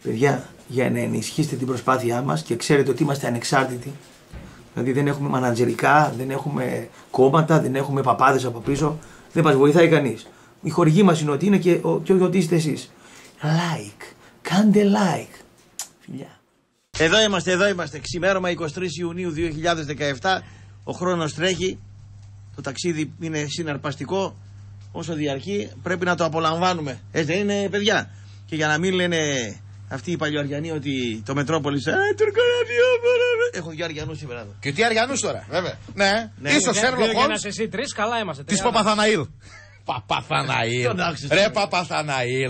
Παιδιά, για να ενισχύσετε την προσπάθειά μας και ξέρετε ότι είμαστε ανεξάρτητοι. Δηλαδή δεν έχουμε μανατζερικά, δεν έχουμε κόμματα, δεν έχουμε παπάδες από πίσω. Δεν μας βοηθάει κανείς. Η χορηγή μας είναι ότι είναι και ότι είστε εσείς. Like. Κάντε like. Φιλιά. Εδώ είμαστε. Ξημέρωμα 23 Ιουνίου 2017. Ο χρόνος τρέχει. Το ταξίδι είναι συναρπαστικό. Όσο διαρκεί πρέπει να το απολαμβάνουμε. Έτσι δεν είναι, παιδιά? Και για να μην λένε αυτοί οι παλιοαριανοί ότι το Μετρόπολης έχω δυο Αριανούς σήμερα εδώ. Και τι Αριανούς τώρα? Βέβαια. Ναι. Ίσως Σέρλοκ Χόλμς. Εσύ τρεις, καλά είμαστε. Της Παπαθαναήλ. Παπαθαναήλ. Ρε Παπαθαναήλ.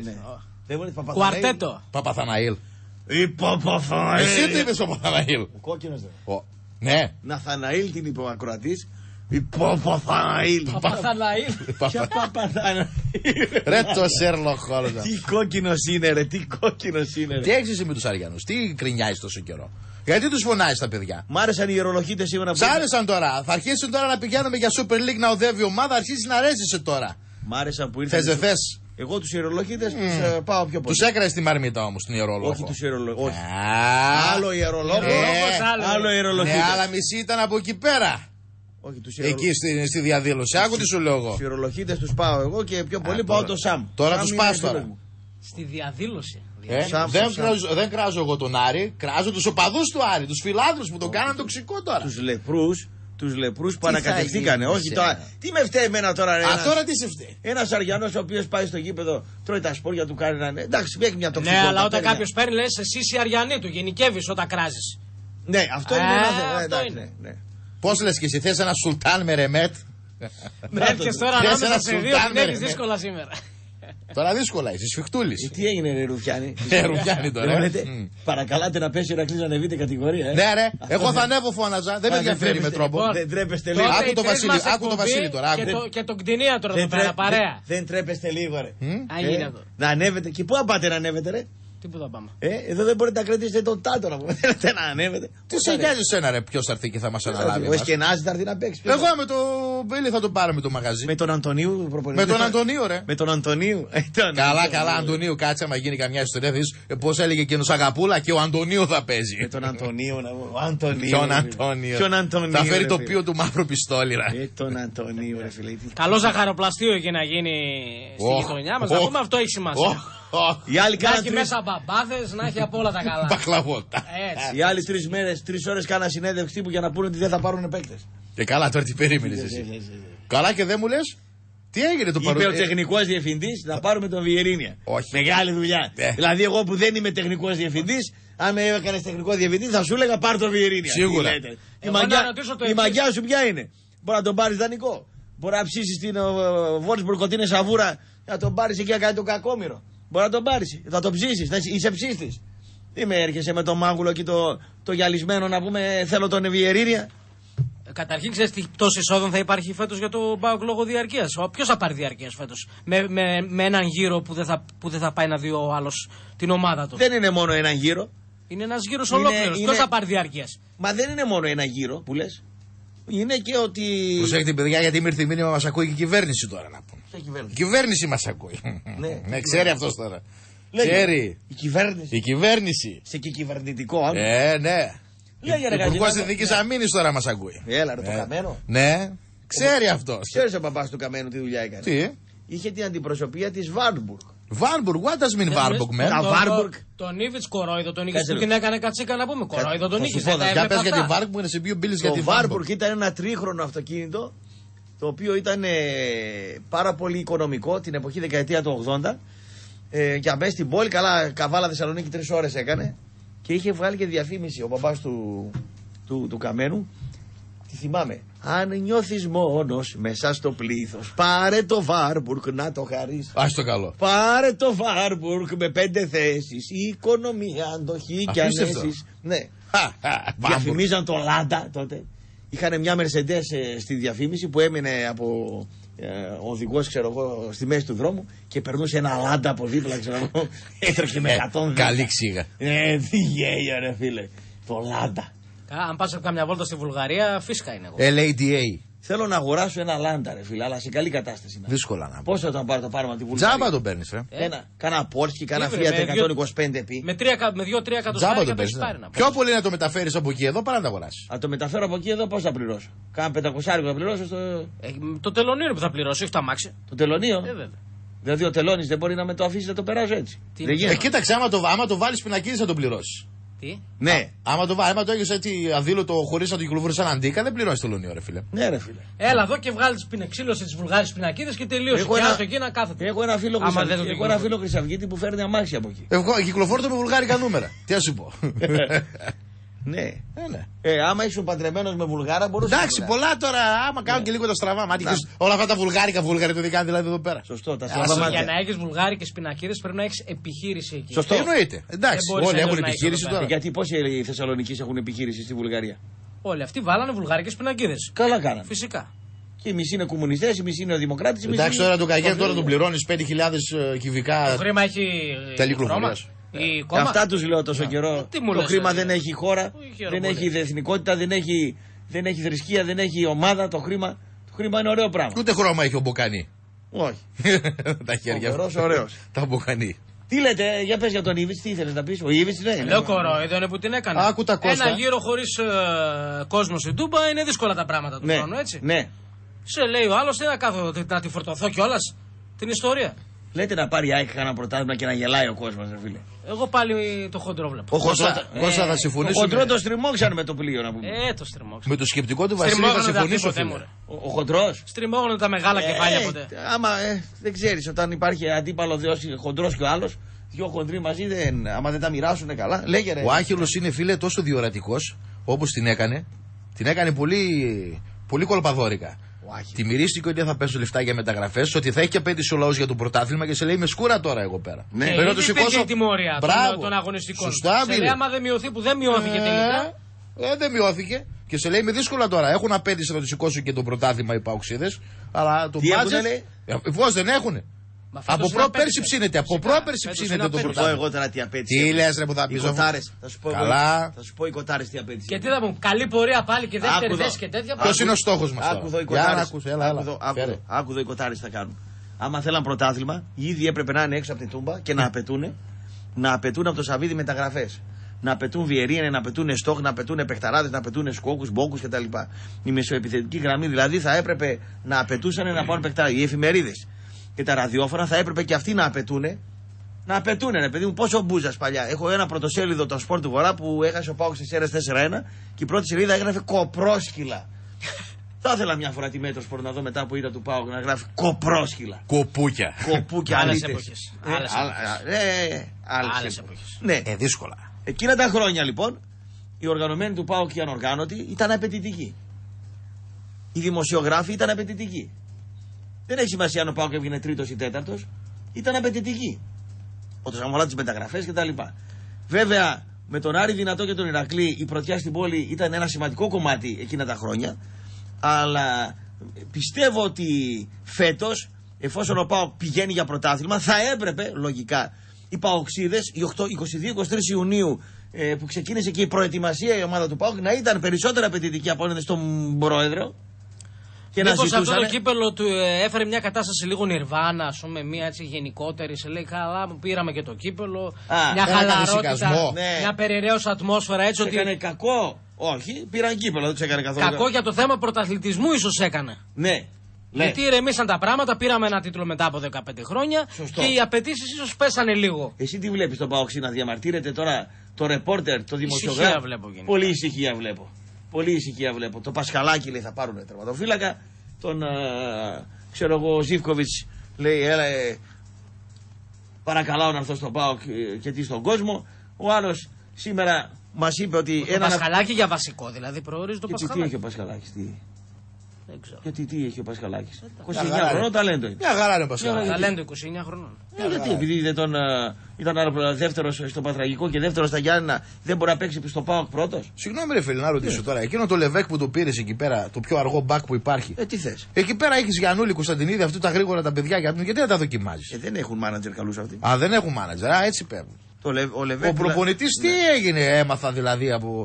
4. Κουαρτέτο. Παπαθαναήλ. Η Παπαθαναήλ. Εσύ τι είπες Παπαθαναήλ? Ο κόκκινος δεν. Ναι. Ναθαναήλ την είπε ο ακροατής. Η Παπαθαναήλ. Παπαθαναήλ. Ποια Παπαθαναήλ? Ρε το Σέρλοκ Χόλμς. Τι κόκκινος είναι ρε, τι κόκκινος είναι ρε. Τι έχεις εσύ με τους Αριανούς? Τι κρινιάζεις τόσο καιρό? Γιατί τους φωνάζεις τα παιδιά? Μ' άρεσαν οι ιερολογίτες σήμερα. Σ' άρεσαν τώρα. Θα αρχίσουν τώρα να πηγαίνουμε για Super League να οδεύει η ομάδα. Αρχίσει να ρέζεσαι τώρα. Μ' άρεσαν που ήρθαν. Θες δεν θες? Εγώ τους ιερολογίτες τους πάω πιο πολύ. Τους έκραζες τη μαρμίτα όμως τον ιερολόγο. Όχι τους ιερολογίτες. Άλλο ιερολόγο. Άλλο ιερολογίτες. Ναι, αλλά μισή ήταν από εκεί πέρα. Όχι, τους εκεί στη διαδήλωση. Άκου τι σου λέω εγώ. Τους ιερολογίτες τους πάω εγώ και πιο πολύ πάω το Σαμ. Τώρα τους πας τώρα. Στη διαδήλωση. Δεν κράζω εγώ τον Άρη, κράζω τους οπαδούς του Άρη, τους φιλάδρους που τον κάναν τοξικό τώρα. Τους λεπρούς που ανακατευθήκανε. Όχι τώρα. Τι με φταίει εμένα τώρα, ρε? Τώρα τι σε φταίει? Ένας Αριανός ο οποίος πάει στο γήπεδο, τρώει τα σπόρια του, κάνει ένα. Εντάξει, έχει μια τοξικότητα. Ναι, αλλά όταν κάποιος παίρνει, λες εσύ οι Αριανοί του, γενικεύεις όταν κράζεις. Ναι, αυτό είναι ένα θέμα. Πώς λες και εσύ, θες ένα Σουλτάν με ρεμέτ? Έρχεσαι τώρα ανάμεσα σε δύο, την έχεις δύσκολα σήμερα. Τώρα δύσκολα είσαι, σφιχτούλης. Τι έγινε ρε Ρουφιάνη? Ρουφιάνη τώρα. Παρακαλάτε να πέσει ο Ηρακλής να ανεβείτε κατηγορία. Ναι ρε, εγώ θα ανέβω φώναζα, δεν με ενδιαφέρει με τρόπο. Δεν τρέπεστε λίγο. Άκου το Βασίλη τώρα. Και τον κτηνίατρο εδώ πέρα, παρέα. Δεν τρέπεστε λίγο ρε. Να ανέβετε. Και πού πάτε να ανέβετε ρε? Τι που θα πάμε? Εδώ δεν μπορείτε να κρατήσετε τον Τάτο να θέλετε να ανέβετε. Τι σε νοιάζει εσένα ρε, ποιος θα έρθει και θα μας αναλάβει? Ο Εσκενάζης θα έρθει να παίξει. Εγώ με το Μπίλι θα τον πάρω με το μαγαζί. Με τον Αντωνίου προπονητή. Με τον Αντωνίου ρε. Με τον Αντωνίου. Καλά Αντωνίου, κάτσε άμα γίνει καμιά ιστορία. Πώς έλεγε εκείνος Αγαπούλα και ο Αντωνίου θα παίζει. Με τον Αντωνίου. Ποιον Αντωνίου? Θα φέρει το πίο του μαύρο πιστόλι ρε. Τον Αντωνίου ρε φίλε. Καλό ζαχαροπλαστείο εκεί να γίνει στη γειτονιά μας. Να πούμε αυτό έχει σημασία. Να έχει μέσα μπαμπάδες, να έχει από όλα τα καλά. Μπακλαβότα. Οι άλλοι 3 ώρες κάνα συνέντευξη τύπου για να πούνε ότι δεν θα πάρουν παίκτες. Και καλά τώρα τι περίμενες εσύ? Καλά και δεν μου λες τι έγινε το παρόν? Είπε ο τεχνικός διευθυντής να πάρουμε τον Βιερίνια. Όχι. Μεγάλη δουλειά. Δηλαδή εγώ που δεν είμαι τεχνικός διευθυντής, αν με έκανες τεχνικό διευθυντή θα σου έλεγα πάρ' τον Βιερίνια. Σίγουρα. Η μαγιά σου ποια είναι? Μπορεί να τον πάρεις δανεικό. Μπορεί να ψήσεις την Βόλσμπουργκ ότι είναι σαβούρα να τον πάρεις εκεί να κάνει το κακόμοιρο. Μπορεί να τον πάρεις, θα τον ψήσεις, είσαι ψήστης. Τι με έρχεσαι με το μάγουλο και το γυαλισμένο να πούμε θέλω τον Βιερίνια. Καταρχήν, ξέρεις τι πτώση εισόδων θα υπάρχει φέτος για το ΠΑΟΚ λόγω διαρκείας? Ποιος θα πάρει διαρκείας φέτος? Με έναν γύρο που δεν θα πάει να δει ο άλλος την ομάδα του. Δεν είναι μόνο έναν γύρο. Είναι ένας γύρος ολόκληρος. Ποιος θα πάρει διαρκείας? Μα δεν είναι μόνο ένα γύρο που λες. Είναι και ότι. Προσέχετε παιδιά, γιατί ήρθε μήνυμα, μας ακούει και η κυβέρνηση τώρα να πούμε. Κυβέρνηση? Η κυβέρνηση μας ακούει. Ναι, ξέρει αυτός τώρα. Ξέρει. Η κυβέρνηση. Σε και κυβερνητικό, ναι. Υπουργός Εθνικής Αμήνης τώρα μας ακούει. Έλα ρε το Καμένο. Ναι, ξέρει αυτός. Ξέρεις ο παπάς του Καμένου τι δουλειά έκανε? Τι? Είχε την αντιπροσωπεία της Βάρμπουργκ. Βάρμπουργκ, what does mean Βάρμπουργκ, man? Τον Ήβιτς κορόιδο, τον είχες που την έκανε κατσίκα να πούμε. Κορόιδο τον είχες. Για πες για τη Βάρμπουργκ, είναι σε ποιο μπίλες για τη Βάρμπουργκ. Το Βάρμπουργκ ήταν ένα τρίχρονο αυτοκίνητο, το οποίο ήταν πάρα πολύ οικονομικό την εποχή δεκαετία του 80. Και μέσα στην πόλη, καλά, Καβάλα Θεσσαλονίκη 3 ώρες έκανε. Και είχε βγάλει και διαφήμιση ο παπάς του Καμένου. Τη θυμάμαι. Αν νιώθεις μόνος μέσα στο πλήθος, πάρε το Βάρμπουργκ να το χαρείς. Ας το καλό. Πάρε το Βάρμπουργκ με 5 θέσεις. Οικονομία, αντοχή και ανέσεις. Ναι. Διαφημίζαν το Λάντα τότε. Είχαν μια Mercedes στη διαφήμιση που έμεινε από οδηγός, ξέρω εγώ, στη μέση του δρόμου και περνούσε ένα Λάντα από δίπλα, ξέρω εγώ. Έτρεχε με 110. Καλή ξύγα. Τι γέλιο ρε φίλε. Το Λάντα. Αν πας από κάμια βόλτα στη Βουλγαρία, φύσκα είναι εγώ. LADA. Θέλω να αγοράσω ένα Λάντα, ρε φίλε, αλλά σε καλή κατάσταση. Δύσκολα να πω. Πόσο θα πάρω το πάρουμε από τη Βουλγαρία? Τζάμπα τον παίρνει, Κάνα Πόρσκι, κάνα Fiat 125 πει. Με 2-3 εκατομμύρια το έχεις πάρει. Πιο πολύ να το μεταφέρει από εκεί εδώ παρά να το αγοράσει. Αν το μεταφέρω από εκεί εδώ, πώς θα πληρώσω? Κάνα 500 θα πληρώσω στο. Το τελωνίο που θα πληρώσει, όχι το αμάξι. Το τελωνίο. Βέβαια. Δηλαδή ο τελώνης δεν μπορεί να με το αφήσει να το περάσω έτσι. Κοίταξε, άμα το βάλει πινακίδες θα το πληρώσει. Τι? Ναι. Άμα το έχει έτσι αδήλωτο χωρί να το κυκλοφορεί σαν αντίκα, δεν πληρώνει τελωνίο, ρε φίλε. Ναι, ρε φίλε. Έλα εδώ και βγάλει ξύλωσε τι βουλγάρες πινακίδες και τελείωσε. Έχω ένα φίλο Χρυσαυγίτη που φέρνει αμάξι από εκεί. Εγώ κυκλοφόρτω με βουλγάρικα νούμερα. Τι να σου πω. Ναι. Άμα ήσουν παντρεμένος με Βουλγάρα μπορούσε. Εντάξει, πολλά τώρα. Άμα κάνουν και λίγο τα στραβά μάτια. Όλα αυτά τα βουλγάρικα το δικά δηλαδή εδώ πέρα. Σωστό. Τα στραβά μάτια. Για να έχει βουλγάρικες πινακίδες πρέπει να έχει επιχείρηση εκεί. Σωστό. Εννοείται. Εντάξει, όλοι έχουν επιχείρηση τώρα. Γιατί πόσοι οι Θεσσαλονικοί έχουν επιχείρηση στη Βουλγαρία? Όλοι αυτοί βάλανε βουλγάρικες πινακίδες. Καλά κάνανε. Φυσικά. Και οι μισοί είναι κομμουνιστές, οι μισοί είναι δημοκράτες. Εντάξει, τώρα το Καγέν τώρα τον πληρώνει 5.000 κυβικά. Το χρήμα έχει. Αυτά τους λέω τόσο καιρό. Το χρήμα δεν έχει χώρα, δεν έχει εθνικότητα, δεν έχει θρησκεία, δεν έχει ομάδα. Το χρήμα είναι ωραίο πράγμα. Ούτε χρώμα έχει ο Μποκανί. Όχι. Τα χέρια αυτά. Ωραίος. Τα Μποκανί. Τι λέτε, για πες για τον Ήβιτς, τι ήθελες να πεις? Ο Ήβιτς ναι. Λέω κορόιδο είναι που την έκανε. Άκου τα Κώστα. Ένα γύρο χωρίς κόσμο στην Τούμπα είναι δύσκολα τα πράγματα του χρόνου, έτσι. Ναι. Σε λέει ο άλλος, να τη φορτωθώ κιόλας την ιστορία. Λέτε να πάρει ΑΕΚ κανένα πρωτάθλημα και να γελάει ο κόσμος, ρε φίλε. Εγώ πάλι το χοντρό βλέπω. Κώστα θα συμφωνήσω. Ο χοντρό το στριμώξαν με το πλοίο, να πούμε. Το στριμώξαν. Με το σκεπτικό του Βασίλη θα συμφωνήσω. Ο χοντρός. Στριμώγουν τα μεγάλα κεφάλια ποτέ. Άμα δεν ξέρεις, όταν υπάρχει αντίπαλο χοντρός και ο άλλος, δυο χοντροί μαζί, άμα δεν τα μοιράσουν καλά. Λέγε, ρε. Ο Άχυλος είναι, φίλε, τόσο διορατικός όπως την έκανε. Την έκανε πολύ κολπαδόρικα. Τη μυρίστηκε ότι θα πέσουν λεφτά για μεταγραφές, ότι θα έχει και απέτηση ο λαός για το πρωτάθλημα και σε λέει με σκούρα τώρα εγώ πέρα. Ναι, πρέπει να το σηκώσω. Τιμωρία των αγωνιστικών. Σωστά, σε λέει άμα δεν μειωθεί, που δεν μειώθηκε τελικά. Δεν μειώθηκε. Και σε λέει με δύσκολα τώρα. Έχουν απέτηση να το σηκώσουν και το πρωτάθλημα οι παοξίδες. Αλλά το μπάτζετ. Πώς δεν έχουνε. Από πρόπερση ψήνεται. Από πρόπερση ψήνεται το πρωτάθλημα. Εγώ τώρα τι απέτηση. Τι λες ρε που θα πεις. Θα σου πω οι κοτάρες τι απέτηση. Και τι θα πούμε, καλή πορεία πάλι και δεύτερη θέση και τέτοια. Ποιος είναι ο στόχος μας τώρα? Άκου εδώ οι κοτάρες θα κάνουν. Άμα θέλαν πρωτάθλημα, ήδη έπρεπε να είναι έξω από την Τούμπα και να απαιτούν από το Σαββίδι μεταγραφές. Να απαιτούν Βιερίνια, να απαιτούν Στόχ, να απαιτούν Πεχταράδες, να απαιτούν Σκόκους, Μπόκους κτλ. Η μεσοεπιθετική γραμμή δηλαδή θα έπρεπε να απαιτούσαν να πάρουν Πεχταράδες. Οι εφημερίδες και τα ραδιόφωνα θα έπρεπε και αυτοί να απαιτούν, ρε παιδί μου, πόσο μπούζας παλιά. Έχω ένα πρωτοσέλιδο το Σπορ του Βορρά που έχασε ο Πάοκ στις αίρες 4-1 και η πρώτη σελίδα έγραφε κοπρόσκυλα. Θα ήθελα μια φορά τη Μέτρο Σπορ να δω μετά που είδα του Πάοκ να γράφει κοπρόσκυλα. Κοπούκια. Άλλες εποχές. Άλλες εποχές. Ναι. Δύσκολα. Εκείνα τα χρόνια λοιπόν οι οργανωμένοι του ΠΑΟΚ και οι ανοργάνωτοι ήταν απαιτητικοί. Οι δημοσιογράφοι ήταν απαιτητικοί. Δεν έχει σημασία αν ο ΠΑΟΚ έβγαινε τρίτος ή τέταρτος. Ήταν απαιτητικοί. Όταν αφορά τις μεταγραφές κτλ. Βέβαια με τον Άρη Δυνατό και τον Ηρακλή η πρωτιά στην πόλη ήταν ένα σημαντικό κομμάτι εκείνα τα χρόνια. Αλλά πιστεύω ότι φέτος, εφόσον ο ΠΑΟΚ πηγαίνει για πρωτάθλημα, θα έπρεπε λογικά οι ΠΑΟΚσίδες, οι 22-23 Ιουνίου που ξεκίνησε και η προετοιμασία η ομάδα του ΠΑΟΚ, να ήταν περισσότερα απαιτητική απέναντι στον πρόεδρο. Και μήπως αυτό το κύπελο του έφερε μια κατάσταση λίγο νιρβάνα, ας πούμε, μια έτσι γενικότερη. Σε λέει καλά, πήραμε και το κύπελο. Μια χαλαρότητα, μια περιραίωσα ατμόσφαιρα έτσι. Ότι έκανε κακό. Όχι, πήραν κύπελο, δεν του έκανε καθόλου. Κακό για το θέμα πρωταθλητισμού ίσως έκανε. Ναι. Γιατί ηρεμήσαν τα πράγματα, πήραμε ένα τίτλο μετά από 15 χρόνια. Σωστό. Και οι απαιτήσεις ίσως πέσανε λίγο. Εσύ τι βλέπεις τον Παοξή να διαμαρτύρεται τώρα το ρεπόρτερ, το δημοσιογράφο? Πολύ ησυχία βλέπω. Πολύ ησυχία βλέπω. Το Πασχαλάκι λέει θα πάρουν τερματοφύλακα. Τον ξέρω εγώ Ζίβκοβιτς λέει έλα παρακαλάω να έρθω στον ΠΑΟΚ και τι στον κόσμο. Ο άλλος σήμερα μας είπε ότι το Πασχαλάκι για βασικό δηλαδή προορίζει το Πασχαλάκι. Τι έχει ο Πασχαλάκης, τι? Δεν ξέρω. Γιατί τι έχει ο Πασχαλάκης? 29 χρονών ταλέντο είναι. Μια χαρά είναι ο Πασχαλάκης. Ταλέντο 29 χρονών. Γιατί επειδή δεν ήταν δεύτερος στο Πατραγικό και δεύτερος στα Γιάννενα, δεν μπορεί να παίξει στο ΠΑΟΚ πρώτος? Συγγνώμη ρε φίλε, να ρωτήσω τώρα. Εκείνο το Λεβέκ που το πήρες εκεί πέρα, το πιο αργό μπακ που υπάρχει. Τι θες? Εκεί πέρα έχεις Γιαννούλη, Κωνσταντινίδη, αυτού τα γρήγορα τα παιδιά, γιατί δεν τα δοκιμάζεις? Δεν έχουν μάνατζερ καλούς αυτοί. Δεν έχουν μάνατζερ, έτσι παίρνουν. Ο προπονητής τι έγινε, έμαθα δηλαδή από.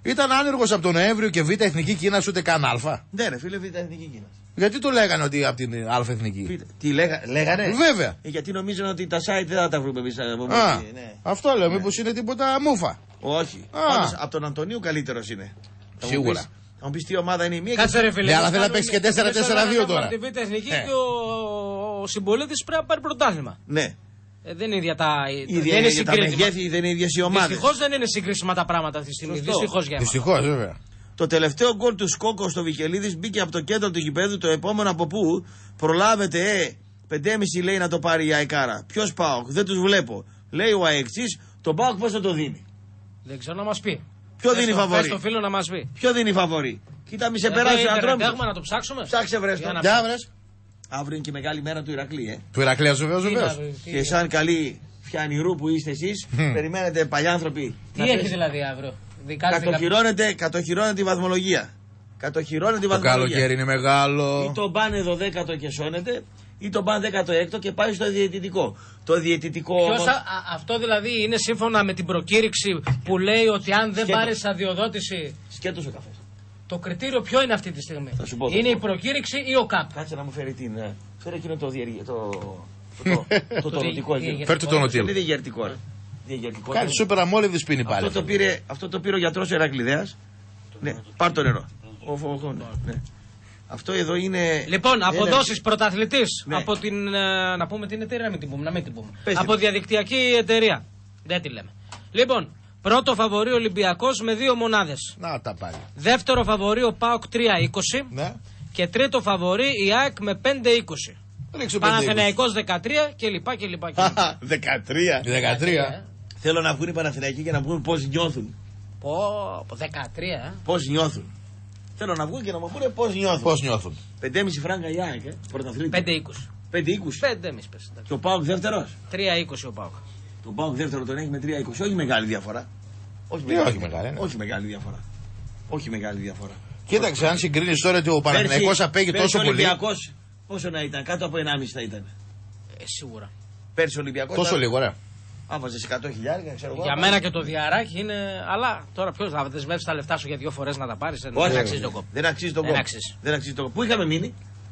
Ήταν άνεργος από τον Νοέμβριο και Β' Εθνική Κίνας ούτε καν Α. Ναι, ρε φίλε, Β' Εθνική Κίνας. Γιατί το λέγανε ότι από την Α Εθνική. Τι λέγανε. Βέβαια. Γιατί νομίζουν ότι τα site δεν θα τα βρούμε εμείς. Ναι. Αυτό λέω, μήπως είναι τίποτα μούφα. Όχι. Πάντως από τον Αντωνίου καλύτερος είναι. Σίγουρα. Θα μου πεις τι ομάδα είναι η μία. Κάτσε ρε φίλε. Ναι, αλλά θέλει να παίξει και 4-4-2 τώρα. Τη Β' Εθνική και ο συμπολίτης πρέπει να πάρει πρωτάθλημα. Ναι. Δεν είναι ίδια τα. Δεν είναι τα μεγέθη, δεν είναι ίδιες οι ομάδες. Δυστυχώς δεν είναι συγκρίσιμα τα πράγματα αυτή τη στιγμή. Δυστυχώς για εμάς. Δυστυχώς, βέβαια. Το τελευταίο γκολ του Σκόκο στο Βικελίδης μπήκε από το κέντρο του γηπέδου. Το επόμενο από πού προλάβετε, 5,5 λέει να το πάρει η Αεκάρα. Ποιος ΠΑΟΚ, δεν τους βλέπω. Λέει ο Αεξής, τον ΠΑΟΚ πώς θα το δίνει. Δεν ξέρω να μας πει. Ποιο δίνει φαβορί. Πες το φίλο να μας πει. Ποιο δίνει φαβορί. Κοίτα, μη σε περάσει ο Ατρόμητος. Έχουμε να το ψάξουμε. Ψάξε βρες το. Για βρες. Αύριο είναι και μεγάλη μέρα του Ηρακλή, Του Ηρακλέα βεβαίως. Και σαν καλοί φιανιρού που είστε εσείς, περιμένετε παλιάνθρωποι. Τι έχει δηλαδή αύριο. Κατοχυρώνεται η βαθμολογία. Το καλοκαίρι είναι μεγάλο. Ή τον πάνε 12ο και σώνεται, ή τον πάνε 16ο και πάει στο διαιτητικό. Το διαιτητικό όμως... Αυτό δηλαδή είναι σύμφωνα με την προκήρυξη που λέει ότι αν δεν πάρεις αδειοδότηση. Σκέτος ο καφές. Το κριτήριο ποιο είναι αυτή τη στιγμή. Θα σου πω, είναι η προκήρυξη ή ο ΚΑΠ. Κάτσε να μου φέρει την. Φέρε εκείνο το τονωτικό εκεί. Φέρτε το νοτίο. Είναι διαγερτικό. Κάτι σούπερα αμόλυδης πίνει πάλι. Αυτό το πήρε ο γιατρός Ηρακλειδέας. Ναι, πάρ' το νερό. Αυτό εδώ είναι. Λοιπόν, αποδόσεις πρωταθλητής από την. Να πούμε την εταιρεία, να μην την πούμε. Από διαδικτυακή εταιρεία. Δεν τη λέμε. Λοιπόν, πρώτο φαβορί Ολυμπιακός με 2 μονάδες. Να τα πάλι. Δεύτερο φαβορί ο ΠΑΟΚ 3-20. Ναι. Και τρίτο φαβορί η ΑΕΚ με 5-20. Παναθηναϊκός 13 κλπ. 13. Θέλω να βγουν οι Παναθηναϊκοί και να βγουν πώς νιώθουν. Πω, 13, Πώς νιώθουν. Θέλω να βγουν και να μου πούνε πώς νιώθουν. 5,5 φράγκα η ΑΕΚ, πρωταθλήτη. 5-20. 5,20. 5,5 πες. Και ο ΠΑΟΚ δεύτερος. 3-20 ο ΠΑΟΚ. Το ΠΑΟΚ δεύτερο τον έχει με 3,20. Όχι μεγάλη διαφορά. Όχι μεγάλη διαφορά. Όχι μεγάλη διαφορά. Κοίταξε, αν συγκρίνεις τώρα ότι ο Παναθηναϊκός απέγει τόσο πολύ. Ολυμπιακός πόσο να ήταν, κάτω από 1,5 θα ήταν. Σίγουρα. Πέρσι Ολυμπιακός. Τόσο λίγο, ρε. Άβαζες 100.000, ξέρω εγώ. Για μένα και το διαράκι είναι. Αλλά τώρα ποιος θα δεσμεύσει τα λεφτά σου για 2 φορές να τα πάρεις. Δεν αξίζει τον κόπο. Δεν αξίζει τον κόπο. Πού είχαμε μείνει.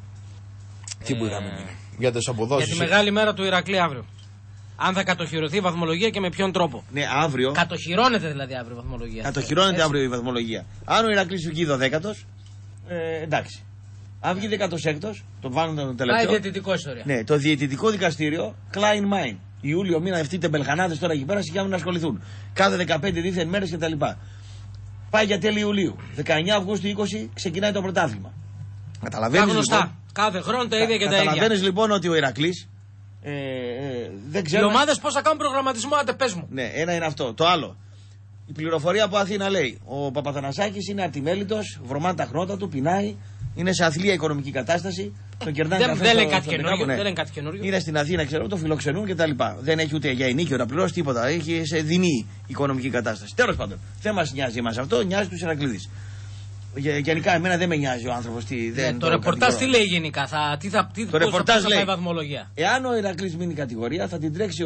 Τι που είχαμε μείνει. Για τις αποδόσεις. Για τη μεγάλη μέρα του Ηρακλή αύριο. Αν θα κατοχυρωθεί η βαθμολογία και με ποιον τρόπο. Ναι, αύριο. Κατοχυρώνεται δηλαδή αύριο η βαθμολογία. Κατοχυρώνεται αύριο η βαθμολογία. Αν ο Ηρακλής βγει 12ος, εντάξει. Αν βγει 16ος, τον βάλουν τον τελευταίο. Πάει διαιτητικό ιστορία. Ναι, το διαιτητικό δικαστήριο, Klein Mine. Ιούλιο μήνα, αυτοί οι τεμπελχανάδες τώρα εκεί πέρα σιγά να ασχοληθούν. Κάθε 15 δίθεν μέρες κτλ. Πάει για τέλη Ιουλίου. 19 Αυγούστου 20 ξεκινάει το πρωτάθλημα. Καταλαβαίνεις λοιπόν. Κάθε χρόνο τα ίδια και τα ίδια. Καταλαβαίνεις λοιπόν ότι ο Ηρακλής. Δεν ξέρω. Οι ομάδες πώς θα κάνουν προγραμματισμό, άντε πες μου. Ναι, ένα είναι αυτό. Το άλλο. Η πληροφορία από Αθήνα λέει: ο Παπαθανασάκης είναι ατιμέλητος, βρωμάνε τα χνότα του, πεινάει, είναι σε αθλία οικονομική κατάσταση. Δεν λέει κάτι καινούριο. Είναι στην Αθήνα, ξέρω, το φιλοξενούν κτλ. Δεν έχει ούτε για ενίκιο να πληρώσει τίποτα. Έχει σε δεινή οικονομική κατάσταση. Τέλος πάντων, δεν μας νοιάζει εμάς αυτό, νοιάζει τους Ηρακλήδης. Γενικά, εμένα δεν με νοιάζει ο άνθρωπος. Το ρεπορτάζ τι λέει γενικά, το ρεπορτάζ λέει: η βαθμολογία. εάν ο Ηρακλής μείνει κατηγορία, θα την τρέξει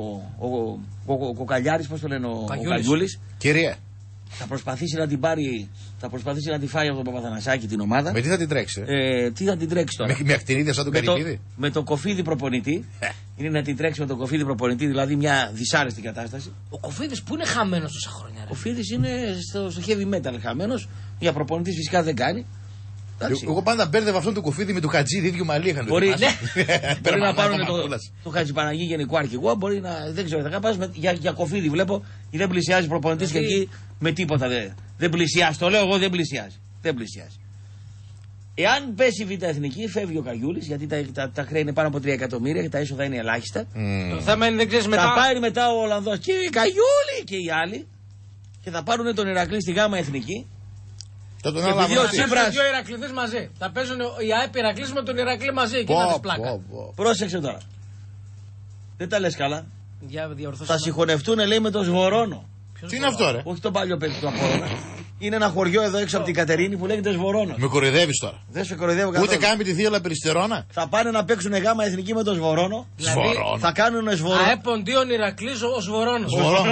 ο Κοκαλιάρης, πώς το λένε, ο Καγιούλης. Κυρία. Θα προσπαθήσει να την πάρει, θα προσπαθήσει να τη φάει από τον Παπαθανασάκη την ομάδα. Με τι θα την τρέξει, τι θα την τρέξει τώρα. Με ακτινίδια σαν τον Καρυπίδη. Με τον Κοφίδη προπονητή. Είναι να την τρέξει με τον Κοφίδη προπονητή, δηλαδή μια δυσάρεστη κατάσταση. Ο Κοφίδης που είναι χαμένος τόσα χρόνια. Ο Κοφίδης είναι στο heavy metal χαμένος. Για προπονητής φυσικά δεν κάνει. Εγώ πάντα μπέρδευα αυτόν τον Κοφίδη με τον Χατζή, ίδιο μαλλί είχαν. Μπορεί να πάρουν το Χατζηπαναγί γενικό αρχηγό, μπορεί να. Δεν ξέρω, θα πας για Κοφίδη βλέπω, δεν πλησιάζει προπονητής και εκεί με τίποτα δεν πλησιάζει. Το λέω εγώ, δεν πλησιάζει. Δεν πλησιάζει. Εάν πέσει η Β' Εθνική, φεύγει ο Καγιούλης, γιατί τα χρέη είναι πάνω από 3 εκατομμύρια και τα είσοδα είναι ελάχιστα. Το θέμα είναι δεν ξέρεις μετά. Θα πάρει μετά ο Ολλανδός και η Καγιούλη και οι άλλοι και θα πάρουν τον Ηρακλή στη Γ' Εθνική. Θα παίζουν δύο Ηρακλήδες μαζί. Θα παίζουν οι ΑΕΠ Ηρακλής με τον Ηρακλή μαζί. Εκεί να δεις πλάκα. Πρόσεξε τώρα. Δεν τα λες καλά. Θα συγχωνευτούν λέει με τον Σβορώνο. Τι είναι αυτό ρε. Όχι τον παλιό παίκτη του Απόλλωνα. Είναι ένα χωριό εδώ έξω από την Κατερίνη που λέγεται Σβορώνος. Με κοροϊδεύεις τώρα. Δεν σε κοροϊδεύω καθόλου. Ούτε καν με τη θύελα Περιστερώνα. Θα πάνε να παίξουν γάμα εθνική με τον Σβορώνο. Σβορώνο. Θα κάνουν Σβορώνο. Αέποντίον Ηρακλής ο Σβορώνος.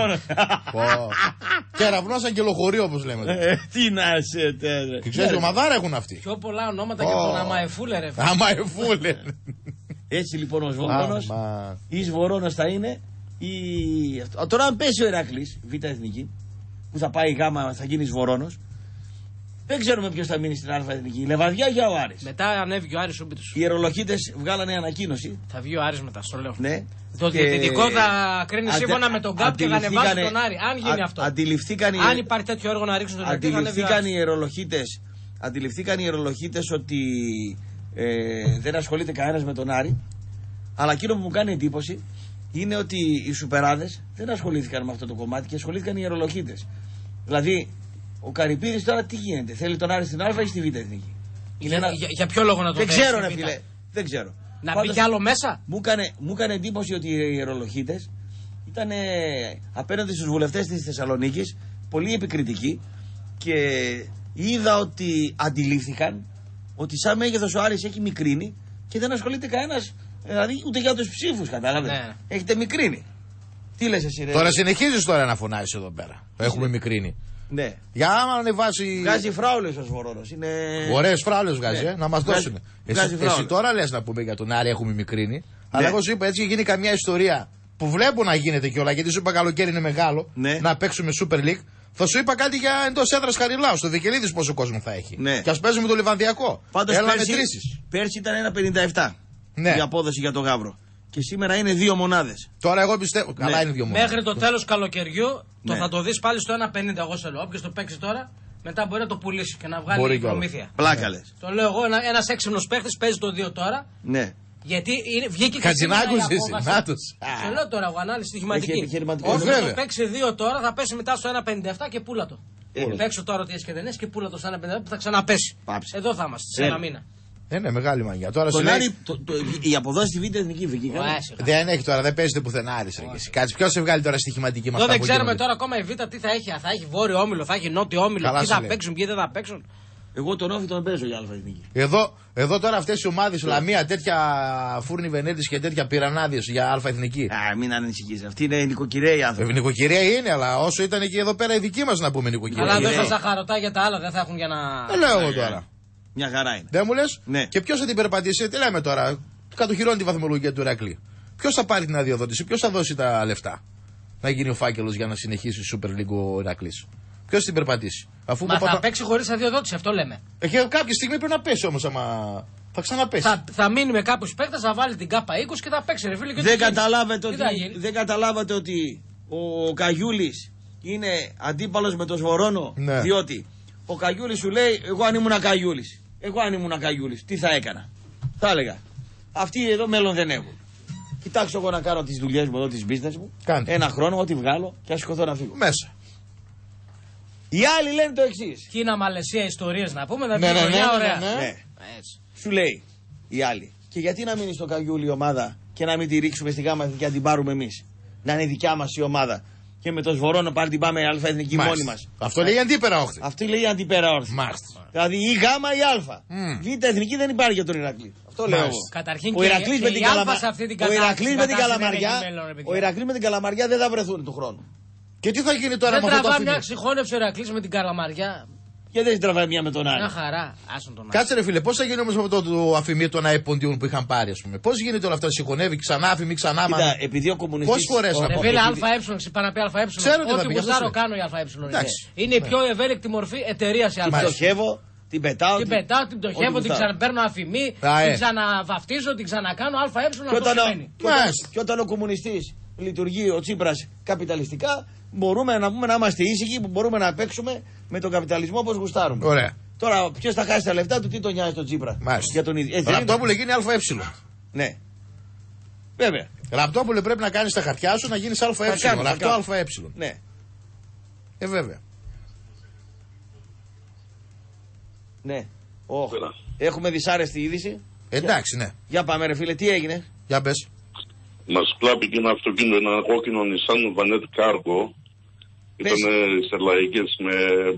Κεραυνός αγγελοχωρίο όπως λέμε. Τι να σε τέτοιο. Και ξέρεις, ομαδάρα έχουν αυτοί. Πιο πολλά ονόματα και τον Αμαεφούλε, ρε. Αμαεφούλε. Έτσι λοιπόν ο Σβορώνος. Η Σβορώνος θα είναι. Τώρα αν πέσει ο Ηρακλής, β' εθνική, που θα πάει γάμα, θα γίνει Σβορώνος. Δεν ξέρουμε ποιος θα μείνει στην Α' εθνική. Η Λεβαδιά για ο Άρης. Μετά ανέβηκε ο Άρης ο Μπίτος. Οι ιερολογίτες βγάλανε ανακοίνωση. Θα βγει ο Άρης μετά, στο λέω. Ναι. Το διαιτητικό θα κρίνει σύμφωνα με τον ΚΑΠ και θα ανεβάσει τον Άρη. Αν γίνει αυτό. Αν υπάρχει τέτοιο έργο να ρίξουν τον Άρη. Αντιληφθήκαν οι ιερολογίτες ότι δεν ασχολείται κανένας με τον Άρη. Αλλά εκείνο που μου κάνει εντύπωση είναι ότι οι σουπεράδες δεν ασχολήθηκαν με αυτό το κομμάτι και ασχολήθηκαν οι ιερολογίτες. Δηλαδή, ο Καρυπίδης τώρα τι γίνεται, θέλει τον Άρη στην Α ή στη Β' εθνική. Για ποιο λόγο να τον δεν ξέρω, ρε φίλε. Δεν ξέρω. Να μπει κι άλλο μέσα. Μου έκανε εντύπωση ότι οι ιερολογίτες ήταν απέναντι στους βουλευτές της Θεσσαλονίκης πολύ επικριτικοί και είδα ότι αντιλήφθηκαν ότι σαν μέγεθος ο Άρης έχει μικρύνει και δεν ασχολείται κανένας, δηλαδή ούτε για τους ψήφους, κατάλαβες. Ναι. Έχετε μικρύνει. Τι λες εσύ, ρε? Τώρα συνεχίζεις τώρα να φωνάζεις εδώ πέρα. Έχουμε μικρύνει. Ναι. Για άμα ανεβάσει. Βγάζει φράουλες ο Σβορώνος. Είναι... Ωραίες φράουλες βγάζει, να μας δώσουν. Εσύ τώρα λες να πούμε για τον Άρη έχουμε μικρύνει. Ναι. Αλλά εγώ σου είπα έτσι γίνει καμιά ιστορία που βλέπω να γίνεται κιόλα. Γιατί σου είπα καλοκαίρι είναι μεγάλο. Ναι. Να παίξουμε Super League. Θα σου είπα κάτι για εντός έδρας Χαριλάου. Στο Βικελίδης πόσο κόσμο θα έχει. Ναι. Και ας παίζουμε το Λιβανδιακό. Πάντως πέρσι ήταν 1,57 η απόδοση για το Γαύρο. Και σήμερα είναι 2 μονάδες. Τώρα εγώ πιστεύω. Ναι. Καλά είναι 2 μονάδες. Μέχρι το τέλος καλοκαιριού θα το δεις πάλι στο 1,50. Εγώ σε λέω. Όποιος το παίξει τώρα, μετά μπορεί να το πουλήσει και να βγάλει προμήθεια. Πλάκα λες. Το λέω εγώ. Ένας έξυπνος παίχτης παίζει το 2 τώρα. Ναι. Γιατί βγήκε και Κατσινάκους εσύ. Σε λέω τώρα εγώ ανάλυση στοιχηματική. Όποιος το παίξει 2 τώρα θα πέσει μετά στο 1,57 και πούλα το. Παίξω τώρα ότι έχει και δεν έχει και πούλα το στο 1,57 που θα ξαναπέσει. Εδώ θα είμαστε σε ένα μήνα. Είναι μεγάλη μαγιά. Τώρα η αποδόση στη Β' εθνική βγήκε. Δεν έχει τώρα, δεν παίζεται πουθενά Άρης. Κάτσε, ποιο σε βγάλει τώρα στοιχηματική μα. Δεν ξέρουμε τώρα ακόμα η Β' τι θα έχει. Θα έχει βόρειο όμιλο, θα έχει νότιο όμιλο. Τι θα παίξουν, ποιοι δεν θα παίξουν. Εγώ τον Όφη τον παίζω για Α' εθνική. Εδώ τώρα αυτές οι ομάδες, Λαμία, τέτοια Φούρνη Βενέτης και τέτοια Πυρανάδιος για Α' εθνική. Μην ανησυχείς. Αυτή είναι νοικοκυρέοι άνθρωποι. Νοικοκυρέα είναι, αλλά όσο ήταν και εδώ πέρα η δική μας να πούμε νοικοκυρέα. Αλλά δεν θα ζαχαρωτά για τα άλλα, δεν θα έχουν για να. Δεν λέω εγώ τώρα. Μια χαρά είναι. Δεν μου λες. Ναι. Και ποιος θα την περπατήσει, τι λέμε τώρα. Κατοχυρώνει τη βαθμολογία του Ηρακλή. Ποιος θα πάρει την αδειοδότηση, ποιος θα δώσει τα λεφτά να γίνει ο φάκελος για να συνεχίσει η Super League ο Ηρακλής. Ποιος θα την περπατήσει. Αφού θα παίξει χωρίς αδειοδότηση, αυτό λέμε. Κάποια στιγμή πρέπει να πέσει όμως, άμα θα ξαναπέσει. Θα μείνει με κάποιους παίκτες, θα βάλει την ΚΑΠΑ 20 και θα παίξει. Ρε, φίλε, και δεν καταλάβατε ότι ο Καγιούλης είναι αντίπαλος με τον Σβορώνο, ναι. Διότι ο Καγιούλης σου λέει, εγώ αν ήμουν Καγιούλης, τι θα έκανα. Θα έλεγα, αυτοί εδώ μέλλον δεν έχουν. Κοιτάξτε εγώ να κάνω τις δουλειές μου εδώ, τις business μου. Κάντε. Ένα χρόνο, ό,τι βγάλω και ας σηκωθώ να φύγω. Μέσα. Οι άλλοι λένε το εξής. Κίνα, Μαλαισία, ιστορίες να πούμε, να ναι, πει ωραία. Ναι. Σου λέει οι άλλοι. Και γιατί να μείνει στο Καγιούλη η ομάδα και να μην τη ρίξουμε στη Γάμα Εθνική και να την πάρουμε εμείς. Να είναι δικιά μας η ομάδα. Και με το Σβορώνο πάλι την πάμε Α' εθνική μόνοι μας. Αυτό λέει αντίπερα όχθη. Αυτό λέει αντίπερα όχθη. Δηλαδή η Γάμα ή Α. Β' εθνική δεν υπάρχει για τον Ηρακλή. Αυτό λέω εγώ. Καταρχήν ο Ηρακλής με την Καλαμαριά δεν θα βρεθούν του χρόνου. Και τι θα γίνει τώρα με αυτό το τραβά μια συγχώνευση ο Ηρακλής με την Καλαμαριά. Και δεν τραβάει μια με τον Άρη. Μια χαρά. Άσον τον Άρη. Κάτσε ρε φίλε, πώς θα γίνει όμως με αυτό το αφημί των αεποντιών που είχαν πάρει, ας πούμε. Πώς γίνεται όλα αυτά, συγχωνεύει ξανά αφημί, ξανά μα. Επειδή ο κομμουνιστής. Πόσες φορές να πω. Φίλε, ΑΕ, ξυπάνα πει ΑΕ. Ξέρω ότι γουστάρω κάνω η ΑΕ. Είναι η πιο ευέλικτη μορφή εταιρεία η ΑΕ. Την πετάω, την πτωχεύω, την ξαναπαίρνω αφημί, την ξαναβαφτίζω, την ξανακάνω ΑΕ. Και όταν ο κομμουνιστής λειτουργεί ο Τσίπρας καπιταλιστικά, μπορούμε να πούμε να είμαστε ήσυχοι που μπορούμε να παίξουμε με τον καπιταλισμό όπως γουστάρουμε. Ωραία. Τώρα, ποιος θα χάσει τα λεφτά του, τι τον νοιάζει τον Τσίπρα. Ραπτόπουλε γίνει ΑΕ. Ναι. Βέβαια. Ραπτόπουλε πρέπει να κάνεις τα χαρτιά σου να γίνεις ΑΕ. Ραπτό ΑΕ. Ναι. Βέβαια. Ναι. Έχουμε δυσάρεστη είδηση. Εντάξει, ναι. Για πάμε ρε φίλε, τι έγινε. Για πες. Μας κλάπηκε ένα αυτοκίνητο, ένα κόκκινο Nissan Vanette Cargo Ήταν σε λαϊκές με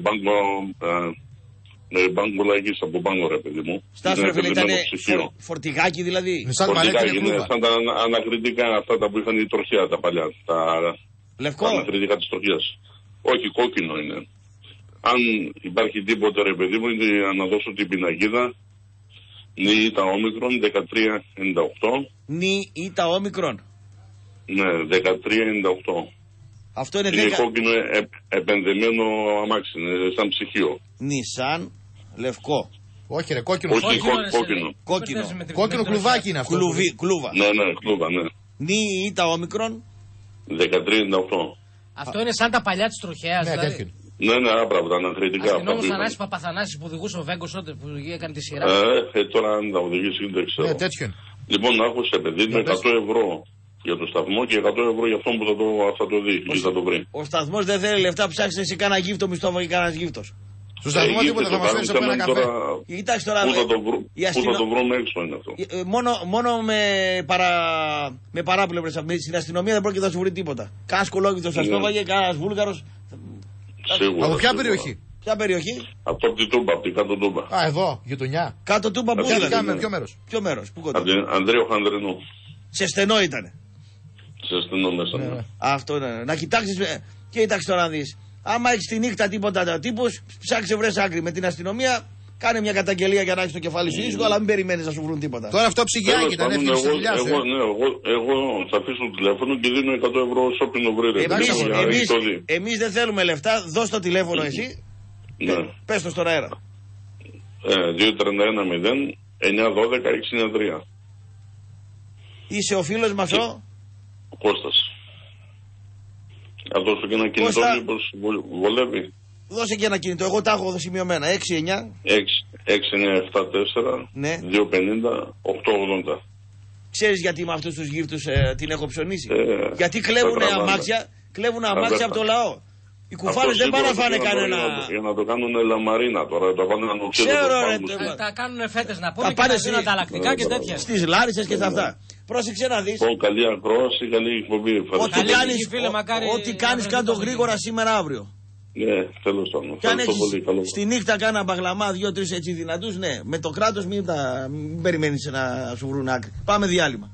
μπάγκο λαϊκής από πάνω, ρε παιδί μου. Στάσου, ρε φίλε, ήταν φορτηγάκι δηλαδή. Φορτηγάκι, ναι, σαν τα ανακριτικά αυτά τα που είχαν η τροχιά τα παλιά. Τα λευκό. ανακριτικά της τροχιάς. Όχι, κόκκινο είναι. Αν υπάρχει τίποτα, ρε παιδί μου, είναι να δώσω την πινακίδα. Νι ήτα όμικρον 1398. Νι ήτα όμικρον. Ναι, 1398. Αυτό είναι 10. Είναι κόκκινο επενδεμένο αμάξι, είναι σαν ψυχείο. Νισάν, λευκό. Όχι ρε, κόκκινο. Όχι, κόκκινο. Κόκκινο κλουβάκι είναι αυτό. Κλούβα. Ναι, κλούβα, ναι. Νι ήτα όμικρον. 1398. Αυτό είναι σαν τα παλιά της τροχέας. Ναι, δηλαδή. τέτοιο. Ναι, άπραπτα, ανακριτικά. Αστυνόμος Θανάσης Παπαθανάσης που οδηγούσε ο Βέγκος τότε που έκανε τη σειρά. Τώρα αν τα οδηγήσει δεν ξέρω. Ναι, τέτοιο. Λοιπόν, άκουσε παιδί με 100 ευρώ για το σταθμό και 100 ευρώ για αυτόν που θα το δει ή θα το βρει. Ο σταθμός δεν θέλει λεφτά, ψάξε εσύ κάνα γύφτο μισθό και κανένας γύφτος. Στο σταθμό τίποτα, θα μας φέρεις από ένα καφέ. Κοιτάξτε τώρα. Πού θα το βρούμε έξω είναι αυτό. Μόνο με παράπλευρες. Στην αστυνομία δεν πρόκειται να σου βρει τίποτα. Κάνας κολόγυφτος σας το βάγε, κάνας Βούλγαρος. Σίγουρα. Από ποια περιοχή? Ποια περιοχή? Από την Τούμπα, από την κάτω Τούμπα. Α, εδώ, γειτονιά. Κάτω Τούμπα, πού ήταν? Ποιο μέρος? Πού κοντά? Από την Ανδρέου Χανδρινού. Σε στενό ήτανε. Σε στενό μέσα. Ναι. Αυτό είναι. Να κοιτάξεις, κοίταξε τώρα να δεις. Άμα έχεις τη νύχτα τίποτα τύπους, ψάξε βρες άκρη. Με την αστυνομία κάνε μια καταγγελία για να έχεις το κεφάλι σου ήσυχο, αλλά μην περιμένεις να σου βρουν τίποτα. Τώρα αυτό ψυγιάκι ήταν, έφυγε στη δουλειά σου. Εγώ θα αφήσω το τηλέφωνο και δίνω 100 ευρώ όποιον το βρει. Εμείς δεν θέλουμε λεφτά, δώσ' το τηλέφωνο εσύ. Ναι. Πες το στον αέρα. 231-0-912-693. Είσαι ο φίλος μας ο Κώστας. Θα δώσω και ένα κινητό μήπως βολεύει. Δώσε και ένα κινητό, εγώ τα έχω εδώ σημειωμένα. 6-9 6974 ναι. 250-880. Ξέρεις γιατί με αυτούς τους γύφτους την έχω ψωνίσει? Γιατί κλέβουν αμάξια από το λαό. Οι κουφάρες δεν πάνε να φάνε κανένα. Για να το κάνουν λαμαρίνα τώρα, το κάνουν ανοξίδι. Τα κάνουν φέτες να πούμε και να δίνουν ανταλλακτικά και τέτοια. Στις Λάρισες και στα αυτά. Πρόσεξε να δεις. Καλή ακρόαση, καλή εκπομπή. Ό,τι κάνεις κάτω γρήγορα σήμερα αύριο. Ναι, τέλος πάντων. Και αν έχεις στη νύχτα κάνα μπαγλαμά, 2-3 έτσι δυνατούς, ναι. Με το κράτος μην περιμένεις να σου βρουν άκρη. Πάμε διάλειμμα.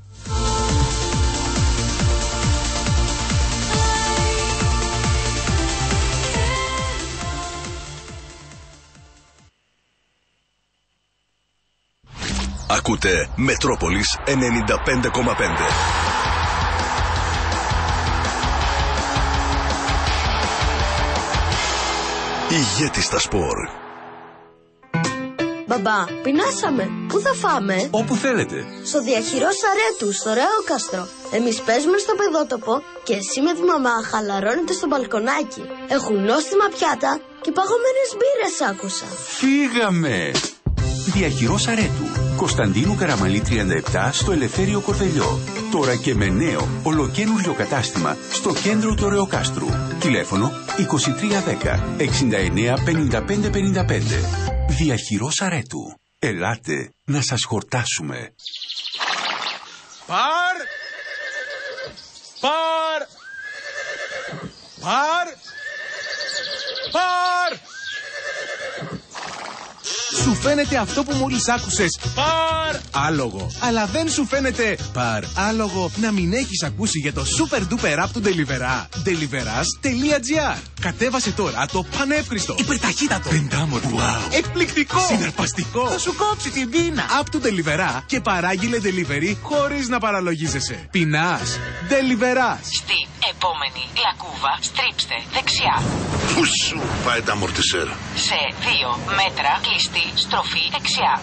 Ακούτε Μετρόπολης 95,5. Ηγέτης στα σπορ. Μπαμπά, πεινάσαμε. Πού θα φάμε? Όπου θέλετε. Στο Διαχειρός Αρέτου, στο Ρέοκαστρο. Εμείς παίζουμε στο παιδότοπο και εσύ με τη μαμά χαλαρώνετε στο μπαλκονάκι. Έχουν νόστιμα πιάτα και παγωμένες μπύρες άκουσα. Φύγαμε! Διαχειρός Αρέτου. Κωνσταντίνου Καραμαλή 37 στο Ελευθέριο Κορδελιό. Τώρα και με νέο, ολοκαίνουργιο κατάστημα στο κέντρο του Ρεοκάστρου. Τηλέφωνο 2310 69 55 55. Διαχειρός Αρέτου. Ελάτε να σας χορτάσουμε. Πάρ! Πάρ! Πάρ! Πάρ! Σου φαίνεται αυτό που μόλις άκουσες «Παρ» άλογο, αλλά δεν σου φαίνεται «Παρ» άλογο να μην έχεις ακούσει για το super duper app του Deliverá. Deliveras.gr. Κατέβασε τώρα το πανεύχριστο, υπερταχύτατο, πεντάμορφο, wow, εκπληκτικό, συναρπαστικό, θα σου κόψει την πείνα app του Deliverá και παράγγειλε delivery χωρίς να παραλογίζεσαι. Πεινάς? Deliverás. Στην επόμενη λακκούβα στρίψτε δεξιά. Πού σου πάει τα αμορτισέρ? Σε 2 μέτρα κλειστή στροφή δεξιά.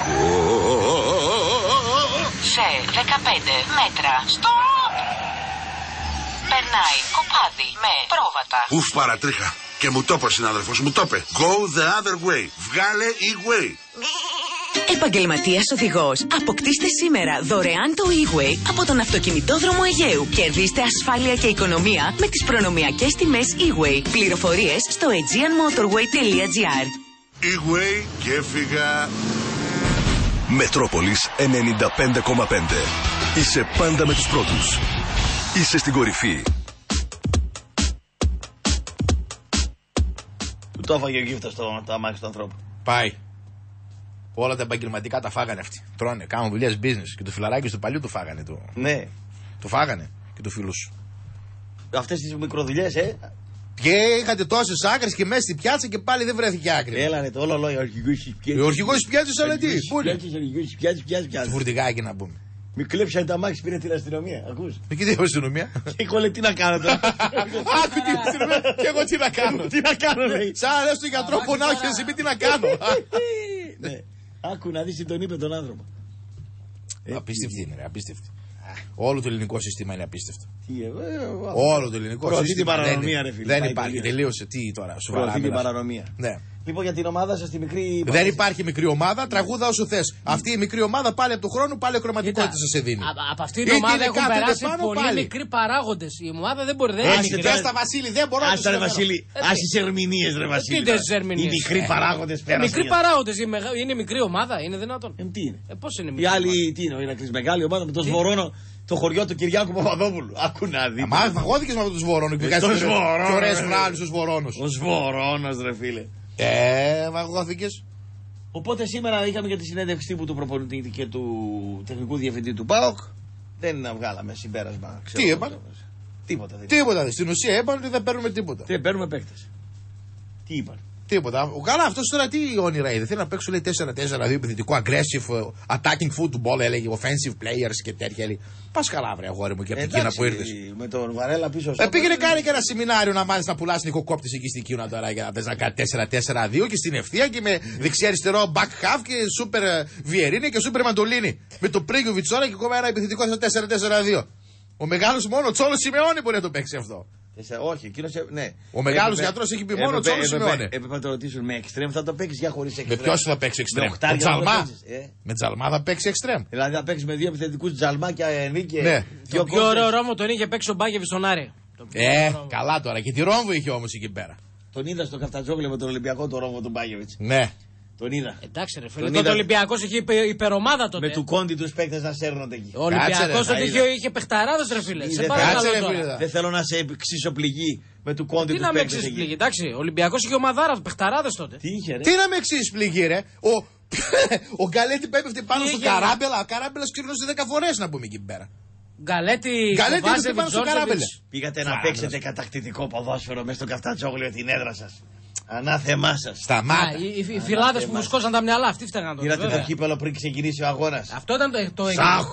Σε 15 μέτρα stop. Περνάει κοπάδι με πρόβατα. Ουφ, παρατρίχα. Και μου το είπε ο συνάδελφος, μου το είπε. Go the other way. Βγάλε e-way. Επαγγελματίας οδηγός. Αποκτήστε σήμερα δωρεάν το e-way από τον αυτοκινητόδρομο Αιγαίου. Κερδίστε ασφάλεια και οικονομία με τις προνομιακές τιμές e-way. Πληροφορίες στο aegeanmotorway.gr. E-way και έφυγα. Μετρόπολης 95,5. Είσαι πάντα με τους πρώτους. Είσαι στην κορυφή. Το έφαγε ο γύφτος το αμάξι του ανθρώπου. Πάει. Όλα τα επαγγελματικά τα φάγανε αυτοί. Τρώνε, κάνουν δουλειές business. Και το φιλαράκι του παλιού το φάγανε. Ναι. Το φάγανε και το φίλο σου. Αυτές τις μικροδουλειές, Και είχατε τόσες άκρες και μέσα στην πιάτσα και πάλι δεν βρέθηκε άκρη. Έλανε το όλο λόγο. Ο αρχηγός της πιάτσας, αλλά τι. Πού είναι. Πιάτσα. Φουρτικάκι να πούμε. Μη κλέψανε τα αμάξι, πήρε την αστυνομία. Ακούς. Και τι είπε αστυνομία. Και εγώ λέει τι να κάνω τώρα. Άκου την αστυνομία. Και εγώ τι να κάνω. Τι να κάνω, λέει. Σαν λες στον γιατρό πονάω και εσύ πει τι να κάνω. Ναι. Άκου να δεις τι τον είπε τον άνθρωπο. Απίστευτη είναι, ρε, απίστευτη. Όλο το ελληνικό σύστημα είναι απίστευτο. εγώ. Όλο το ελληνικό Προωθεί σύστημα. την παρανομία, ρε φίλε. Δεν υπάρχει. Τελείωσε. Τι τώρα, σοβαρά. Προωθεί την παρανομία. Ναι. Λοιπόν, για την ομάδα σας τη μικρή. Δεν υπάρχει μικρή ομάδα, τραγούδα όσο θες. Αυτή η μικρή ομάδα πάλι από του χρόνου, πάλι ακροματικότητα σε δίνει. Από αυτή την ομάδα έχουν περάσει πολύ μικροί παράγοντες. Η ομάδα δεν μπορεί να είναι. Δες τα Βασίλη, δεν μπορώ να το πω. Βασίλη, άσε ερμηνείες, ρε Βασίλη. Τι τις ερμηνείες. Οι μικροί παράγοντες πέρασαν. Μικροί παράγοντες, είναι μικρή ομάδα, είναι δυνατόν. Τι είναι. Πώς είναι μικρή. Οι άλλοι, τι είναι, ο Ηρακλής μεγάλη ομάδα με το Σβορώνο. Το χωριό του Κυριάκου Παπαδόπουλου. Άκου να δει. Μα φαγώθηκες με αυτό το Σβορώνο και βγάζεις και ωραίες φράλες ο Σβορώνος. Ο Σβορώνος, ρε φίλε. Φαγώθηκες. Οπότε σήμερα είχαμε και τη συνέντευξη τύπου του προπονητή και του τεχνικού διευθυντή του ΠΑΟΚ. Δεν βγάλαμε συμπέρασμα. Τι είπαν. Τίποτα. Τίποτα. Στην ουσία είπαν ότι δεν παίρνουμε τίποτα. Δεν παίρνουμε παίκτες. Τι είπαν. Τίποτα. Καλά, αυτό τώρα τι όνειρα είδε. Θέλει να παίξω, λέει, 4-4-2 επιθετικό, aggressive, attacking football, έλεγε, offensive players και τέτοια. Πα καλά, βρε αγόρι μου, και από την Κίνα που ήρθε. Με τον Βαρέλα πίσω. Πήγαινε κάνει και ένα σεμινάριο να μάθει να πουλά νοικοκόπτη εκεί στην Κίνα τώρα για να πες να κάνει 4-4-2 και στην ευθεία και με δεξιά-αριστερό back half και super Βιερίνη και super Μαντολίνη. Με το Πρίγιο Βιτσόρα και ακόμα ένα επιθετικό 4-4-2. Ο μεγάλο μόνο Τσόλο Σιμεώνη μπορεί να το παίξει αυτό. Όχι, εκείνο. Ναι. Ο μεγάλο γιατρό έχει πει μόνο Τσόλο Σιμεώνη. Έπρεπε να το ρωτήσουν με εξτρέμ, θα το παίξει για χωρί εξτρέμ. Με ποιο θα παίξει εξτρέμ. Με Τζαλμά. Με Τζαλμά θα παίξει εξτρέμ. Δηλαδή θα παίξει με δύο επιθετικού Τζαλμά και Ενρίκε. Ναι. Το πιο ωραίο Ρόμο τον είχε παίξει ο Μπάγεβιτ στον Άρη. Καλά τώρα. Και τη Ρόμβο είχε όμω εκεί πέρα. Τον είδα στο Καφτατζόγλιο με τον Ολυμπιακό το Ρόμβο του Μπάγεβιτ. Ναι. Τον είδα. Εντάξει, ρε φίλε. Τότε ο Ολυμπιακό είχε υπερομάδα τότε. Με του Κόντι του παίκτε να σέρνονται εκεί. Ο Ολυμπιακό τότε είχε παιχταράδε, ρε φίλε. Σε παρακαλώ τώρα. Δεν θέλω να σε εξήσω πληγή με του Κόντι του παίκτε. Τι να με εξήσει πληγή, εντάξει. Ο Ολυμπιακό είχε ομαδάρα, παιχταράδε τότε. Τι είχε, ρε. Τι να με εξήσει πληγή, ρε. Ο Γκαλέτη πέφτει πάνω στο Καράμπελα. Ο Καράμπελα ξύπνησε 10 φορέ να πούμε εκεί πέρα. Γκαλέτη πάνω στο Καράμπελα. Πήγατε να παίξετε κατακτητικό ποδόσφαιρο μέσα στο Καφτατζόγλιο την έδρα σα. Ανάθεμά σα. Σταμάτα. Οι φυλάδε που μου σκόσαν τα μυαλά, αυτοί φταίγαν τότε. Είδατε το κύπελο πριν ξεκινήσει ο αγώνα. Αυτό ήταν το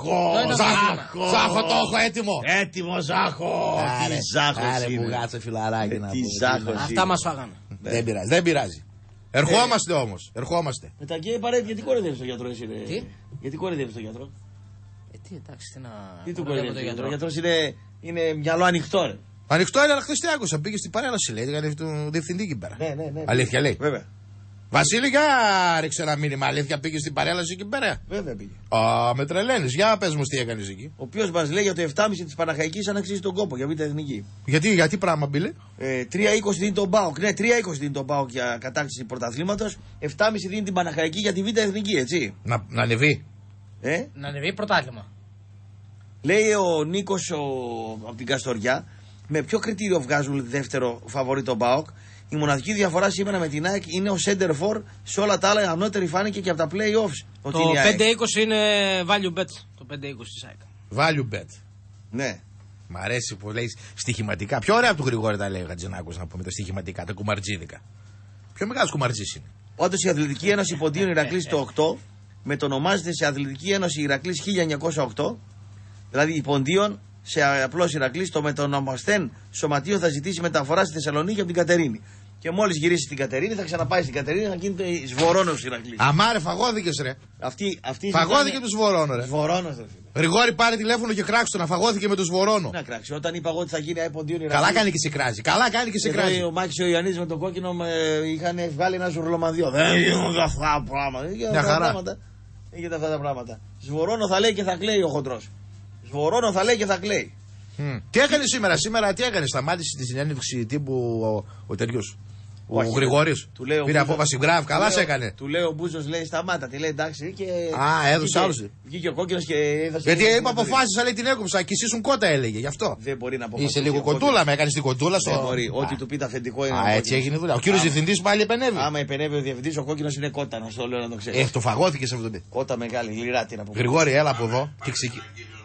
Ζάχο, το έχω έτοιμο. Έτοιμο, Ζάχο. Τι Ζάχο. Άρε μπουγάτσα φιλαράκι να πούμε. Αυτά μα φάγανε. Δεν πειράζει. Ερχόμαστε όμω. Ερχόμαστε. Με τα γκέι παρέμβει, γιατί κοροϊδεύει τον γιατρό εσύ. Γιατί κοροϊδεύει τον γιατρό. Τι εντάξει, τι να. Τι του κοροϊδεύει τον γιατρό. Ο γιατρό είναι μυαλό ανοιχτό, ρε. Ανοιχτό είναι, αλλά χθες τι άκουσα. Πήγε στην παρέλαση, λέει. Έκανε τον διευθυντή εκεί πέρα. Ναι. Αλήθεια λέει. Βέβαια. Βασίλη, για ρίξε ένα μήνυμα. Αλήθεια πήγε στην παρέλαση εκεί πέρα. Βέβαια πήγε. Με τρελαίνει. Για πε μου τι έκανε εκεί. Ο οποίο μα λέει για το 7,5 τη Παναχαϊκή αν αξίζει τον κόπο για β' εθνική. Γιατί πράγμα μπήλε. 3,20 δίνει τον Πάοκ. Ναι, 3,20 δίνει τον Πάοκ για κατάκτηση πρωταθλήματο. 7,5 δίνει την Παναχαϊκή για τη β' εθνική, έτσι. Να ανεβεί. Να ανεβεί πρωτάθλημα. Λέει ο Νίκο από την Καστοριά. Με ποιο κριτήριο βγάζουν δεύτερο φαβορί τον ΠΑΟΚ. Η μοναδική διαφορά σήμερα με την ΑΕΚ είναι ο Center For. Σε όλα τα άλλα η ανώτερη φάνηκε και από τα playoffs. Το 5-20 είναι value bet. Το 5-20 της ΑΕΚ. Value bet. Ναι. Μ' αρέσει που λέει στοιχηματικά. Πιο ωραία από του Γρηγόρη τα λέει ο Χατζηνάκος να πούμε τα στοιχηματικά, τα κουμαρτζίδικα. Πιο μεγάλο κουμαρτζή είναι. Όντω η Αθλητική Ένωση Ποντίων Ηρακλής το 8 μετονομάζεται σε Αθλητική Ένωση Ηρακλής 1908. Δηλαδή η Ποντίων σε απλός Ηρακλής, το μετονομαστέν σωματείο θα ζητήσει μεταφορά στη Θεσσαλονίκη από την Κατερίνη. Και μόλις γυρίσει στην Κατερίνη θα ξαναπάει στην Κατερίνη να γίνεται Σβορώνος Ηρακλής. Αμάρε, φαγώθηκες ρε. Φαγώθηκε του Σβορώνο ρε. Σβορώνος ρε. Γρηγόρη πάρε τηλέφωνο και κράξτε να φαγώθηκε με του Σβορώνο. Να κράξει. Όταν είπα εγώ ότι θα γίνει Ποντίων Ηρακλής. Καλά κάνει και σε κράζει. Καλά κάνει και σε κράζει. Ο Μάκης ο Ιωαννίδης με τον κόκκινο είχαν βγάλει ένα ζουρλομανδιό. Δεν γίνονται αυτά τα πράγματα. Δεν γίνονται αυτά τα πράγματα. Σβορώνο θα λέει και θα κλαίει ο χοντρός. Σβορώνο θα λέει και θα κλαίει. Τι έκανε σήμερα, τι έκανε, σταμάτησε τη συνέντευξη τύπου ο Τεριούς. Ο Γρηγόρης πήρε απόφαση. Μπράβο, καλά σε έκανε. Του λέει ο Μπούζος, λέει σταμάτα, τη λέει εντάξει. Και έδωσε άλλους. Βγήκε ο κόκκινος και έδωσε. Γιατί είπα αποφάσισα, λέει την έκοψα και εσύ κότα έλεγε γι' αυτό. Δεν μπορεί να αποφασίσει. Είσαι λίγο κοντούλα, με έκανε την κοντούλα στο. Δεν μπορεί, ό,τι του πει τα αφεντικό είναι. Έτσι έγινε δουλειά. Ο κύριος διευθυντής πάλι επενεύει. Άμα επενεύει ο διευθυντής, ο κόκκινος είναι κότα, να στο λέω να το ξέρει. Το φαγώθηκε σε αυτό το. Κότα μεγάλη, γλυρά τι να πω. Γρηγόρη, έλα από εδώ και ξεκινήσει.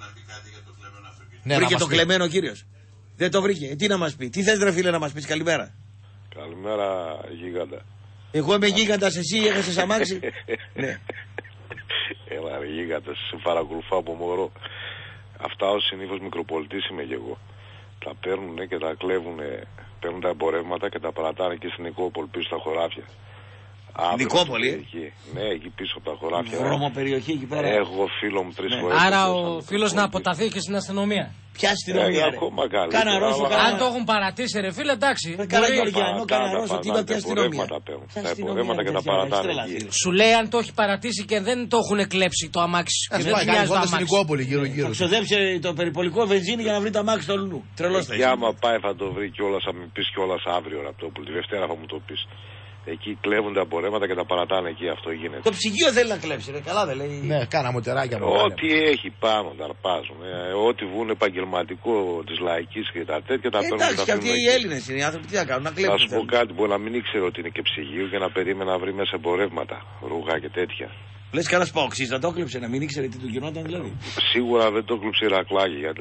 Βρήκε το κλεμμένο ο κύριος. Δεν το βρήκε. Τι να μας πει, τι θες ρε φίλε να μας πεις, καλημέρα. Καλημέρα, γίγαντα. Εγώ είμαι γίγαντας, εσύ έχασες αμάξι. Ναι. Έλα ρε γίγαντας, σε παρακολουθώ από μωρό. Αυτά ως συνήθως μικροπολιτής είμαι και εγώ. Τα παίρνουν και τα κλέβουν, παίρνουν τα εμπορεύματα και τα παρατάνε και στην Νικόπολη πίσω στα χωράφια. Νικόπολη. Ναι, εκεί πίσω από τα χωράφια. Βρώμο περιοχή εκεί πέρα. Έχω φίλο μου 3 φορές. Άρα ο φίλος να αποταθεί και στην αστυνομία. Ποια αστυνομία? Ακόμα καλύτερα. Κάνα Ρώσο. Αν το έχουν παρατήσει, ρε φίλε, εντάξει. Κάνα Γεωργιανό, κάνα Ρώσο, τι είπα, ποια αστυνομία. Τα εμπορεύματα και τα παρατάνε εκεί. Σου λέει αν το έχει παρατήσει και δεν το έχουν κλέψει το αμάξι. Α πάει κάνει βόλτα στην Νικόπολη γύρω-γύρω. Θα ξοδέψει το περιπολικό βενζίνη για να βρει το αμάξι του Λουνού. Τρελός θα είναι. Άμα πάει θα το βρει κιόλας, θα μου πει κιόλας αύριο Ραπτόπουλο. Τη Δευτέρα θα μου το πει. Εκεί κλέβουν τα εμπορεύματα και τα παρατάνε εκεί, αυτό γίνεται. Το ψυγείο θέλει να κλέψει, ρε, καλά δεν λέει. Ναι, κάνα μοτεράκια μου. Ό,τι έχει πάνω τα αρπάζουν. Ό,τι βγουν επαγγελματικό τη λαϊκή και τα τέτοια τα παίρνουν. Εντάξει, και αυτοί οι Έλληνες είναι οι άνθρωποι, τι να κάνουν, να κλέψουν. Θα σου πω κάτι, μπορεί να μην ήξερε ότι είναι και ψυγείο και να περίμενα να βρει μέσα εμπορεύματα, ρούχα και τέτοια. Λες κανένας παοξής να το κλέψε, να μην ήξερε τι του γινόταν δηλαδή. Σίγουρα δεν το κλέψε Ηρακλάκι γιατί.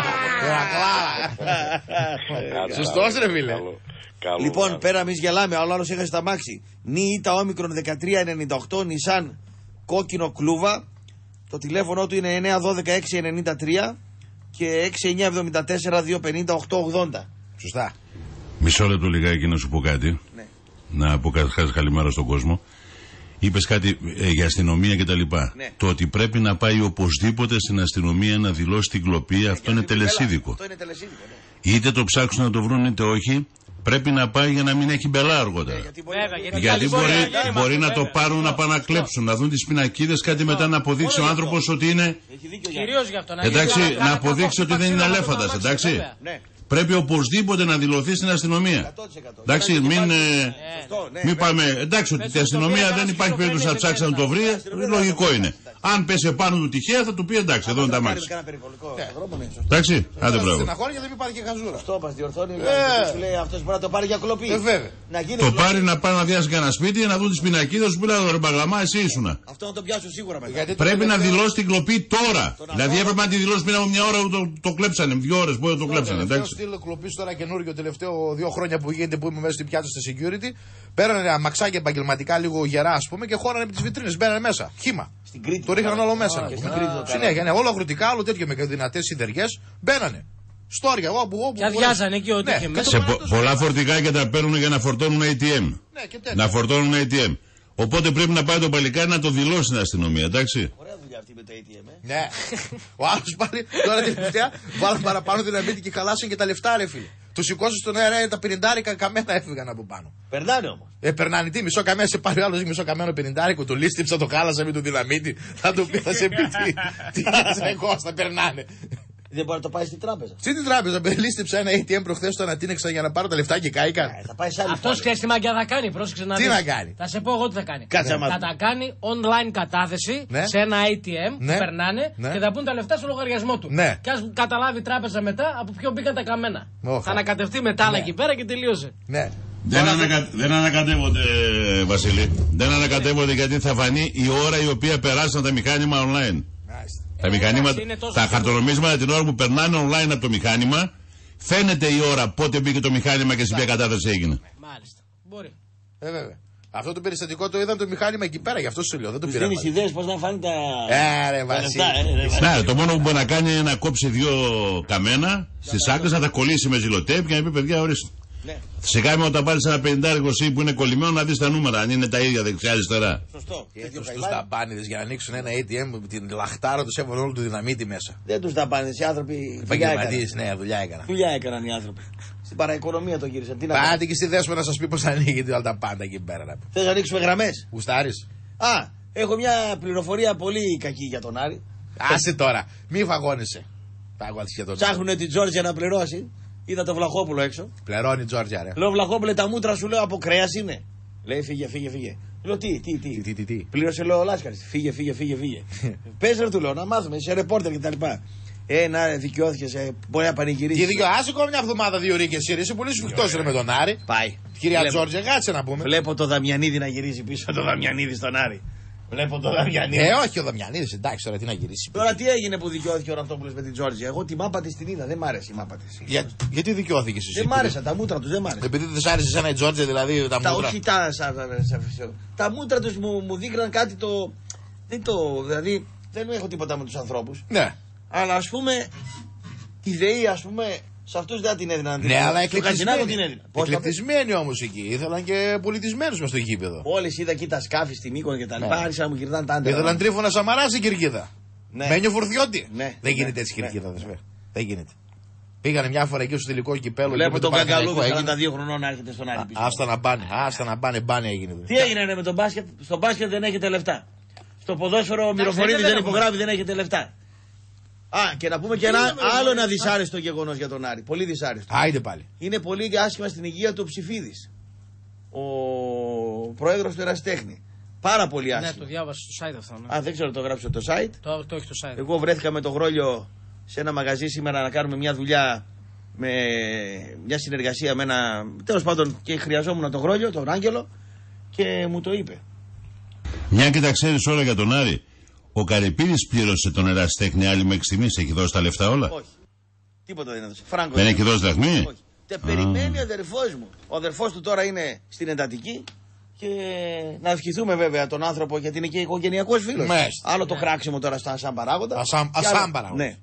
Σωστός ρε φίλε. Καλό, λοιπόν, πέρα εμείς γελάμε, ο άλλος έχασε τα μάξι. Νίητα όμικρον 1398, Νισάν κόκκινο κλούβα. Το τηλέφωνο του είναι 912-693 και 6974-250-880. Σωστά. Μισό λεπτό λιγάκι να σου πω κάτι. Ναι. Να πω κάτι, καλημέρα στον κόσμο. Είπες κάτι για αστυνομία και τα λοιπά. Ναι. Το ότι πρέπει να πάει οπωσδήποτε στην αστυνομία να δηλώσει την κλοπή, αυτό είναι τελεσίδικο. Αυτό είναι τελεσίδικο, ναι. Είτε το ψάξουν να το βρουν είτε όχι, πρέπει να πάει για να μην έχει μπελά αργότερα. Γιατί μπορεί να το πάρουν να πάνε να κλέψουν, να δουν τις πινακίδες, κάτι μετά να αποδείξει ο άνθρωπος ότι είναι. Εντάξει, να αποδείξει ότι δεν είναι αλέφαντας, εντάξει. Πρέπει οπωσδήποτε να δηλωθεί στην αστυνομία. Εντάξει, μην πάμε. Εντάξει, ότι η αστυνομία δεν υπάρχει περίπτωση να ψάξει να το βρει, λογικό είναι. Αν πέσει επάνω του τυχαία θα του πει εντάξει, εδώ είναι τα μάξι. Εντάξει, άντε μπράβο. Στεναχώρια δεν υπάρχει και χαζούρα. Αυτό μας διορθώνει. Σου λέει αυτός μπορεί να το πάρει για κλοπή. Το πάρει να πάει να διάσει κανένα σπίτι να δουν τις πινακίδες σου που λέει ρε Παγλαμά, εσύ ήσουνα. Αυτό να το πιάσουν σίγουρα μετά. Πρέπει να δηλώσει την κλοπή τώρα. Δηλαδή έπρεπε να τη δηλώσει πριν από μια ώρα που το κλέψανε. 2 ώρες που το κλέψανε. Εντάξει. Στείλω κλοπή τώρα καινούργιο τελευταίο 2 χρόνια που γίνεται που είμαι μέσα στην πιάτσα στη security. Πέρανε αμαξάκια επαγγελματικά λίγο γερά α πούμε και χώρανε με τις βιτρίνες. Μπαίνανε μέσα. Χύμα. Το ρίχναν όλο μέσα. Συνέχεια, ναι, όλο αγροτικά, όλο τέτοιο με δυνατές σιδεριές. Μπαίνανε. Στόρια, όπου. Και αδειάζανε εκεί ό,τι είχε μέσα. Σε πολλά φορτηγάκια τα παίρνουν για να φορτώνουν ATM. Να φορτώνουν ATM. Οπότε πρέπει να πάει το παλικάρι να το δηλώσει στην αστυνομία, εντάξει. Ωραία δουλειά αυτή με το ATM, Ναι. Ο άλλος πάλι τώρα τελευταία βάλαν παραπάνω δυναμίτη και χαλάσαν και τα λεφτά, ρε φίλε. Του σηκώσουν στον αέρα τα 50 καμένα έφυγαν από πάνω. Περνάνε όμως. Περνάνε τι, μισό καμένα σε πάρει ο άλλος μισό καμένο 50, το λίστηψα, το χάλασα με το δυναμίτη. Θα του πει, θα σε πει τι εγώ, θα περνάνε. Δεν μπορεί να το πάει στην τράπεζα. Στην τράπεζα, λίστηψα ένα ATM προχθές, το ανατείνεξα για να πάρω τα λεφτά και κάηκαν. Αυτός ξέρεις τι μαγκιά θα κάνει, πρόσεξε να δεις. Τι να κάνει. Θα σε πω εγώ τι θα κάνει. Θα τα κάνει online κατάθεση σε ένα ATM, περνάνε και θα πούν τα λεφτά στο λογαριασμό του. Και ας καταλάβει η τράπεζα μετά από ποιο μπήκαν τα καμένα. Θα ανακατευτεί μετά άλλα εκεί πέρα και τελείωσε. Δεν ανακατεύονται, Βασίλη. Δεν ανακατεύονται γιατί θα φανεί η ώρα η οποία περάσαν τα μηχάνημα online. Τα μηχανήματα, τα χαρτονομίσματα την ώρα που περνάνε online από το μηχάνημα, φαίνεται η ώρα πότε μπήκε το μηχάνημα και σε ποια κατάθεση έγινε. Μάλιστα. Μπορεί. Βέβαια. Αυτό το περιστατικό το είδαμε το μηχάνημα εκεί πέρα, γι' αυτό σου λέω. Δεν το πήρα. Δίνεις ιδέες πώς να φάνει τα. Ρε Βασίλη. Ναι, το μόνο που μπορεί να κάνει είναι να κόψει 2 καμένα στις άκρες, να τα κολλήσει με ζηλοτέπ και να πει παιδιά ορίστε. Σιγά με όταν πάρεις ένα 50 που είναι κολλημένο να δεις τα νούμερα, αν είναι τα ίδια δεξιά-αριστερά. Σωστό. Τους ταμπάνιδες για να ανοίξουν ένα ATM με την λαχτάρα τους έβαλαν όλο το δυναμίτι μέσα. Δεν τους ταμπάνιδες, οι άνθρωποι. Επαγγελματίες, ναι, δουλειά έκαναν. Δουλειά έκαναν οι άνθρωποι. Στην παραοικονομία το γύρισαν. Πάτε και στη Δέσποινα να σας πει πώς ανοίγει όλα τα πάντα εκεί πέρα. Θες να ανοίξουμε γραμμές. Γουστάρεις. Έχω μια πληροφορία πολύ κακή για τον Άρη. Άσε τώρα, μη φαγώνεσαι. Ψάχνουνε την Τζόρτζια να πληρώσει. Είδα το Βλαχόπουλο έξω. Πληρώνει Τζόρτζια, ρε. Λέω Βλαχόπουλε, τα μούτρα σου λέω από κρέας είναι. Λέει φύγε. Λέω τι. Πλήρωσε λέω ο Λάσκαρης. Φύγε. Πες ρε του λέω να μάθουμε, είσαι ρεπόρτερ κτλ. Να δικαιώθηκε, μπορεί να πανηγυρίσει. Και άσε ακόμα μια εβδομάδα 2 ρίκες εσύ. Είσαι πολύ σφιχτός με τον Άρη. Πάει. Κυρία Τζόρτζια, κάτσε να πούμε. Βλέπω το Δαμιανίδη να γυρίζει πίσω. Το Δαμιανίδη στον Άρη. Βλέπω το Δαμιανίδη. Όχι ο Δαμιανίδης, εντάξει τώρα τι να γυρίσει. Τώρα τι έγινε που δικαιώθηκε ο Ραπτόπουλος με την Τζόρτζια. Εγώ τη μάπα τη την είδα, δεν μ' άρεσε η μάπα τη. Γιατί δικαιώθηκε εσύ? Δεν μ' άρεσαν τα μούτρα του, δεν μ' άρεσαν. Επειδή δεν σ' άρεσε σαν η Τζόρτζια δηλαδή τα μούτρα. Όχι τα μούτρα του μου δείχναν κάτι το. Δηλαδή δεν έχω τίποτα με του ανθρώπου. Ναι. Αλλά α πούμε τη ΔΕΗ, α πούμε, σε αυτού δεν την έδιναν. Ναι, αλλά εκλεπτισμένοι. την έδιναν. Εκλεπτισμένοι όμω εκεί. Ήθελαν και πολιτισμένου μες στο γήπεδο. Όλε είδα εκεί τα σκάφη στη Μύκονο και τα λοιπά. Άρχισαν να μου γυρνάνε τα άντερα. Ήθελαν Τρίφωνα Σαμαρά στην Κυρκίδα. Ναι. Μένιο Φουρτιώτη. Ναι. Δεν γίνεται έτσι Κυρκίδα, δεν γίνεται. Πήγανε μια φορά εκεί στο τελικό κυπέλο. Βλέπω τον Καγκαλούδη 42 χρονών να έρχεται στον Άρη πίσω. Άστα να πάνε, μπάνε έγινε. Τι έγινε με τον μπάσκετ? Στο μπάσκετ δεν έχετε λεφτά. Στο ποδόσφαιρο ο Μυροφορίδης δεν υπογράφει, δεν έχετε λεφτά. Και να πούμε και άλλο ένα δυσάρεστο γεγονός για τον Άρη. Πολύ δυσάρεστο. Άιντε πάλι. Είναι πολύ άσχημα στην υγεία του ο Ψηφίδης. Ο πρόεδρος του Ερασιτέχνη. Πάρα πολύ άσχημα. Ναι, το διάβασα στο site αυτό. Ναι. Δεν ξέρω, το γράψω το site. Το έχει το site. Εγώ βρέθηκα με τον Γρόλιο σε ένα μαγαζί σήμερα να κάνουμε μια δουλειά με μια συνεργασία με ένα. Τέλος πάντων, και χρειαζόμουν τον Γρόλιο, τον Άγγελο, και μου το είπε. Μια και τα ξέρεις όλα για τον Άρη. Ο Καρυπίδης πλήρωσε τον Ερασιτέχνη άλλη μέχρι στιγμής, έχει δώσει τα λεφτά όλα? Όχι. Τίποτα δεν έδωσε. Φράγκο. Δεν έχει δώσει δραχμή? Όχι. Περιμένει ο αδερφός μου. Ο αδερφός του τώρα είναι στην εντατική και να ευχηθούμε βέβαια τον άνθρωπο γιατί είναι και οικογενειακός φίλος. Άλλο το κράξιμο τώρα σαν παράγοντα. Σαν παράγοντα. Ναι.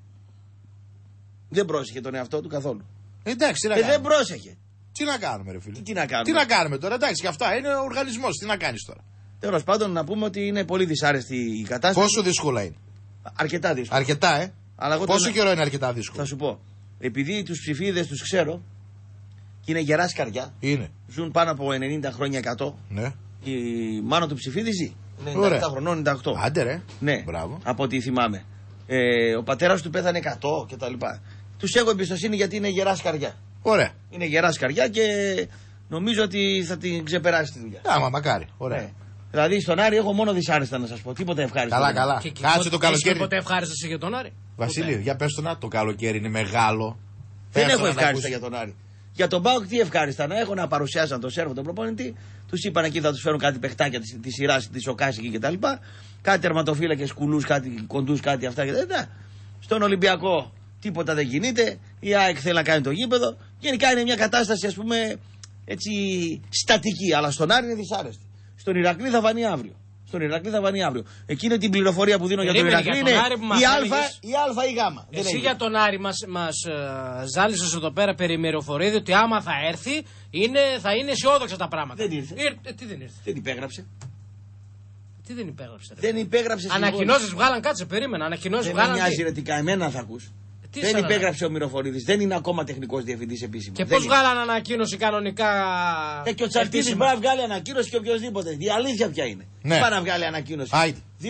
Δεν πρόσεχε τον εαυτό του καθόλου. Εντάξει, δεν πρόσεχε. Τι να κάνουμε, ρε φίλε. Τι να κάνουμε. Τι να κάνουμε τώρα, εντάξει, και αυτά είναι ο οργανισμός. Τι να κάνεις τώρα. Τέλος πάντων, να πούμε ότι είναι πολύ δυσάρεστη η κατάσταση. Πόσο δύσκολα είναι? Αρκετά δύσκολα. Αρκετά, Αλλά πόσο καιρό είναι αρκετά δύσκολο? Θα σου πω. Επειδή τους ψηφίδες τους ξέρω και είναι γερά σκαριά. Είναι. Ζουν πάνω από 90 χρόνια 100. Ναι. Η μάνα του ψηφίδη ζει. 97 χρονών, 98. Άντε ρε. Ναι. Μπράβο. Από ό,τι θυμάμαι. Ο πατέρας του πέθανε 100 κτλ. Τους έχω εμπιστοσύνη γιατί είναι γερά σκαριά. Ωραία. Είναι γερά σκαριά και νομίζω ότι θα την ξεπεράσει τη δουλειά. Άμα μακάρι. Ωραία. Ναι. Δηλαδή στον Άρη έχω μόνο δυσάρεστα να σας πω. Τίποτα ευχάριστο. Καλά. Κάτσε το καλοκαίρι. Ποτέ ευχάριστο για τον Άρη? Βασίλειο, για πες το να, το καλοκαίρι είναι μεγάλο. Δεν έχω ευχάριστα για τον Άρη. Για τον ΠΑΟΚ τι ευχάριστα να έχω, να παρουσιάσαν τον Σέρβο τον προπονητή. Τους είπαν εκεί θα τους φέρουν κάτι παιχτάκια τη σειρά τη Οκάσικη κτλ. Κάτι τερματοφύλακες κουλούς, κάτι κοντούς, κάτι αυτά κτλ. Στον Ολυμπιακό τίποτα δεν κινείται. Η ΑΕΚ θέλει να κάνει το γήπεδο. Γενικά είναι μια κατάσταση, ας πούμε, έτσι στατική. Αλλά στον Άρη είναι δυσάρεστη. Στον Ηρακλή θα βανεί αύριο. Εκείνη την πληροφορία που δίνω για τον Ηρακλή είναι η Α ή Γ. Εσύ για τον Άρη μας ζάλισες εδώ πέρα περί Μυροφορίδη ότι άμα θα έρθει θα είναι αισιόδοξα τα πράγματα. Δεν ήρθε. Τι δεν ήρθε? Δεν υπέγραψε. Τι δεν υπέγραψε? Δεν υπέγραψε. Ανακοινώσεις βγάλαν, κάτσε περίμενα. Ανακοινώσεις βγάλαν. Δεν μοιάζει ρετικά, εμένα θα ακούς. Δεν υπέγραψε ο Μυροφορίδης, δεν είναι ακόμα τεχνικός διευθυντής επίσημα. Και πώς βγάλαν ανακοίνωση κανονικά? Και ο Τσαρτίδης μπορεί να βγάλει ανακοίνωση και οποιοδήποτε. Η αλήθεια ποια είναι. Ναι. Πάει να βγάλει ανακοίνωση. 2-31-0-90-90-90.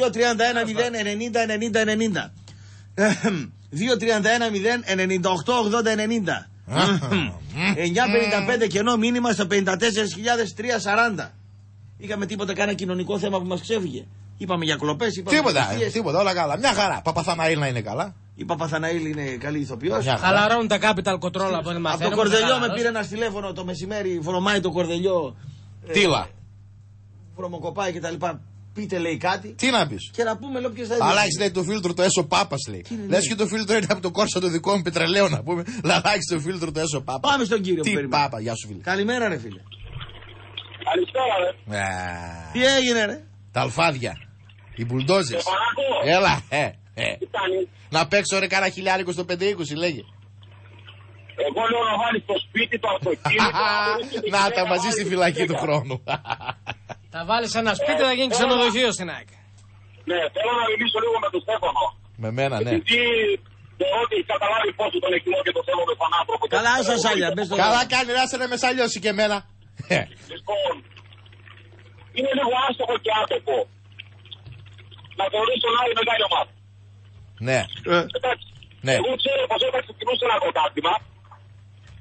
2-31-0-98-80-90. 9-55 κενό μήνυμα στο 54.340. Είχαμε τίποτα, κάνα κοινωνικό θέμα που μας ξέφυγε? Είπαμε για κλοπές, τίποτα, όλα καλά. Μια χαρά. Παπαθαναήλ να είναι καλά. Η Παπαθαναήλ είναι καλή ηθοποιός. Χαλαρώνουν τα capital control από ό,τι μαθαίνουμε. Από το Κορδελιό με πήρε ένα τηλέφωνο το μεσημέρι, βρωμάει το Κορδελιό. Τίλα. Βρωμοκοπάει και τα λοιπά. Πείτε λέει κάτι. Τι να πεις? Και να πούμε λέω ποιος θα είναι. Αλλάξει λέει το φίλτρο το έσω Πάπας λέει. Λες και το φίλτρο είναι από το Κόρσα το δικό μου πετρελαίο να πούμε. Αλλάξει το φίλτρο το έσω Πάπα. Πάμε στον κύριο. Τι Πάπα, γεια σου φίλε. Καλημέρα ρε φίλε. Καλησπέρα ρε. Τι έγινε ρε? Τα αλφάδια. Οι μπουλντόζες. Έλα, να παίξω ρε κάνα χιλιάρικο στο 520 λέγε. Εγώ λέω να βάλεις στο σπίτι το αυτοκίνητο. Να τα μαζί στη φυλακή του χρόνου. Θα βάλεις ένα σπίτι, θα γίνει ξενοδοχείο στην ΑΕΚ. Ναι, θέλω να μιλήσω λίγο με τον Στέφανο. Με μένα, ναι. Γιατί θεωρώ ότι έχει καταλάβει πόσο τον εκτιμώ και τον θέλω με τον άνθρωπο. Καλά, σας άλλα. Καλά κάνει, άσε να με σαλιώσει και εμένα. Λοιπόν, είναι λίγο άστοχο και άτομο να θεωρείς τον Άρη μεγάλη ομάδα. Ναι. Εντάξει. Εγώ ξέρω πως όταν ξεκινούσε ένα πρωτάθλημα,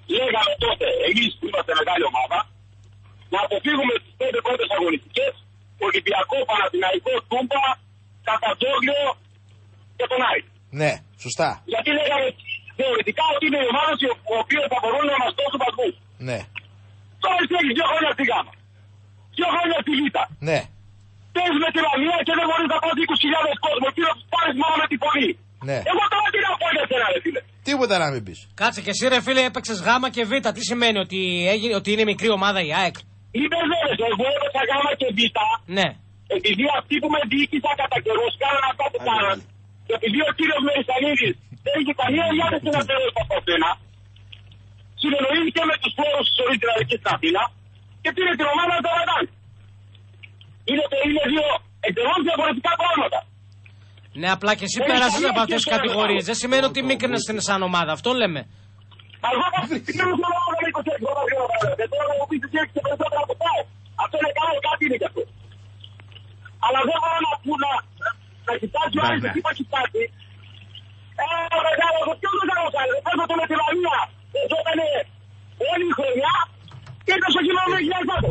λέγαμε τότε, εμείς που είμαστε μεγάλη ομάδα, να αποφύγουμε τις 5 πρώτες αγωνιστικές, Ολυμπιακό, Παναθηναϊκό, Τούμπα, Καφτατζόγλιο και τον Άρη. Ναι, σωστά. Γιατί λέγαμε θεωρητικά ότι είναι οι ομάδες οι οποίες θα μπορούν να μας δώσουν βαθμούς. Ναι. Τώρα εσύ έχεις 2 χρόνια στη Γάμα, 2 χρόνια στη Β. Ναι. Παίζεις με τη Λαμία και δεν μπορείς να πας 20.000 κόσμο και να τους πάρεις μόνο με τη φωνή. Ναι. Εγώ τώρα τι να πω για σένα, ρε φίλε. Τίποτα να μην πεις. Κάτσε και εσύ, ρε φίλε, έπαιξες Γάμα και Β. Τι σημαίνει, ότι είναι μικρή ομάδα η ΑΕΚ? Είπε βέβαιος, εγώ έπαιξα Γάμα και Β. Ναι. Επειδή αυτοί που με διοίκησαν κατά καιρούς κάναν αυτά που κάναν, και επειδή ο κύριος Μεριστανίδης δεν είχε καμία διάθεση να πληρώσει από σένα, συνεννοήθηκε με τους φόρους της ορής δηλαδή και στην Αθήνα και πήρε την ομάδα να το ρατάνει. Είναι 2 εντελώς διαφορετικά πράγματα. Ναι, απλά και εσύ πέρασες από αυτές τις κατηγορίες. Δεν σημαίνει ότι μίκρινες την σαν ομάδα. Αυτό λέμε. Εγώ πήρε σαν ομάδα με 26 χρόνια. Δεν τώρα να μου πεις εσύ έχεις και περισσότερα από πάω. Αυτό είναι καλό, κάτι είναι κι αυτό. Αλλά δεν μπορώ να κοιτάξει ο άλλος εκεί που έχει φτάσει. Μεγάλο, το πιο μεγάλο άλλο. Πόσο το με τη Λαμία. Ζώτανε όλη η χρονιά και ήρθε στο κοινό με 1000 άτομα.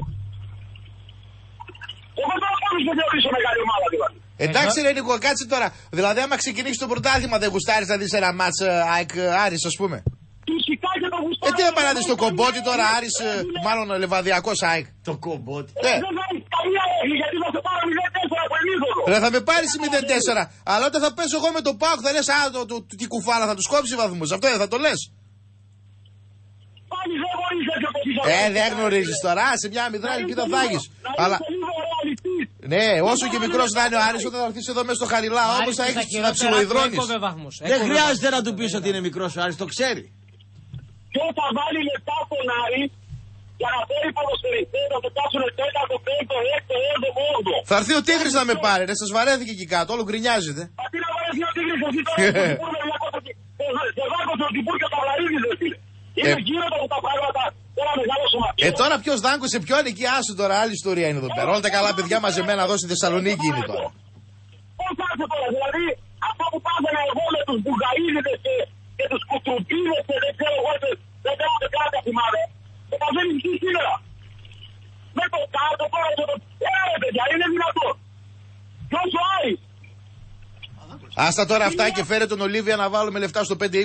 Εγώ δεν μπορώ να διορίσω μεγάλη ομάδα δηλαδή. Εντάξει ρε Νίκο, κάτσε τώρα. Δηλαδή άμα ξεκινήσει το πρωτάθλημα δεν γουστάρεις να δεις ένα μάτς ΑΕΚ Άρης ας πούμε? Φυσικά και το γουστάρεις. Τι να δεις το κομπότι τώρα Άρης, μάλλον Λεβαδιακός ΑΕΚ? Το κομπότι. Δεν θα έχεις καμία έγκλη γιατί θα σε πάρω 0-4 από εμίδωρο. Ρε θα με πάρεις 0-4. Αλλά όταν θα πέσω εγώ με το ΠΑΟΚ θα λες τι κουφάλα θα τους κόψει βαθμούς. Αυτό δεν θα το λες? Πάλι δεν μπορείς έτσι όπως είσαι. Δεν γνωρίζεις τώρα. Σε μια μικρά ελπίδα θα έχεις. Αλλά... Ναι, όσο και μικρός να είναι ο Άρης, όταν θα έρθεις εδώ μέσα στο Χαριλά, όμως θα έχεις να ψιλοϊδρώνεις. Δεν χρειάζεται να του πεις ότι είναι μικρός ο Άρης, το ξέρει. Ποιος θα βάλει λεφτά στον Άρη για να φέρει ποδοσφαιριστές να το κάτσουν 4ο, 5ο, 6ο, 7ο, 8ο. Θα έρθει ο Τίγρης να με πάρει, ρε, σας βαρέθηκε εκεί κάτω, όλο γκρινιάζετε. Τι να βαρεθεί ο Τίγρης, εσύ τώρα σε δάκωσε ο Τιπούρ και ο Παυλαρίδης, ρε φίλε. Είναι γύρω από τα πράγματα. Τώρα ποιος δάγκωσε ποιον εκεί, άσου τώρα, άλλη ιστορία είναι εδώ πέρα. Όλα τα καλά παιδιά μαζεμένα εδώ στη Θεσσαλονίκη είναι τώρα. Πώς άσε τώρα, δηλαδή αυτά που πάθαινα εγώ με τους Μπουγαΐδες και τους Κουτρουπίδες και δεν ξέρω εγώ, δεν ξέρω ούτε κάτι θυμάμαι. Και τα δεν ισχύει σήμερα. Με το κάτω τώρα και το... ρε παιδιά, είναι δυνατόν. Ποιος ο Άρης. Άστα τώρα αυτά και φέρε τον Ολίβια να βάλουμε λεφτά στο 5-20.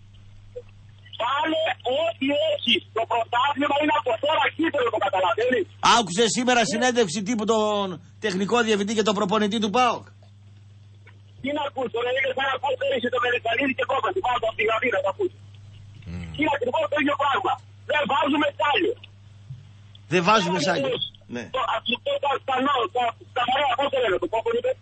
Πάλε ό,τι έχει. Το πρωτάθλημα είναι από τώρα κύπελο, το καταλαβαίνεις. Άκουσε σήμερα συνέντευξη τύπου τον τεχνικό διευθυντή και τον προπονητή του ΠΑΟΚ. Τι να ακούσει, τώρα είναι σαν να ακούσει πέρυσι το Μελισσανίδη και κόβαση πάνω από τη γραμμή να το ακούσει. Είναι ακριβώς το ίδιο πράγμα. Δεν βάζουμε σάλιο. Δεν βάζουμε σάλιο. Ναι. Τα μωρέα πώς το λένε, το προπονητή.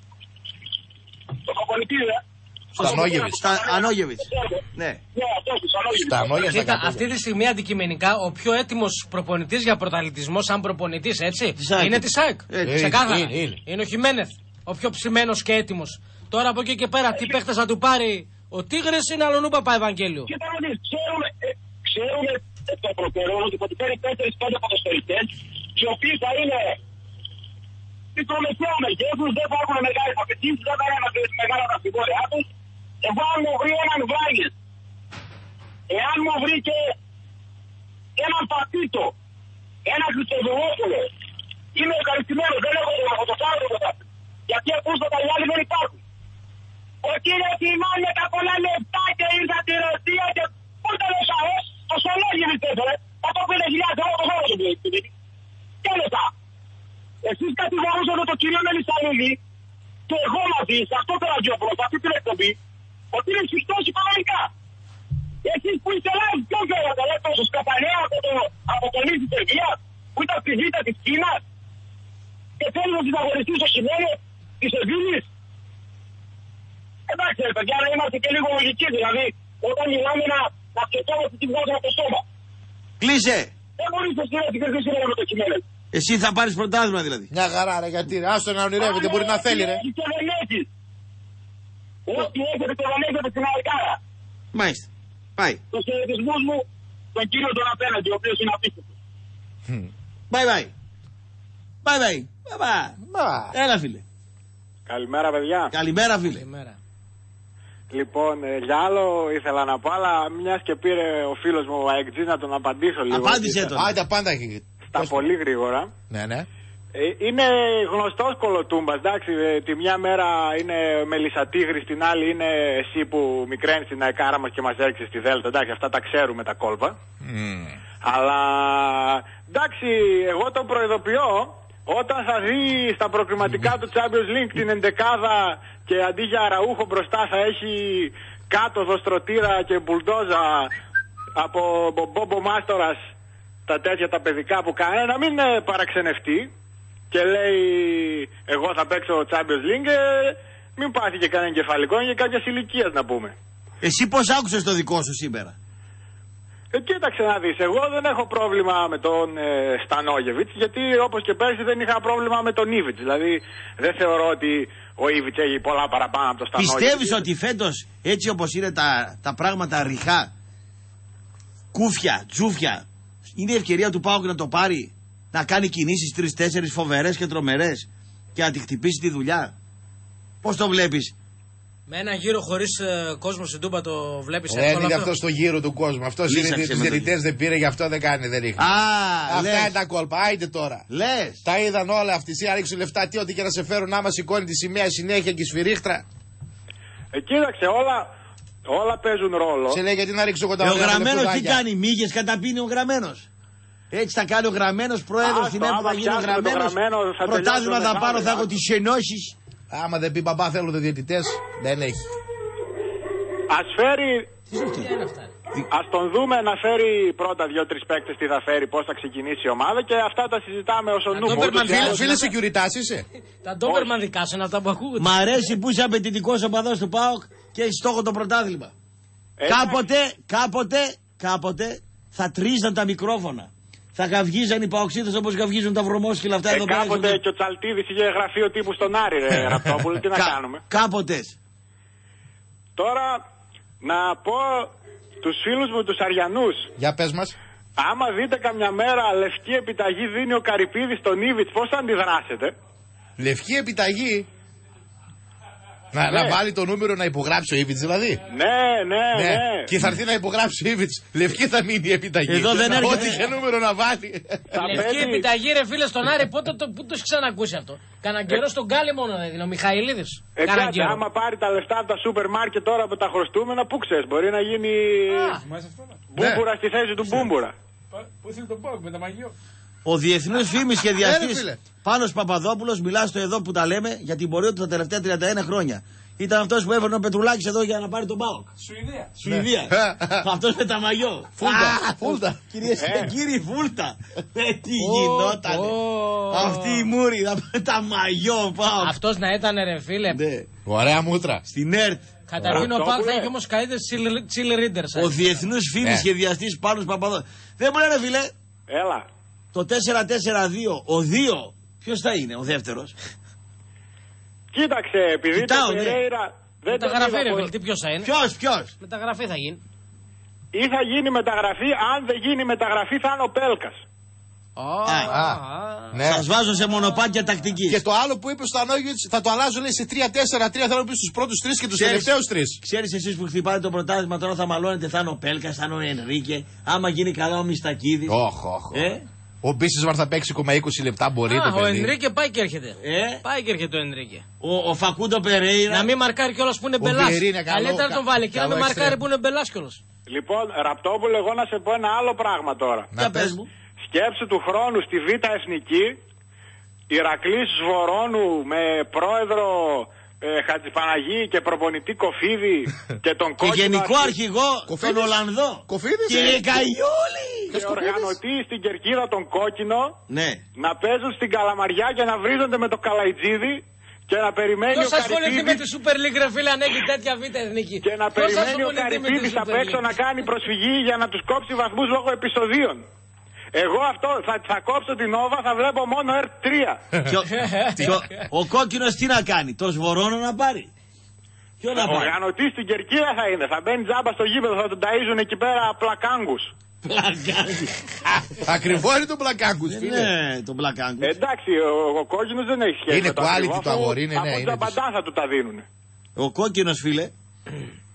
Το προπονητή, Στανόγεβιτς. Ναι. Κοίτα, αυτή τη στιγμή αντικειμενικά ο πιο έτοιμος προπονητής για πρωταθλητισμό σαν προπονητής, έτσι, είναι της ΑΕΚ. Ξεκάθαρα. Είναι ο Χιμένεθ. Ο πιο ψημένος και έτοιμος. Τώρα από εκεί και πέρα, τι παίχτες να του πάρει ο Τίγρης είναι αλλονού Παπαευαγγέλιο. Κοίτα να δεις, ξέρουμε το προπερόν ότι θα του φέρει 4-5 ποδοσφαιριστές οι οποίοι θα είναι μικρομεσαία μεγέθους, δεν θα έχουν μεγάλες απαιτήσεις, δεν θα έχουν μεγάλα τα συμβόλαιά τους. Εγώ αν μου βρει έναν Βράγες, εάν μου βρει και έναν Πατήτο, έναν Χριστοδουλόπουλο, είμαι ευχαριστημένος, δεν έχω να το πάρω το τάπι. Γιατί ακούσατε οι άλλοι δεν υπάρχουν. Ο κύριος Ιμάν με τα πολλά λεφτά και ήρθα τη Ρωσία και πού τα λεφτά, το σολόγι μη τέφερε, θα το πήρε χιλιάδες ευρώ το χώρο του πλήρη. Και λεφτά. Εσείς κατηγορούσατε το κύριο Μελισσανίδη και εγώ μαζί, σε αυτό το ραδιόφωνο, σε αυτή την εκπομπή, ότι είναι σφιχτός οικονομικά. Εσείς που είστε live πιο καιρό, λέτε στους Καπανέα από το νης της Σερβίας, που ήταν στη Β' της Κίνας και θέλουν να συνταγωνιστούν στο σημείο της Ευήνης. Εντάξει ρε παιδιά, να είμαστε και λίγο λογικοί, δηλαδή όταν μιλάμε να σκεφτόμαστε τι βγάζουμε από το σώμα. Κλείσε! Δεν μπορείς να σκεφτείς να κερδίσεις με το κειμένο. Εσύ θα πάρεις πρωτάθλημα δηλαδή. Μια χαρά ρε, γιατί ρε, άστο να ονειρεύεται, μπορεί να θέλει ρε. Ό,τι έχετε το βαλέγετε στην Αλκάρα. Μάλιστα. Πάει. Τους χαιρετισμούς μου, τον κύριο τον απέναντι, ο οποίος είναι απίστευτος. Bye bye. Bye bye. Έλα φίλε. Καλημέρα παιδιά. Καλημέρα φίλε. Λοιπόν, για άλλο ήθελα να πω, αλλά μιας και πήρε ο φίλος μου ο Αεκτζής να τον απαντήσω λίγο. Απάντησε τον. Άντε, απάντα. Στα πολύ γρήγορα. Ναι, ναι. Είναι γνωστός κολοτούμπας, εντάξει, τη μια μέρα είναι Μελισσατίγρης, την άλλη είναι εσύ που μικραίνεις την αεκάρα μας και μας έριξες στη Δέλτα, εντάξει, αυτά τα ξέρουμε τα κόλπα. Αλλά, εντάξει, εγώ τον προειδοποιώ, όταν θα δει στα προκριματικά του Champions League την εντεκάδα και αντί για Αραούχο μπροστά θα έχει κάτω δοστρωτήρα και μπουλντόζα από Μπόμπο Μάστορας, τα τέτοια τα παιδικά που κάνει, να μην παραξενευτεί και λέει εγώ θα παίξω Champions League, μην πάθει και κανένα εγκεφαλικό, είναι για κάποιες ηλικίες να πούμε. Εσύ πώς άκουσες το δικό σου σήμερα? Κοίταξε να δεις, εγώ δεν έχω πρόβλημα με τον Στανόγεβιτς, γιατί όπως και πέρσι δεν είχα πρόβλημα με τον Ήβιτς. Δηλαδή δεν θεωρώ ότι ο Ήβιτς έχει πολλά παραπάνω από τον Στανόγεβιτς. Πιστεύεις ότι φέτος έτσι όπως είναι τα πράγματα ριχά, κούφια, τζούφια, είναι η ευκαιρία του ΠΑΟΚ να το πάρει, να κάνει κινήσεις 3-4 φοβερές και τρομερές και να τη χτυπήσει τη δουλειά? Πώς το βλέπεις? Με ένα γύρο χωρίς κόσμο στην Τούμπα το βλέπεις εύκολα? Δεν είναι αυτό στο γύρο του κόσμου. Αυτός είναι τις διαιτητές δεν πήρε, γι' αυτό δεν κάνει, δεν ρίχνει. Αυτά είναι τα κόλπα. Άιντε τώρα. Λες. Τα είδαν όλα αυτοί. Εσύ ρίξουν λεφτά, τι ό,τι και να σε φέρουν να μας σηκώνει τη σημαία συνέχεια και σφυρίχτρα. Κοίταξε, όλα παίζουν ρόλο. Σε λέει γιατί να ρίξω εγώ τα Ο Γραμμένος τι κάνει, μύγες καταπίνει ο Γραμμένος. Έτσι θα κάνει ο Γραμμένος πρόεδρος στην ΕΠΟ, θα γίνει ο Γραμμένος. Πρωτάθλημα θα πάρω, θα έχω τις ενώσεις. Άμα δεν πει παπά θέλουν διαιτητές, δεν έχει. Ας φέρει. Ας τον δούμε να φέρει πρώτα 2-3 παίκτες τι θα φέρει, πώς θα ξεκινήσει η ομάδα και αυτά τα συζητάμε όσο νου. Φίλε Σεκιουριτάς είσαι? Τα Ντόμπερμαν δικά σου, να τα ακούγονται. Μ' αρέσει που είσαι απαιτητικός οπαδός του ΠΑΟΚ και έχει στόχο το πρωτάθλημα. Κάποτε θα τρίζαν τα μικρόφωνα. Θα γαυγίζαν οι παοξίδες όπως γαυγίζουν τα βρωμόσκυλα αυτά εδώ πέρα. Κάποτε και ο Τσαλτίδης είχε γραφείο τύπου στον Άρη, ρε Ραπτόπουλο, τι να κάνουμε. Κάποτε. Τώρα να πω τους φίλους μου τους Αριανούς. Για πες μας. Άμα δείτε καμιά μέρα λευκή επιταγή δίνει ο Καρυπίδης στον Ήβιτς, πώς θα αντιδράσετε? Λευκή επιταγή? Να βάλει το νούμερο να υπογράψει ο Ήβιτς δηλαδή. Ναι. Και θα έρθει να υπογράψει ο Ήβιτς. Λευκή θα μείνει η επιταγή. Εδώ δεν έρχεται. Ό,τι και νούμερο να βάλει. Λευκή επιταγή, ρε φίλε, στον Άρη, πού το έχει ξανακούσει αυτό? Κανένα καιρό στον Γκάλι μόνο δεν είναι, ο Μιχαηλίδης. Εντάξει, άμα πάρει τα λεφτά από τα σούπερ μάρκετ τώρα από τα χρωστούμενα, πού ξέρεις, μπορεί να γίνει μπούμπουρα στη θέση του μπούμπουρα. Πού ήθελε τον Πόκ με τα μαγιό. Ο διεθνούς φήμης σχεδιαστής Πάνος Παπαδόπουλος, μιλά στο εδώ που τα λέμε για την πορεία του τα τελευταία 31 χρόνια. Ήταν αυτός που έφερνε ο Πετρουλάκης εδώ για να πάρει τον ΠΑΟΚ. Σουηδία. Αυτός με τα μαγιό. Φούλτα. Κυρίες και κύριοι, φούλτα. Τι γινότανε. Αυτή η μούρη, τα μαγιό ΠΑΟΚ. Αυτός να ήταν, ρε φίλε. Ωραία μούτρα. Στην ΕΡΤ. Καταρχήν ο ΠΑΟΚ θα έχει όμως καλύτερες cheerleaders. Ο διεθνούς φήμης σχεδιαστής Πάνος Παπαδόπουλος. Δεν μου λένε, φίλε. Έλα. Το 4-4-2, ο 2, ποιος θα είναι ο δεύτερος? Κοίταξε, επειδή το Περέιρα δεν μεταγραφή ρε φίλε, τι ποιος θα είναι? Ποιος? Μεταγραφή θα γίνει. Ή θα γίνει μεταγραφή, αν δεν γίνει μεταγραφή θα είναι ο Πέλκας. Ναι. Σας βάζω σε μονοπάτια τακτική. Και το άλλο που είπε στο Ανόγιουτς θα το αλλάζω λέει σε 3-4-3, θέλω να πει στους πρώτους 3 και τους τελευταίους 3. Ξέρεις εσείς που χτυπάτε το πρωτάθλημα τώρα θα μαλώνετε, θα είναι ο Πέλκας, θα είναι ο Ενρίκε, άμα γίνει καλά ο Μιστακίδης. Ο Μπίσεσβαρ θα παίξει 20 λεπτά, μπορείτε. Ο Ενρίκε πάει και έρχεται. Πάει και έρχεται ο Ενρίκε. Ο Φακούντο Περέιρα. Να μην μαρκάρει κιόλας που είναι μπελάς. Καλύτερα να τον βάλει και να μην μαρκάρει που είναι μπελάς κιόλας. Λοιπόν, Ραπτόπουλο, εγώ να σε πω ένα άλλο πράγμα τώρα. Να πες μου. Σκέψου του χρόνου στη Β' Εθνική, Ηρακλής Βορώνου με πρόεδρο Χατζηπαναγή και προπονητή Κοφίδη και τον κόκκινο. Και γενικό αρχηγό τον Ολλανδό. Κοφίδης. Και Καϊόλη. Και οργανωτή στην Κερκίδα τον κόκκινο. Ναι. Να παίζουν στην Καλαμαριά και να βρίζονται με το Καλαϊτζίδη. Και να περιμένει ποιος ο Καρυπίδης. Ποιος ασχοληθεί με τη Super League ρε φίλε αν έχει τέτοια Β' Εθνική. Και να περιμένει ο Καρυπίδης απ' έξω να κάνει προσφυγή για να τους κόψει βαθμούς λόγω επεισοδίων. Εγώ αυτό θα κόψω την Όβα, θα βλέπω μόνο R3. Ο κόκκινος τι να κάνει, το Σβορώνο να πάρει? Ο οργανωτής στην Κερκίδα θα είναι, θα μπαίνει τζάμπα στο γήπεδο, θα τον ταΐζουν εκεί πέρα πλακάγκους. Ακριβό είναι το πλακάγκους, φίλε. Ναι, το πλακάγκους. Εντάξει, ο κόκκινος δεν έχει σχέση. Είναι quality το αγόρι, είναι. Από τα παντά θα του τα δίνουν. Ο κόκκινος, φίλε,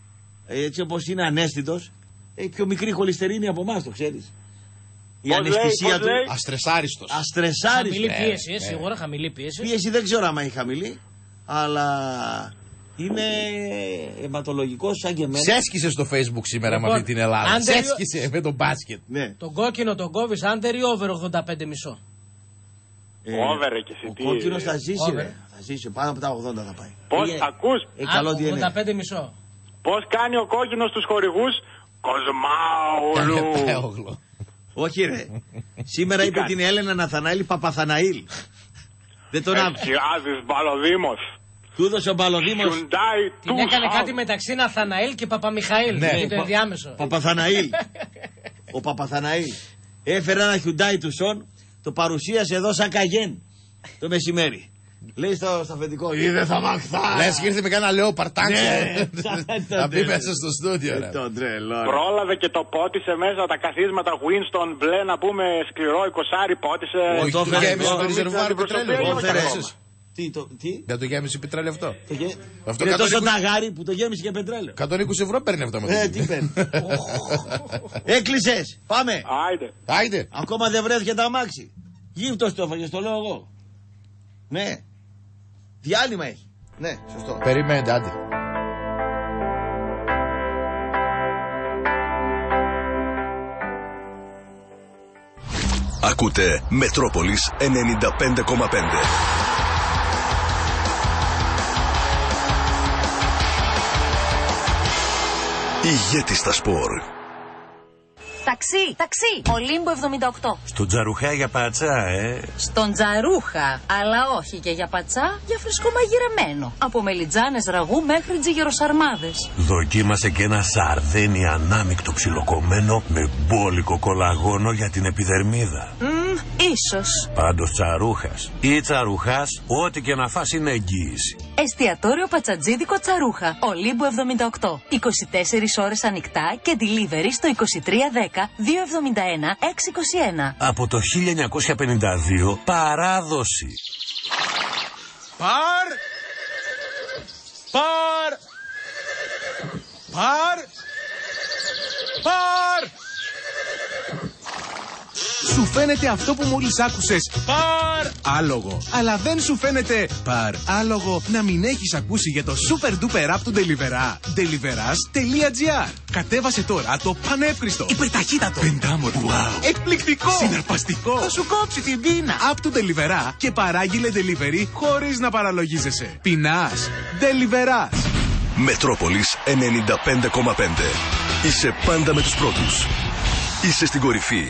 έτσι όπως είναι ανέστητος, έχει πιο μικρή χολυστερίνη από εμάς, το ξέρεις. Η αναισθησία του. Αστρεσάριστος. Χαμηλή πίεση, σίγουρα χαμηλή πίεση. Πίεση δεν ξέρω άμα έχει χαμηλή, αλλά είναι αιματολογικός σαν και εμένα. Ξέσκησε στο Facebook σήμερα με αυτή την Ελλάδα. Ξέσκησε με τον μπάσκετ. Ναι. Τον κόκκινο τον κόβεις under ή over 85,5. Over και εσύ. Ο κόκκινος θα ζήσει, ρε. Θα ζήσει, πάνω από τα 80 θα πάει. Πώς ακούς? 85,5. Πώς κάνει ο κόκκινος τους χορηγούς? Κοσμάουλου. Όχι ρε. Σήμερα είπε την Έλενα Ναθαναήλ Παπαθαναήλ. Δεν τον άκουσα. Εξιάζεις Μπαλοδήμος. Του έδωσε ο Μπαλοδήμος. Την έκανε κάτι μεταξύ Ναθαναήλ και Παπαμιχαήλ. Ναι, το ενδιάμεσο. Παπαθαναήλ. Ο Παπαθαναήλ. Έφερε ένα Hyundai Tucson, το παρουσίασε εδώ σαν Καγέν το μεσημέρι. Λέει στο αφεντικό, είδε θα μαχθά. Λες και ήρθε με κάνα λεό παρτάξο. Θα μπει μέσα στο στούντιο. Πρόλαβε και το πότισε μέσα τα καθίσματα Winston μπλε, να πούμε σκληρό, 20 πότισε. Όχι, το γέμισε το ριζερβουάρ πετρέλαιο. Τι? Δεν το γέμισε πετρέλαιο αυτό. Είναι τόσο ταγάρι που το γέμισε και πετρέλαιο. 120 ευρώ παίρνει αυτό με τι παίρνει. Έκλεισες, πάμε. Άιντε. Ακόμα δεν βρέθηκε τα αμάξι. Γύφτος το έφαγες, το λέω εγώ. Ναι. Διάλειμμα έχει. Ναι, σωστό. Περιμένετε, άντε. Ακούτε Μετρόπολης 95,5. Ηγέτης στα σπορ. Ταξί, Ολύμπο 78. Στον Τζαρουχά για πατσά, Στον Τζαρούχα, αλλά όχι και για πατσά, για φρεσκό μαγειρεμένο. Από μελιτζάνες ραγού μέχρι τζιγεροσαρμάδες. Δοκίμασε και ένα σαρδένι ανάμεικτο ψιλοκομμένο με μπόλικο κολαγόνο για την επιδερμίδα. Ίσως. Πάντως Τσαρούχας ή Τσαρουχάς, ό,τι και να φας είναι εγγύηση. Εστιατόριο Πατσατζίδικο Τσαρούχα, Ολύμπο 78. 24 ώρες ανοιχτά και delivery στο 2310-271-621. Από το 1952 παράδοση. Παρ! Σου φαίνεται αυτό που μόλις άκουσες άλογο, αλλά δεν σου φαίνεται άλογο να μην έχεις ακούσει για το super duper app του Deliverá. Deliveras.gr. Κατέβασε τώρα το πανεύκριστο, υπερταχύτατο, πεντάμορφο, εκπληκτικό, συναρπαστικό, θα σου κόψει την πείνα app του Deliverá και παράγγειλε delivery χωρίς να παραλογίζεσαι. Πεινάς? Deliverás. Μετρόπολης 95,5. Είσαι πάντα με τους πρώτους. Είσαι στην κορυφή.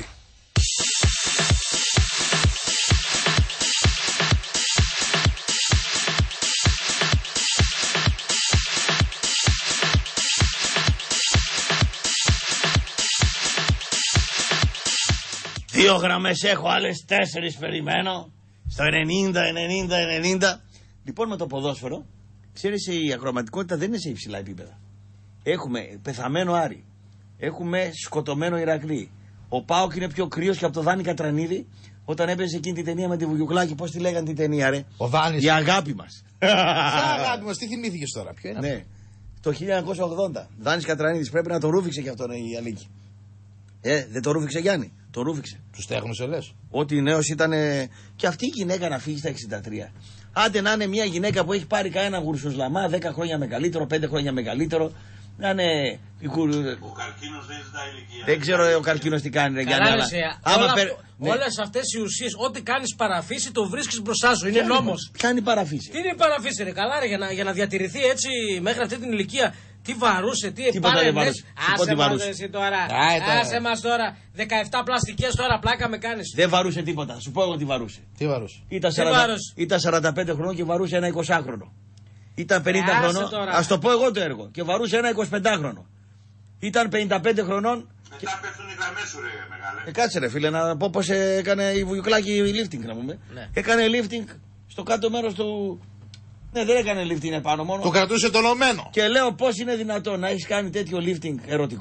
Δύο γραμμές έχω, άλλες 4 περιμένω. Στο 90. Λοιπόν, με το ποδόσφαιρο, ξέρεις, η ακροματικότητα δεν είναι σε υψηλά επίπεδα. Έχουμε πεθαμένο Άρη. Έχουμε σκοτωμένο Ηρακλή. Ο ΠΑΟΚ είναι πιο κρύος και από το Δάνη Κατρανίδη όταν έπαιζε εκείνη τη ταινία με τη Βουγιουκλάκη. Πώς τη λέγανε την ταινία, ρε? Ο Δάνης. Η αγάπη μας. Ποια αγάπη μας, τι θυμήθηκες τώρα, ποιο είναι? Ναι. Το 1980. Δάνης Κατρανίδης, πρέπει να το ρούφηξε και αυτόν η Αλίκη. Δεν το ρούφηξε, Γιάννη? Το ρούφηξε. Τους τέχνους λες? Ότι νέος ήταν. Και αυτή η γυναίκα να φύγει στα 63. Άντε να είναι μια γυναίκα που έχει πάρει κανένα γουρσουσλαμά 10 χρόνια μεγαλύτερο, 5 χρόνια μεγαλύτερο. Να είναι. Ο καρκίνος δεν ζητά ηλικία. Δεν ξέρω ο καρκίνος τι κάνει, ρε Γιάννη. Όλες αυτές οι ουσίες, ό,τι κάνεις παραφύση, το βρίσκεις μπροστά σου. Είναι νόμος. Ποια είναι η παραφύση? Τι είναι η παραφύση, ρε? Καλά, ρε, για να διατηρηθεί έτσι μέχρι αυτή την ηλικία. Τι βαρούσε, τι επάρενες. Άσε μας εσύ τώρα. Άσε μας τώρα. 17 πλαστικές τώρα, πλάκα με κάνεις. Δεν βαρούσε τίποτα. Σου πω εγώ τι βαρούσε. Τι βαρούσε? Ήταν 45 χρονών και βαρούσε ένα 20χρονο. Ήταν 50 χρονών. Ας το πω εγώ το έργο. Και βαρούσε ένα 25χρονο. Ήταν 55 χρονών. Μετά πέφτουν οι γραμμές σου, ρε μεγάλε. Κάτσε ρε φίλε, να πω πως έκανε η Βουγιουκλάκη lifting, να πούμε. Ναι. Έκανε lifting στο κάτω μέρος του. Ναι, δεν έκανε lifting επάνω μόνο. Το κρατούσε τολωμένο. Και λέω πώς είναι δυνατόν να έχεις κάνει τέτοιο lifting ερωτικό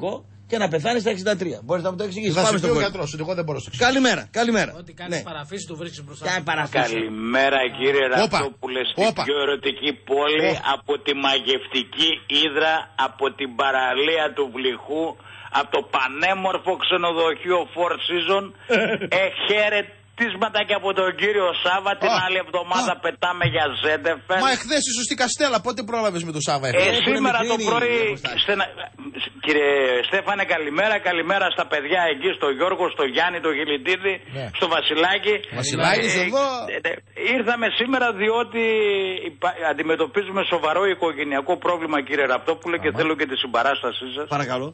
και να πεθάνει στα 63. Μπορείς να μου το εξηγήσεις? Πάμε στον γιατρό σου, εγώ δεν μπορώ να το εξηγήσω. Καλημέρα. Ό,τι κάνεις παραφύση του βρίσκεις μπροστά. Καλημέρα κύριε Ραπτόπουλε, στην πιο ερωτική πόλη, από τη μαγευτική Ύδρα, από την παραλία του Βλυχού, από το πανέμορφο ξενοδοχείο Four Seasons. Χαιρετίσματα και από τον κύριο Σάβα. Την άλλη εβδομάδα πετάμε για Ζέντεφεν. Μα εχθές ήσουν στη Καστέλα, πότε πρόλαβες με τον Σάβα? Σήμερα το πρωί. Κύριε Στέφανε, καλημέρα. Καλημέρα στα παιδιά εκεί, στο Γιώργο, στο Γιάννη, το Γιλιτίδη, στο Βασιλάκη. Βασιλάκης εδώ. Ήρθαμε σήμερα διότι αντιμετωπίζουμε σοβαρό οικογενειακό πρόβλημα, κύριε Ραπτόπουλε, και θέλω και τη συμπαράστασή σας. Παρακαλώ.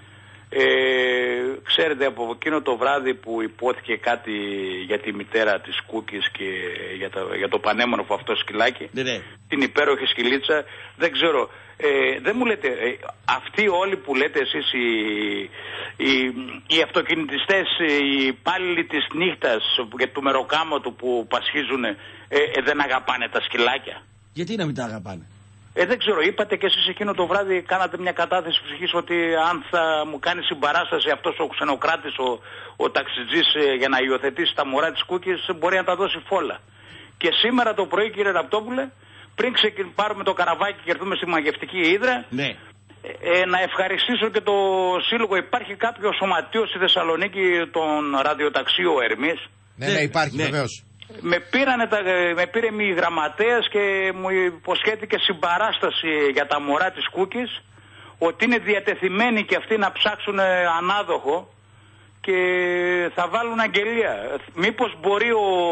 Ξέρετε, από εκείνο το βράδυ που υπόθηκε κάτι για τη μητέρα της Κούκης και για το πανέμορφο αυτό σκυλάκι, την υπέροχη σκυλίτσα, δεν ξέρω, δεν μου λέτε, αυτοί όλοι που λέτε εσείς οι αυτοκινητιστές, οι υπάλληλοι της νύχτας και του μεροκάματου που πασχίζουν, δεν αγαπάνε τα σκυλάκια? Γιατί να μην τα αγαπάνε? Δεν ξέρω, είπατε και εσείς εκείνο το βράδυ, κάνατε μια κατάθεση ψυχής ότι αν θα μου κάνει συμπαράσταση αυτός ο ξενοκράτης, ο ταξιτζής, για να υιοθετήσει τα μωρά της Κούκης, μπορεί να τα δώσει φόλα. Και σήμερα το πρωί, κύριε Ραπτόπουλε, πριν πάρουμε το καραβάκι και έρθουμε στη μαγευτική Ύδρα, να ευχαριστήσω και το σύλλογο. Υπάρχει κάποιο σωματείο στη Θεσσαλονίκη, τον ραδιοταξίο Ερμής. Ναι, υπάρχει βεβαίως. Με πήρε η γραμματέας και μου υποσχέθηκε συμπαράσταση για τα μωρά της Κούκης, ότι είναι διατεθειμένοι και αυτοί να ψάξουν ανάδοχο και θα βάλουν αγγελία. Μήπως μπορεί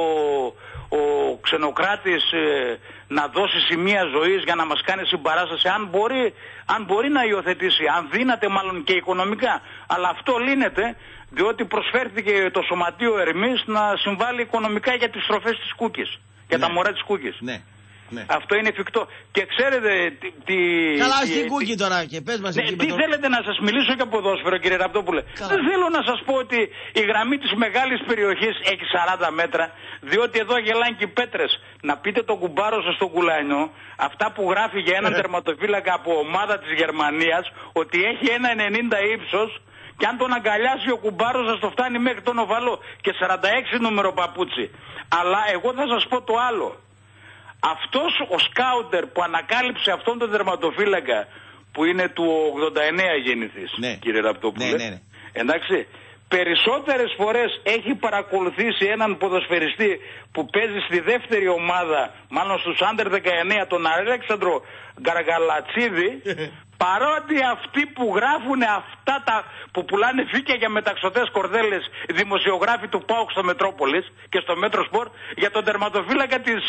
ο ξενοκράτης να δώσει σημεία ζωής για να μας κάνει συμπαράσταση, αν μπορεί να υιοθετήσει, αν δύναται μάλλον και οικονομικά. Αλλά αυτό λύνεται διότι προσφέρθηκε το σωματείο Ερμής να συμβάλλει οικονομικά για τις στροφές της Κούκης, για τα μωρά της Κούκης. Αυτό είναι εφικτό. Και ξέρετε Καλά, στην Κούκη τώρα και πες μας εκεί. Τι θέλετε, να σας μιλήσω για ποδόσφαιρο, κύριε Ραπτόπουλε? Δεν θέλω να σας πω ότι η γραμμή της μεγάλης περιοχής έχει 40 μέτρα, διότι εδώ γελάνε και οι πέτρες. Να πείτε τον κουμπάρο σας στον Κουλανιό, αυτά που γράφει για έναν τερματοφύλακα από ομάδα της Γερμανίας, ότι έχει 1,90 ύψος, και αν τον αγκαλιάσει ο κουμπάρος σας το φτάνει μέχρι τον οβαλό, και 46 νούμερο παπούτσι. Αλλά εγώ θα σας πω το άλλο. Αυτός ο σκάουτερ που ανακάλυψε αυτόν τον τερματοφύλακα, που είναι του 89 γεννηθής, κύριε Ραπτόπουλε, εντάξει, περισσότερες φορές έχει παρακολουθήσει έναν ποδοσφαιριστή που παίζει στη δεύτερη ομάδα, μάλλον στους Άντερ 19, τον Αλέξανδρο Γκαργαλατσίδη, παρότι αυτοί που γράφουν αυτά που πουλάνε φύκια για μεταξωτές κορδέλες, δημοσιογράφοι του ΠΑΟΚ στο Μετρόπολης και στο Μέτρο Σπορ, για τον τερματοφύλακα της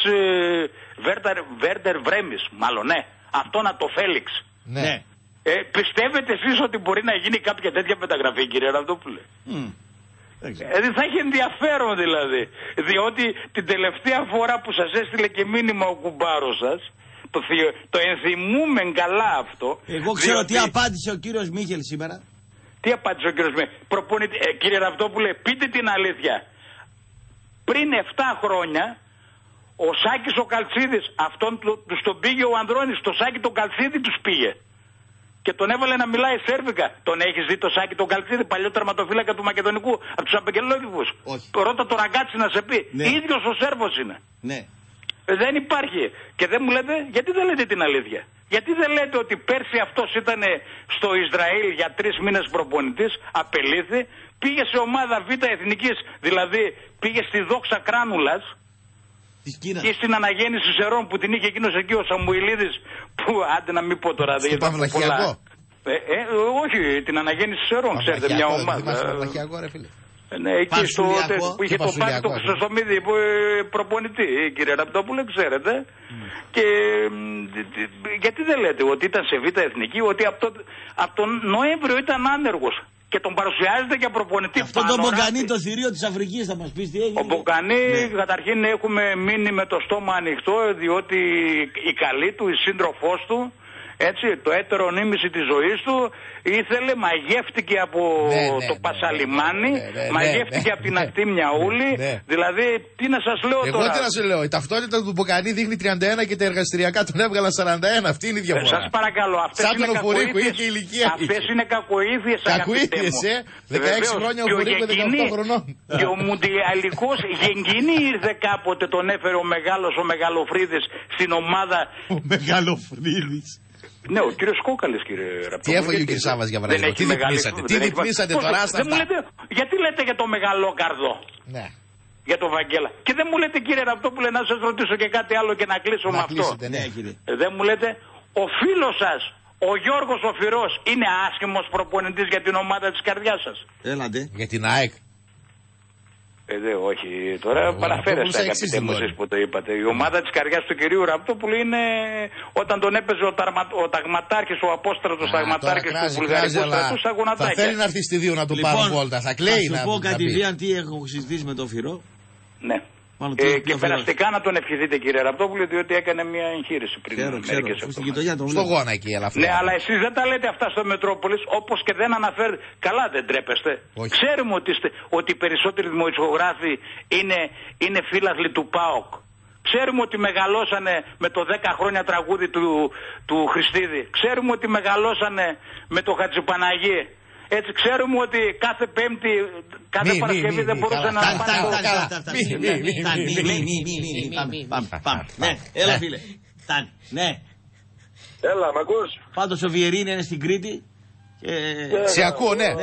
Βέρντερ Βρέμις, μάλλον αυτόν το Φέλιξ. Πιστεύετε εσείς ότι μπορεί να γίνει κάποια τέτοια μεταγραφή, κύριε Ραπτόπουλε? Θα έχει ενδιαφέρον δηλαδή, διότι την τελευταία φορά που σας έστειλε και μήνυμα ο κουμπάρος σας, το ενθυμούμε καλά αυτό. Εγώ ξέρω τι απάντησε ο κύριος Μίχελ σήμερα. Τι απάντησε ο κύριος Μίχελ? Κύριε Ραπτόπουλε, πείτε την αλήθεια. Πριν 7 χρόνια ο Σάκης ο Καλτσίδης, αυτόν τους τον πήγε ο Ανδρώνης, το Σάκη τον Καλτσίδη τους πήγε και τον έβαλε να μιλάει σέρβικα. Τον έχεις δει το Σάκη τον Καλτσίδη, παλιό τερματοφύλακα του Μακεδονικού, από τους Απεγγελόκηβους? Ρώτα το Ραγκάτσι να σε πει. Ίδιος ο Σέρβος είναι. Δεν υπάρχει. Και δεν μου λέτε, γιατί δεν λέτε την αλήθεια? Γιατί δεν λέτε ότι πέρσι αυτός ήταν στο Ισραήλ για 3 μήνες προπονητής, απελήθη, πήγε σε ομάδα Β' εθνικής, δηλαδή πήγε στη Δόξα Κράνουλας ή στην Αναγέννηση Σερών που την είχε εκείνος εκεί ο Σαμουηλίδης, που άντε να μην πω τώρα, δεν Παυλαχιακό. Όχι, την Αναγέννηση Σερών, ξέρετε, μια ομάδα. Ναι, εκεί που είχε το πάρει το Χρυσοστομίδη προπονητή, κύριε Ραπτόπουλε, ξέρετε. Και γιατί δεν λέτε ότι ήταν σε Β' εθνική, ότι από τον Νοέμβριο ήταν άνεργος και τον παρουσιάζεται για προπονητή? Αυτό το Μπογκανί, το θηρίο της Αφρικής, θα μας πεις τι έγινε? Ο Μπογκανί, καταρχήν έχουμε μείνει με το στόμα ανοιχτό, διότι η καλή του, η σύντροφός του, Έτσι, το έτερο νήμιση της ζωής του ήθελε, μαγεύτηκε από το Πασαλιμάνι, μαγεύτηκε από την ακτή Μιαούλη. Δηλαδή, τι να σας λέω τώρα. Εγώ τι να σου λέω, η ταυτότητα του Μποκανή δείχνει 31 και τα εργαστηριακά τον έβγαλαν 41. Αυτή είναι η διαφορά. Σας παρακαλώ, αυτές είναι κακοήθειες. Κακοήθειες, 16 χρόνια ο Φουρίκο, 18 χρονών. Και ο Μουντιαλικός Γενγκίνη ήρθε κάποτε, τον έφερε ο Μεγαλοφρίδης στην ομάδα. Ο Μεγαλοφρίδης. Ναι, ο κύριος Κόκαλης, κύριε Ραπτόπουλο. Τι έφαγε ο κύριος Σάββας για παράδειγμα, τι διπνήσατε τώρα, άστα αυτά. Γιατί λέτε για το Μεγαλόκαρδο. Ναι. Για τον Βαγγέλα. Και δεν μου λέτε, κύριε Ραπτόπουλε, να σας ρωτήσω και κάτι άλλο και να κλείσω με αυτό. Ναι, δεν μου λέτε, ο φίλος σας, ο Γιώργος ο Φυρός, είναι άσχημος προπονητής για την ομάδα της καρδιάς σας. Έλατε. Για την ΑΕΚ. Όχι, τώρα παραφέρεστε, αγαπητέ μου, εσείς που το είπατε. Η ομάδα της καρδιάς του κυρίου Ραπτόπουλου είναι όταν τον έπαιζε ο ταγματάρχης, ο απόστρατος ταγματάρχης του Βουλγαρικού στρατού στα γονατάκια. Θα θέλει να έρθει στη δύο να του πάρουν βόλτα. Θα κλαίει να σου πω κατηδίαν τι έχω συζητήσει με τον Φυρό. Ναι. Και περαστικά να τον ευχηθείτε, κύριε Ραπτόπουλε, διότι έκανε μια εγχείρηση πριν μερικές εβδομάδες. Στο γόνα εκεί, ελαφρά. Ναι, αλλά εσείς δεν τα λέτε αυτά στο Μετρόπολης, όπως και δεν αναφέρετε. Καλά, δεν τρέπεστε. Όχι. Ξέρουμε ότι οι περισσότεροι δημοσιογράφοι είναι φίλαθλοι του ΠΑΟΚ. Ξέρουμε ότι μεγαλώσανε με το 10 χρόνια τραγούδι του Χριστίδη. Ξέρουμε ότι μεγαλώσανε με το Χατζηπαναγί. Έτσι ξέρουμε ότι κάθε Πέμπτη, κάθε Παρασκευή δεν μπορούσε να Πάμε. Ναι, έλα φίλε. Ναι. Έλα, μ' ακούς? Πάντως ο Βιερίνη είναι στην Κρήτη. Σε ακούω, ναι.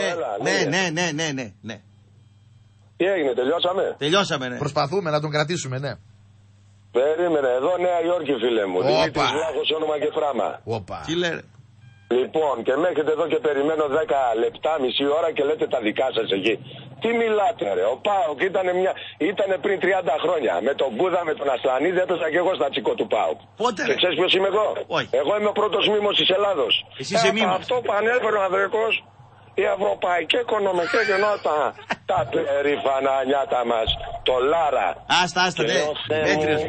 Ναι. Τι έγινε, τελειώσαμε, ναι. Προσπαθούμε να τον κρατήσουμε, ναι. Περίμενε, εδώ Νέα Υόρκη, φίλε μου. Δημήτρης Βλάχος, όνομα και φράμα. Τι λέει? Λοιπόν, και με έχετε εδώ και περιμένω 10 λεπτά, μισή ώρα και λέτε τα δικά σας εκεί. Τι μιλάτε, ρε? Ο ΠΑΟΚ ήταν πριν 30 χρόνια. Με τον Κούδα, με τον Ασλανίδη έπαιζα και εγώ στα τσικό του ΠΑΟΚ. Πότε? Και ξέρεις ποιος είμαι εγώ? Όχι. Εγώ είμαι ο πρώτος μήμος της Ελλάδος. Εσύ είσαι μήμος. Αυτό που ανέφερε ο Ανδρικός, η ευρωπαϊκή οικονομική κοινότητα, τα περήφανα νιάτα μας, το Λάρα. Άστα, ναι. Μέτριος,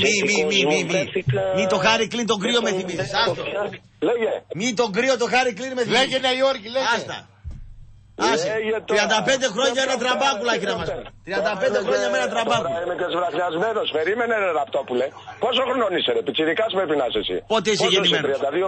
μη το Χάρη Κλίν τον κρύο με θυμίζεις. Λέγε. Μη τον κρύο το Χάρη Κλίν με θυμίζεις. Λέγε Νέα Υόρκη, λέγε. Άστα. Άσε. 35 χρόνια ένα τραμπάκουλα έχει να μας πει. 35 χρόνια με ένα τραμπάκουλα. Είμαι και σβραχιασμένος. Περίμενε, ρε Ραπτόπουλε. Πόσο χρονών είσαι, ρε? Πιτσιρικάς πρέπει να είσαι εσύ. Πότε είσαι γεννημένος?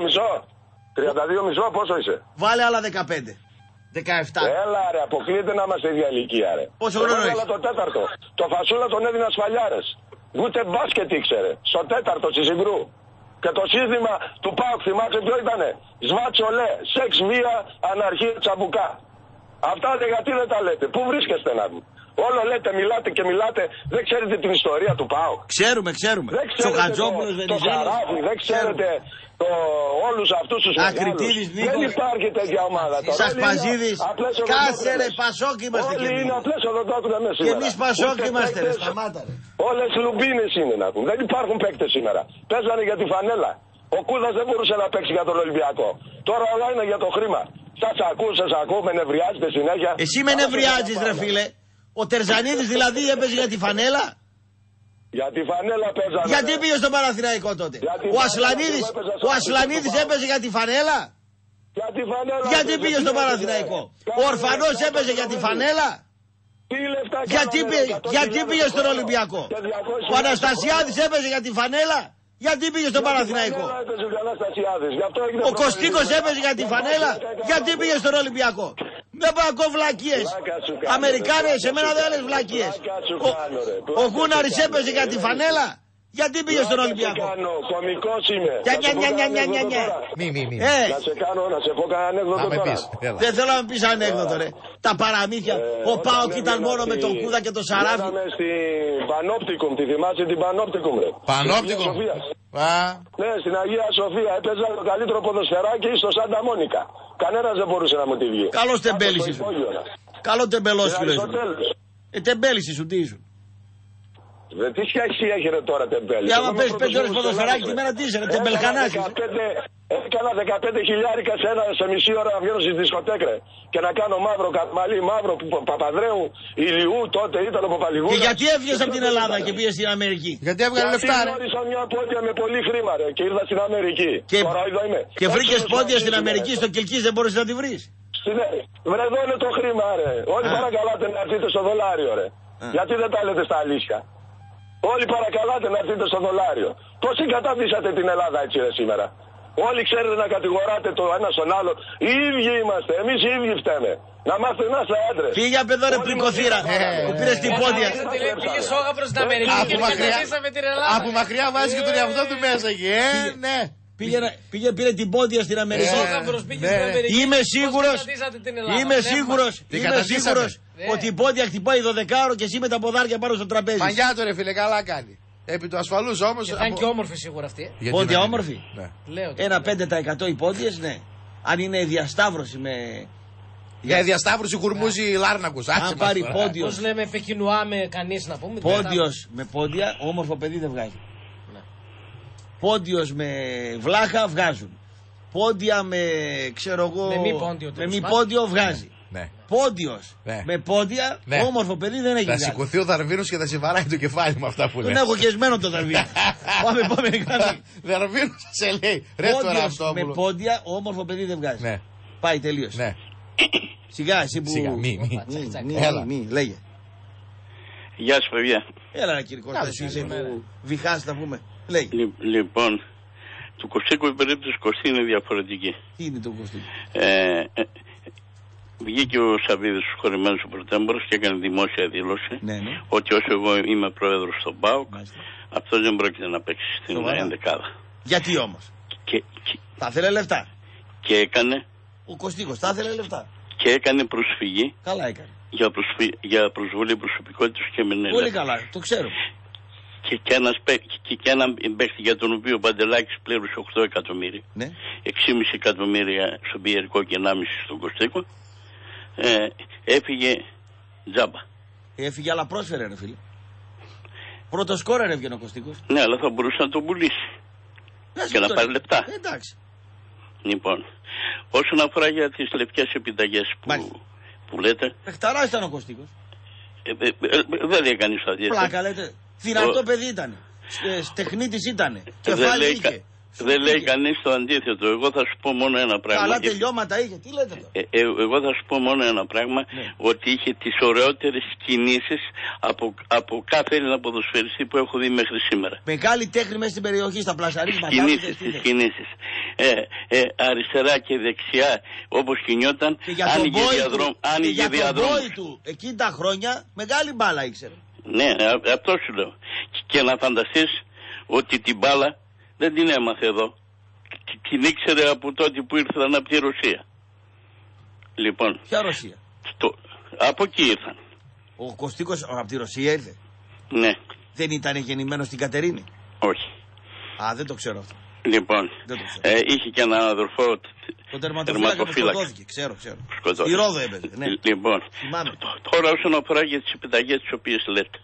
32 μισό, πόσο είσαι? Βάλε άλλα 15. 17. Έλα, ρε, αποκλείεται να είμαστε ίδια ηλικία, ρε. Πόσο χρόνο έχεις? Το τέταρτο. Το Φασούλα τον έδινα σφαλιάρες. Ούτε μπάσκετ ήξερε. Στο τέταρτο στη Συγκρού. Και το σύστημα του ΠΑΟΚ, θυμάσαι ποιο ήτανε? Σβάτσολε, σεξ, βία, αναρχία, τσαμπουκά. Αυτά γιατί δεν τα λέτε? Πού βρίσκεστε να δούμε? Όλο λέτε, μιλάτε και μιλάτε. Δεν ξέρετε την ιστορία του ΠΑΟΚ? Ξέρουμε. Δεν ξέρετε το Σαράφι, δεν ξέρετε όλους αυτούς τους Ακριτίδης, μεγάλους. Δεν υπάρχει τέτοια ομάδα. Σασπαζίδης, κάτσε ρε, Πασόκ είμαστε κι εμείς. Όλοι είναι απλές οδοντόκρουνα μέσα σήμερα. Και εμείς Πασόκ είμαστε ρε, σταμάτα ρε. Όλες λουμπίνες είναι να πούμε. Δεν υπάρχουν παίκτες σήμερα. Παίζανε για τη φανέλα. Ο Κούδας δεν μπορούσε να παίξει για τον Ολυμπιακό. Τώρα όλα είναι για το χρήμα. Σας ακούω, με νευριάζετε συνέχεια. Εσύ με νευριάζεις ρε φίλε. Ο Τερζανίδης δηλαδή έπαιζε για τη φανέλα. Για τη φανέλα παίζανε. Γιατί πήγε στον Παναθηναϊκό τότε? Ο Ασλανίδης έπαιζε για τη φανέλα. Γιατί πήγε στον Παναθηναϊκό? Ο Ορφανός έπαιζε για τη φανέλα. Γιατί πήγε στον Ολυμπιακό? Ο Αναστασιάδης έπαιζε για τη φανέλα. Γιατί πήγε στον Παναθηναϊκό? Ο Κωστίκος έπαιζε για τη φανέλα. Γιατί πήγε στον Ολυμπιακό? Δεν πάω ακούω βλακίες. Αμερικάνες, σε μένα δεν λες βλακίες. Ο Γούναρης έπαιζε για τη φανέλα. Γιατί πήγε στον Ολυμπιακό? Κωμικός είμαι. Μη. Να σε πω κανένα ανέκδοτο τώρα. Δεν θέλω να μου πεις ανέκδοτο ρε. Τα παραμύθια. Ο ΠΑΟΚ ήταν μόνο με τον Κούδα και τον Σαράφι. Πήγαμε στην Πανόπτικουμ. Τη θυμάσαι την Πανόπτικουμ ρε? Πανόπτικουμ. Ναι, στην Αγία Σοφία έπαιζα το καλύτερο ποδοσφαιράκι στο Σάντα Μόνικα. Κανένας δεν μπορούσε να μου τη βγει. Καλός τεμπέλης. Καλό τεμπελός σου. Τεμπέλης σου, τι ήσουν? Τι σχέση έχετε τώρα, τεμπέλ? Και άμα παίζει 5 ώρες ποδοσφαιράκι τη μέρα, τι είσαι, τεμπελχανάς. Έκανα 15 χιλιάρικα σε μισή ώρα να βγαίνω στη δισκοτέκρε. Και να κάνω μαύρο, Κατμαλή, μαύρο, Παπαδρέου, Ηλιού, τότε ήταν ο Παπαλιγούρας. Και γιατί έφυγες από την Ελλάδα και πήγες στην Αμερική? Γιατί έβγαλε λεφτά, ρε. Γνώρισα μια πόντια με πολύ χρήμα, ρε, και ήρθα στην Αμερική. Και βρήκες πόντια στην Αμερική, στο Κιλκής, δεν μπορείς να τη βρεις? Βρε, εδώ είναι το χρήμα, ρε. Όλοι παρακαλάτε να έρθετε στο δολάριο, ρε. Γιατί δεν τα λέτε στα αλήθεια? Όλοι παρακαλάτε να έρθετε στο δολάριο. Πώς συγκαταβήσατε την Ελλάδα έτσι, ρε, σήμερα? Όλοι ξέρετε να κατηγοράτε το ένα στον άλλο. Οι ίδιοι είμαστε. Εμείς οι ίδιοι φταίμε. Να μάθετε να είστε άντρες. Φύγε απ' εδώ, ρε πληκοθύρα. Που πήρες την πόντια. Πήγε σόγα προς την Αμερική και καταστήσαμε την Ελλάδα. Από μακριά βάζει και τον εαυτό του μέσα εκεί. Ναι. Πήρε την πόντια στην Αμερική. Είμαι σίγουρος ότι η πόντια χτυπάει 12ωρο και εσύ με τα ποδάρια πάνω στο τραπέζι. Μαγιά το, ρε φίλε, καλά κάνει. Επί του ασφαλούς όμως. Και θα είναι και όμορφη σίγουρα αυτή. Πόντια όμορφη. Ναι. Ένα 5% οι πόντιες, ναι. Αν είναι διασταύρωση με. Για διασταύρωση γουρμούζει Λάρνακος. Αν πάρει πόντιος. Πώς λέμε Πεκινουά με κανείς να πούμε. Πόντιος με πόντια, όμορφο παιδί δεν βγάζει. Πόντιος με βλάχα βγάζουν. Πόντια με, ξέρω εγώ, με μη πόντιο βγάζει. Ναι. Πόντιος με πόντια, όμορφο παιδί δεν έχει. Θα σηκωθεί ο Δαρβίνος και θα σε βαράει το κεφάλι με αυτά που λέει. Τον έχω χεσμένο το Δαρβίνο. Πάμε κάνει. Δαρβίνος σε λέει. Πόντιος με πόντια, όμορφο παιδί δεν βγάζει. Ναι. Πάει τελείως. Ναι. Σιγά εσύ που. Σιγά, μη, λέγε. Γεια σου, παιδιά. Έλα, ρε κύριε Κώστα, εσύ είσαι που βιχάς να πούμε. Λέγε. Λοιπόν, του Κωστίκου η περίπτωση Κωστή είναι διαφορετική. Τι είναι το Κωστίκου? Βγήκε ο Σαββίδης χωρημένος ο πρωτέμπορος και έκανε δημόσια δήλωση ότι όσο εγώ είμαι πρόεδρος στον ΠΑΟΚ, αυτός δεν πρόκειται να παίξει στην ενδεκάδα. Γιατί όμως? Θα ήθελε λεφτά. Και έκανε. Ο Κωστίκος θα ήθελε λεφτά. Και έκανε προσφυγή. Καλά έκανε. Για προσβολή προσωπικότητας και μενέλα. Πολύ καλά, το ξέρω. Και έναν παίχτη για τον οποίο ο Παντελάκης πλήρωσε 8 εκατομμύρια. Ναι. 6,5 εκατομμύρια στον Πιερικό και 1,5 στον Κωστίκο. Έφυγε τζάμπα. Έφυγε, αλλά πρόσφερε, ρε φίλε. Πρώτο σκόρερ έβγαινε ο Κωστίκος. Ναι, αλλά θα μπορούσε να τον πουλήσει. Και να πάρει λεπτά. Εντάξει. Λοιπόν, όσον αφορά για τις λευκές επιταγές που λέτε. Πεχταράς ήταν ο Κωστίκος. Δεν λέει κανείς αντίθετο. Πλάκα λέτε. Δυνατό παιδί ήταν. Τεχνίτης ήταν. Κεφάλι είχε. Δεν λέει κανείς το αντίθετο. Εγώ θα σου πω μόνο ένα πράγμα. Καλά τελειώματα είχε. Τι λέτε τώρα? Εγώ θα σου πω μόνο ένα πράγμα. Ότι είχε τις ωραιότερες κινήσεις από κάθε Έλληνα ποδοσφαιριστή που έχω δει μέχρι σήμερα. Μεγάλη τέχνη μέσα στην περιοχή, στα πλασαρίσματα. Τις κινήσεις. Αριστερά και δεξιά όπως κινιόταν. Άνοιγε διαδρόμους. Εκείνη τα χρόνια μεγάλη μπάλα ήξερε. Ναι, αυτό σου λέω. Και να φανταστείς ότι την μπάλα δεν την έμαθε εδώ. Την ήξερε από τότε που ήρθαν από τη Ρωσία. Λοιπόν. Ποια Ρωσία? Από εκεί ήρθαν. Ο Κωστίκος από τη Ρωσία ήρθε? Ναι. Δεν ήταν γεννημένος στην Κατερίνη? Όχι. Α, δεν το ξέρω αυτό. Λοιπόν, είχε και έναν αδερφό. Το τερματοφύλακα που σκοτώθηκε. Ξέρω. Η Ρόδο έπαιζε. Ναι. Λοιπόν, τώρα όσον αφορά για τις επιταγές τις οποίες λέτε.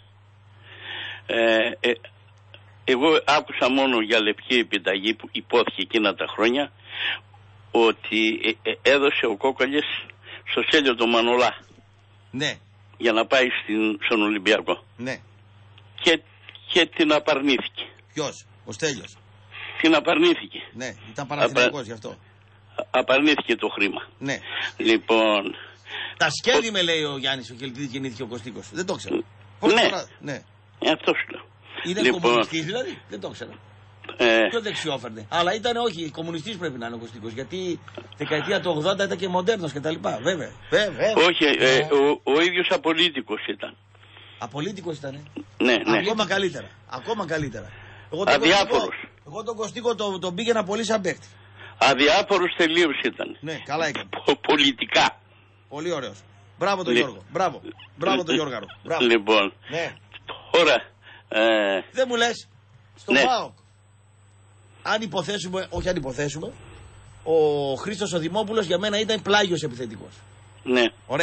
Εγώ άκουσα μόνο για λευκή επιταγή που υπόθηκε εκείνα τα χρόνια ότι έδωσε ο Κόκαλης στο Στέλιο τον Μανολά. Ναι. Για να πάει στον Ολυμπιακό. Ναι. Και την απαρνήθηκε. Ποιος? Ο Στέλιος? Την απαρνήθηκε. Ναι, ήταν Παναθηναϊκός γι' αυτό. Απαρνήθηκε το χρήμα. Ναι. Λοιπόν. Τα σκέλη με λέει ο Γιάννης, ο Κελτίδης γεννήθηκε ο Κωστίκος. Δεν το ξέρω. Ναι. Αυτό σου λέω. Είναι κομμουνιστής δηλαδή? Δεν το ξέρω. Πιο δεξιόφερνε. Αλλά ήταν όχι, κομμουνιστής πρέπει να είναι ο Κωστίκος. Γιατί δεκαετία του 80 ήταν και μοντέρνος κτλ. Βέβαια. Όχι, ο ίδιος απολίτικος ήταν. Απολίτικος ήταν. Ναι. Ακόμα καλύτερα. Αδιάφορος. Εγώ τον Κωστίκο τον πήγαινα πολύ σαν παίκτη. Αδιάφορος τελείως ήταν. Ναι, καλά έκανε. Πολιτικά. Πολύ ωραίος. Μπράβο τον Γιώργο. Μπράβο τον Γιώργαρο. Λοιπόν. Ναι. Τώρα. Δεν μου λες. Στο ΠΑΟΚ. Αν υποθέσουμε, ο Χρήστος ο Δημόπουλος για μένα ήταν πλάγιος επιθετικός. Ναι. Ωραία.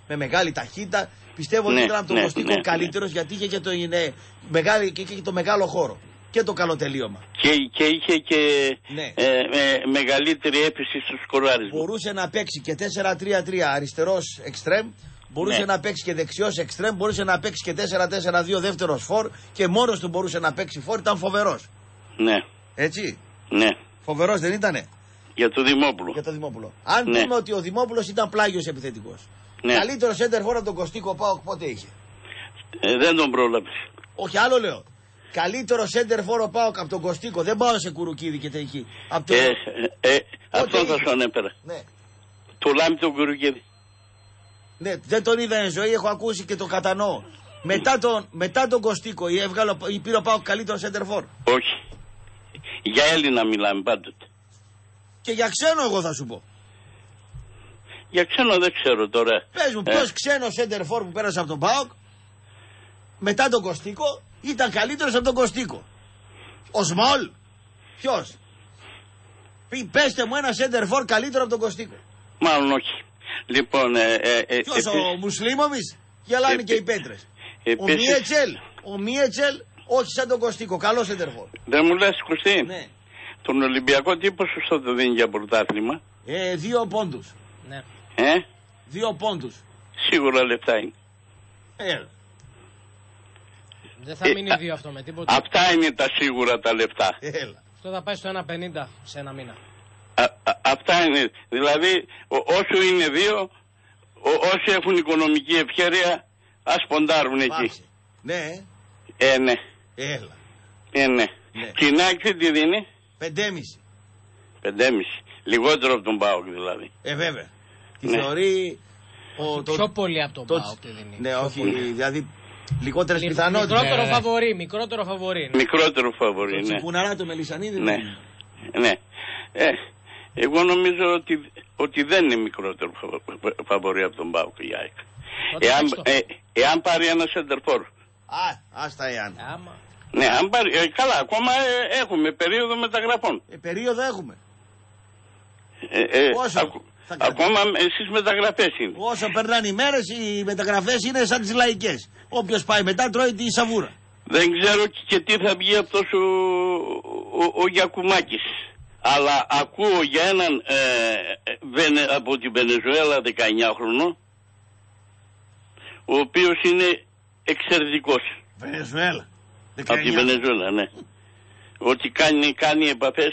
με μεγάλη ταχύτητα. Πιστεύω ότι ήταν από τον Κωστίκο καλύτερος, γιατί είχε και το μεγάλο χώρο και το καλοτελείωμα. Και είχε και μεγαλύτερη έπιση στους σκοράρισμούς. Μπορούσε να παίξει και 4-3-3 αριστερός εξτρέμ, μπορούσε να παίξει και δεξιός εξτρέμ, μπορούσε να παίξει και 4-4-2 δεύτερος φορ και μόνος του μπορούσε να παίξει φορ, ήταν φοβερός. Ναι. Έτσι. Ναι. Φοβερός δεν ήτανε? Για το Δημόπουλο. Για το Δημόπουλο. Αν πούμε ότι ο Δημόπουλος ήταν πλάγιος επιθετικός. Καλύτερο center for από τον Κωστίκο ΠΑΟΚ πότε είχε? Δεν τον πρόλαβε. Όχι, άλλο λέω. Καλύτερο center for ο ΠΑΟΚ από τον Κωστίκο. Δεν πάω σε Κουρουκίδη και εκεί. Αυτό θα σου ανέφερα. Ναι. Το Λάμι τον Κουρουκίδη. Ναι, δεν τον είδα εν ζωή, έχω ακούσει και το κατανοώ. Μετά τον Κωστίκο ή πήρε ο ΠΑΟΚ καλύτερο center for? Όχι. Για Έλληνα μιλάμε πάντοτε. Και για ξένο εγώ θα σου πω. Για ξένο δεν ξέρω τώρα. Πες μου, ποιος ξένος center for που πέρασε από τον ΠΑΟΚ μετά τον Κωστίκο ήταν καλύτερος από τον Κωστίκο? Ο Σμολ? Ποιος? Πέστε μου ένα center for καλύτερο από τον Κωστίκο. Μάλλον όχι. Λοιπόν, ποιος, ο Μουσλίμοβιτς? Γελάνε και οι πέτρες. Ο Μίετσελ, όχι σαν τον Κωστίκο, καλό center for. Δεν μου λες, Κωστή? Ναι. Τον Ολυμπιακό τι ποσοστό το δίνει για πρωτάθλημα? 2 πόντους. Ναι. 2 πόντους. Σίγουρα λεφτά είναι. Δεν θα μείνει 2 αυτό με τίποτα. Αυτά είναι τα σίγουρα τα λεφτά. Αυτό θα πάει στο 1,50 σε ένα μήνα. Αυτά είναι. Δηλαδή όσο είναι 2, όσοι έχουν οικονομική ευχέρεια ας ποντάρουν εκεί. Ναι. Ναι. Έλα. Ναι. Και η Νάκη τι δίνει? 5,5. 5,5. Λιγότερο από τον ΠΑΟΚ δηλαδή. Βέβαια. Τη θεωρεί... Πιο πολύ από τον ΠΑΟΚ τη δίνει. Ναι, όχι, δηλαδή λιγότερες πιθανότητες. Μικρότερο φαβορί. Μικρότερο φαβορί, ναι. Τσιπουναρά το Μελισσανίδη. Ναι. Ναι. Εγώ νομίζω ότι δεν είναι μικρότερο φαβορί από τον ΠΑΟΚ η ΑΕΚ. Εάν πάρει ένα σεντερφόρ. Άστα εάν. Ναι, αν πάρει, καλά, ακόμα έχουμε περίοδο μεταγραφών. Περίοδο έχουμε. Ακόμα στις μεταγραφές είναι. Όσο περνάνε οι μέρες, οι μεταγραφές είναι σαν τις λαϊκές. Όποιος πάει μετά τρώει τη σαβούρα. Δεν ξέρω και τι θα βγει αυτός ο Γιακουμάκης. Αλλά ακούω για έναν από την Βενεζουέλα 19χρονο, ο οποίος είναι εξαιρετικός. Βενεζουέλα. Από τη Βενεζουέλα, ναι. Ότι κάνει επαφές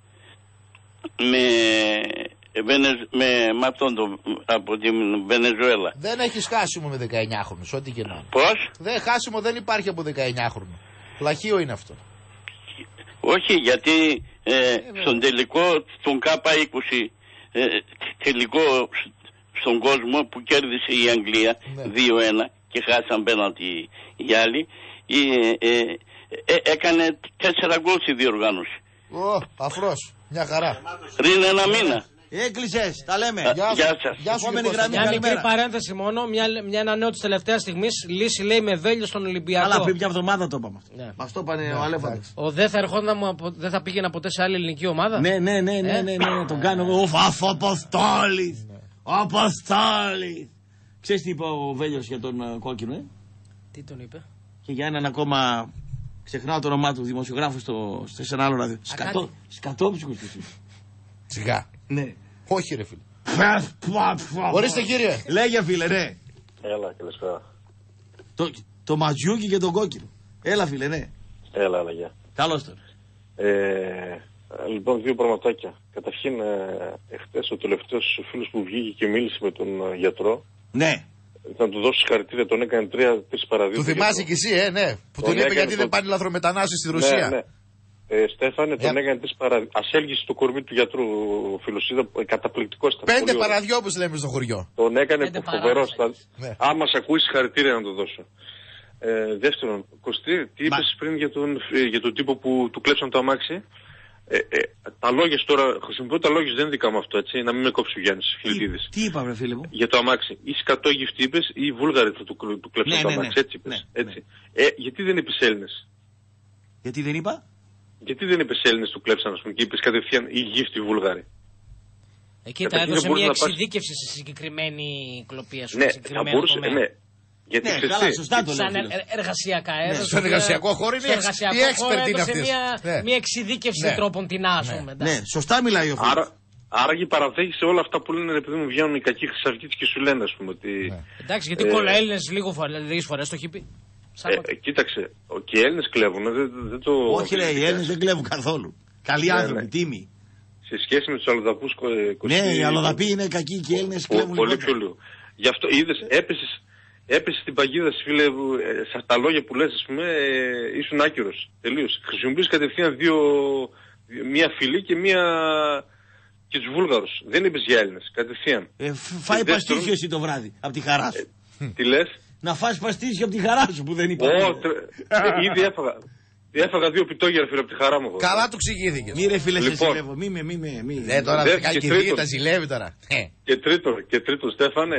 με αυτόν από τη Βενεζουέλα. Δεν έχει χάσιμο με 19χρονους, ό,τι και να είναι. Πώς? Χάσιμο δεν υπάρχει από 19χρονο. Πλαχείο είναι αυτό. Όχι, γιατί στον τελικό, στον K20, τελικό στον κόσμο που κέρδισε η Αγγλία 2-1 και χάσαν πέναλτι οι άλλοι, έκανε 4 γκολ στη διοργάνωση. Αφρός, μια χαρά. Πριν ένα μήνα. Έκλεισες, τα λέμε. Γεια σου. Μια μικρή παρένθεση μόνο, ένα νέο της τελευταίας στιγμής. Λύση λέει με Βέλιο στον Ολυμπιακό. Αλλά πριν μια εβδομάδα το είπαμε αυτό. Μας το είπανε ο Αλέφαντας. Δεν θα ερχόταν, δεν θα πήγαινα ποτέ σε άλλη ελληνική ομάδα. Ναι, τον κάνω. Αποστόλης. Αποστόλης. Ξέρεις τι είπε ο Βέλιος για τον κόκκινο, Τι τον είπε? Και για έναν ακόμα, ξεχνάω το όνομά του, δημοσιογράφου σε ένα άλλο ράδιο. Σκατόψυχος του. Σιγά. Ναι. Όχι ρε φίλε. Ορίστε κύριε. Λέγε φίλε, ναι. Έλα, καλησπέρα. Το ματζιούκι και τον κόκκινο. Έλα φίλε, ναι. Έλα, γεια. Καλώς τώρα. Λοιπόν, 2 πραγματάκια. Καταρχήν, εχθές ο τελευταίος φίλος που βγήκε και μίλησε με τον γιατρό. Ναι. Να του δώσει χαρακτήρια, τον έκανε 3 παραδείγματα. Του θυμάσαι κι εσύ, ναι. Που τον είπε γιατί δεν πάνε λαθρομετανάστες στη Ρωσία. Ναι. Στέφανε, τον έκανε 3 παραδείγματα. Ασέλγησε το κορμί του γιατρού ο φίλος. Είδα καταπληκτικό. 5 παραδιόπους λέμε στο χωριό. Τον έκανε φοβερό. Άμα σε ακούσει, χαρακτήρια να το δώσω. Δεύτερον, Κωστή, τι είπες πριν για τον τύπο που του κλέψαν το αμάξι? Τα λόγια τώρα, χρησιμοποιώ τα λόγια, δεν είναι δικά μου αυτό, έτσι, να μην με κόψει ο Γιάννης Φιλιτίδης. Τι είπα, βρε φίλε μου? Για το αμάξι. Οι σκατόγυφτοι είπες ή οι Βούλγαροι που του κλέψαν το αμάξι, έτσι είπες. Έτσι. Γιατί δεν είπες Έλληνες? Γιατί δεν είπα? Γιατί δεν είπες Έλληνες του κλέψαν, ας πούμε, και είπες κατευθείαν οι γύφτοι Βούλγαροι? Εκεί τα έδωσε μια εξειδίκευση στη συγκεκριμένη κλοπή, ας πούμε. Ναι, θα μπορούσε, ναι. Γιατί ναι, καλά, σωστά το λέω. Εργασιακά έδωσε. Στον εργασιακό χώρο είναι η expert είναι αυτή. Μια εξειδίκευση τρόπων την άσουμε. Ναι, σωστά μιλάει ο φίλος. Άραγε παραδέχει σε όλα αυτά που λένε, επειδή μου βγαίνουν οι κακοί χρυσαυγίτες και σου λένε, ας πούμε, ότι. Εντάξει, γιατί Έλληνες λίγες φορές το έχει πει. Κοίταξε, και οι Έλληνες κλέβουν, δεν το. Όχι, ρε, οι Έλληνες δεν κλέβουν καθόλου. Καλοί άνθρωποι, τίμοι. Σε σχέση με τους αλλοδαπούς. Ναι, οι αλλοδαποί είναι κακοί και οι Έλληνες κλέβουν. Πολύ πιο λίγο. Γι' αυτό είδες, έπεσες στην παγίδα, φίλε, σε τα λόγια που λες, ας πούμε, ήσουν άκυρος. Τελείως. Χρησιμοποιείς κατευθείαν μία φυλή και και τους Βούλγαρους. Δεν είπες για Έλληνες, κατευθείαν. Φάει παστίσιο εσύ το βράδυ, από τη χαρά σου. Τι λες? Να φας παστίσιο από τη χαρά σου που δεν είπα. Ήδη έφαγα. Έφαγα 2 πιτόγερα, φίλε, από τη χαρά μου. Καλά του ξηγήθηκες. Μη ρε φίλε, σε ζηλεύω. Μη. Τώρα τα ζηλεύει τώρα. Και τρίτο, Στέφανε.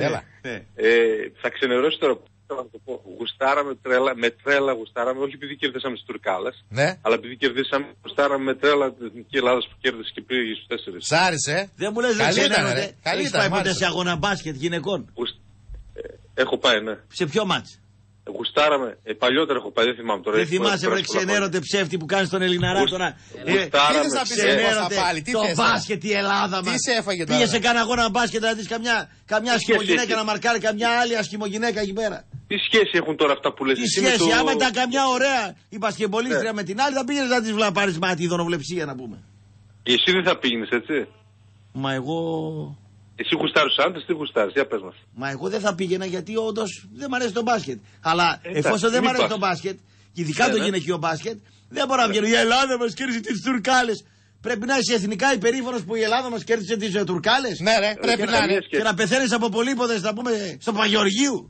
Θα ξενερώσει τώρα. Γουστάραμε γουστάραμε, όχι επειδή κερδίσαμε στις Τουρκάλες, αλλά επειδή γουστάραμε με τρέλα την Εθνική Ελλάδα που κέρδισε και πήγε στους 4. Σ' άρεσε? Δεν μου λες δεν ξενέρονται. Έχεις πάει ποτέ σε αγώνα μπάσκετ γυναικών? Έχω πάει, ναι. Σε ποιο μάτς? Γουστάραμε, παλιότερα έχω πάει, δεν θυμάμαι τώρα. Δεν θυμάσαι βρε ξενέρωτε ψεύτη που κάνεις τον Ελληναρά τώρα. Γουστάραμε, ξενέρωτε το μπάσκετ η Ελλάδα μας. Τι σε έφαγε τώρα? Πήγε σε κάνα αγώνα μπάσκετ να δεις καμιά ασκημογυναίκα να μαρκάρει καμιά άλλη ασκημογυναίκα εκεί πέρα. Τι σχέση έχουν τώρα αυτά που λες? Τι σχέση, άμα ήταν καμιά ωραία η μπασκετμπολίστρια με την άλλη θα πήγαινες να της πάρεις μάτι η δωνοβλεψία να πούμε. Εσύ δεν θα πήγαινες έτσι? Μα εγώ... Εσύ γουστάρεις άντρες, τι γουστάρεις, για πες μας. Μα εγώ δεν θα πήγαινα γιατί όντως δεν μ' αρέσει το μπάσκετ. Αλλά εφόσον δεν μ' αρέσει το μπάσκετ, και ειδικά το γυναικείο μπάσκετ, δεν μπορώ να βγαίνω. Η Ελλάδα μας κέρδισε τις Τουρκάλες. Πρέπει να είσαι εθνικά υπερήφανος που η Ελλάδα μας κέρδισε τις Τουρκάλες. Ναι, ρε, πρέπει να είναι. Και να πεθαίνεις από πολύποδες, να πούμε, στο Παγεωργίου.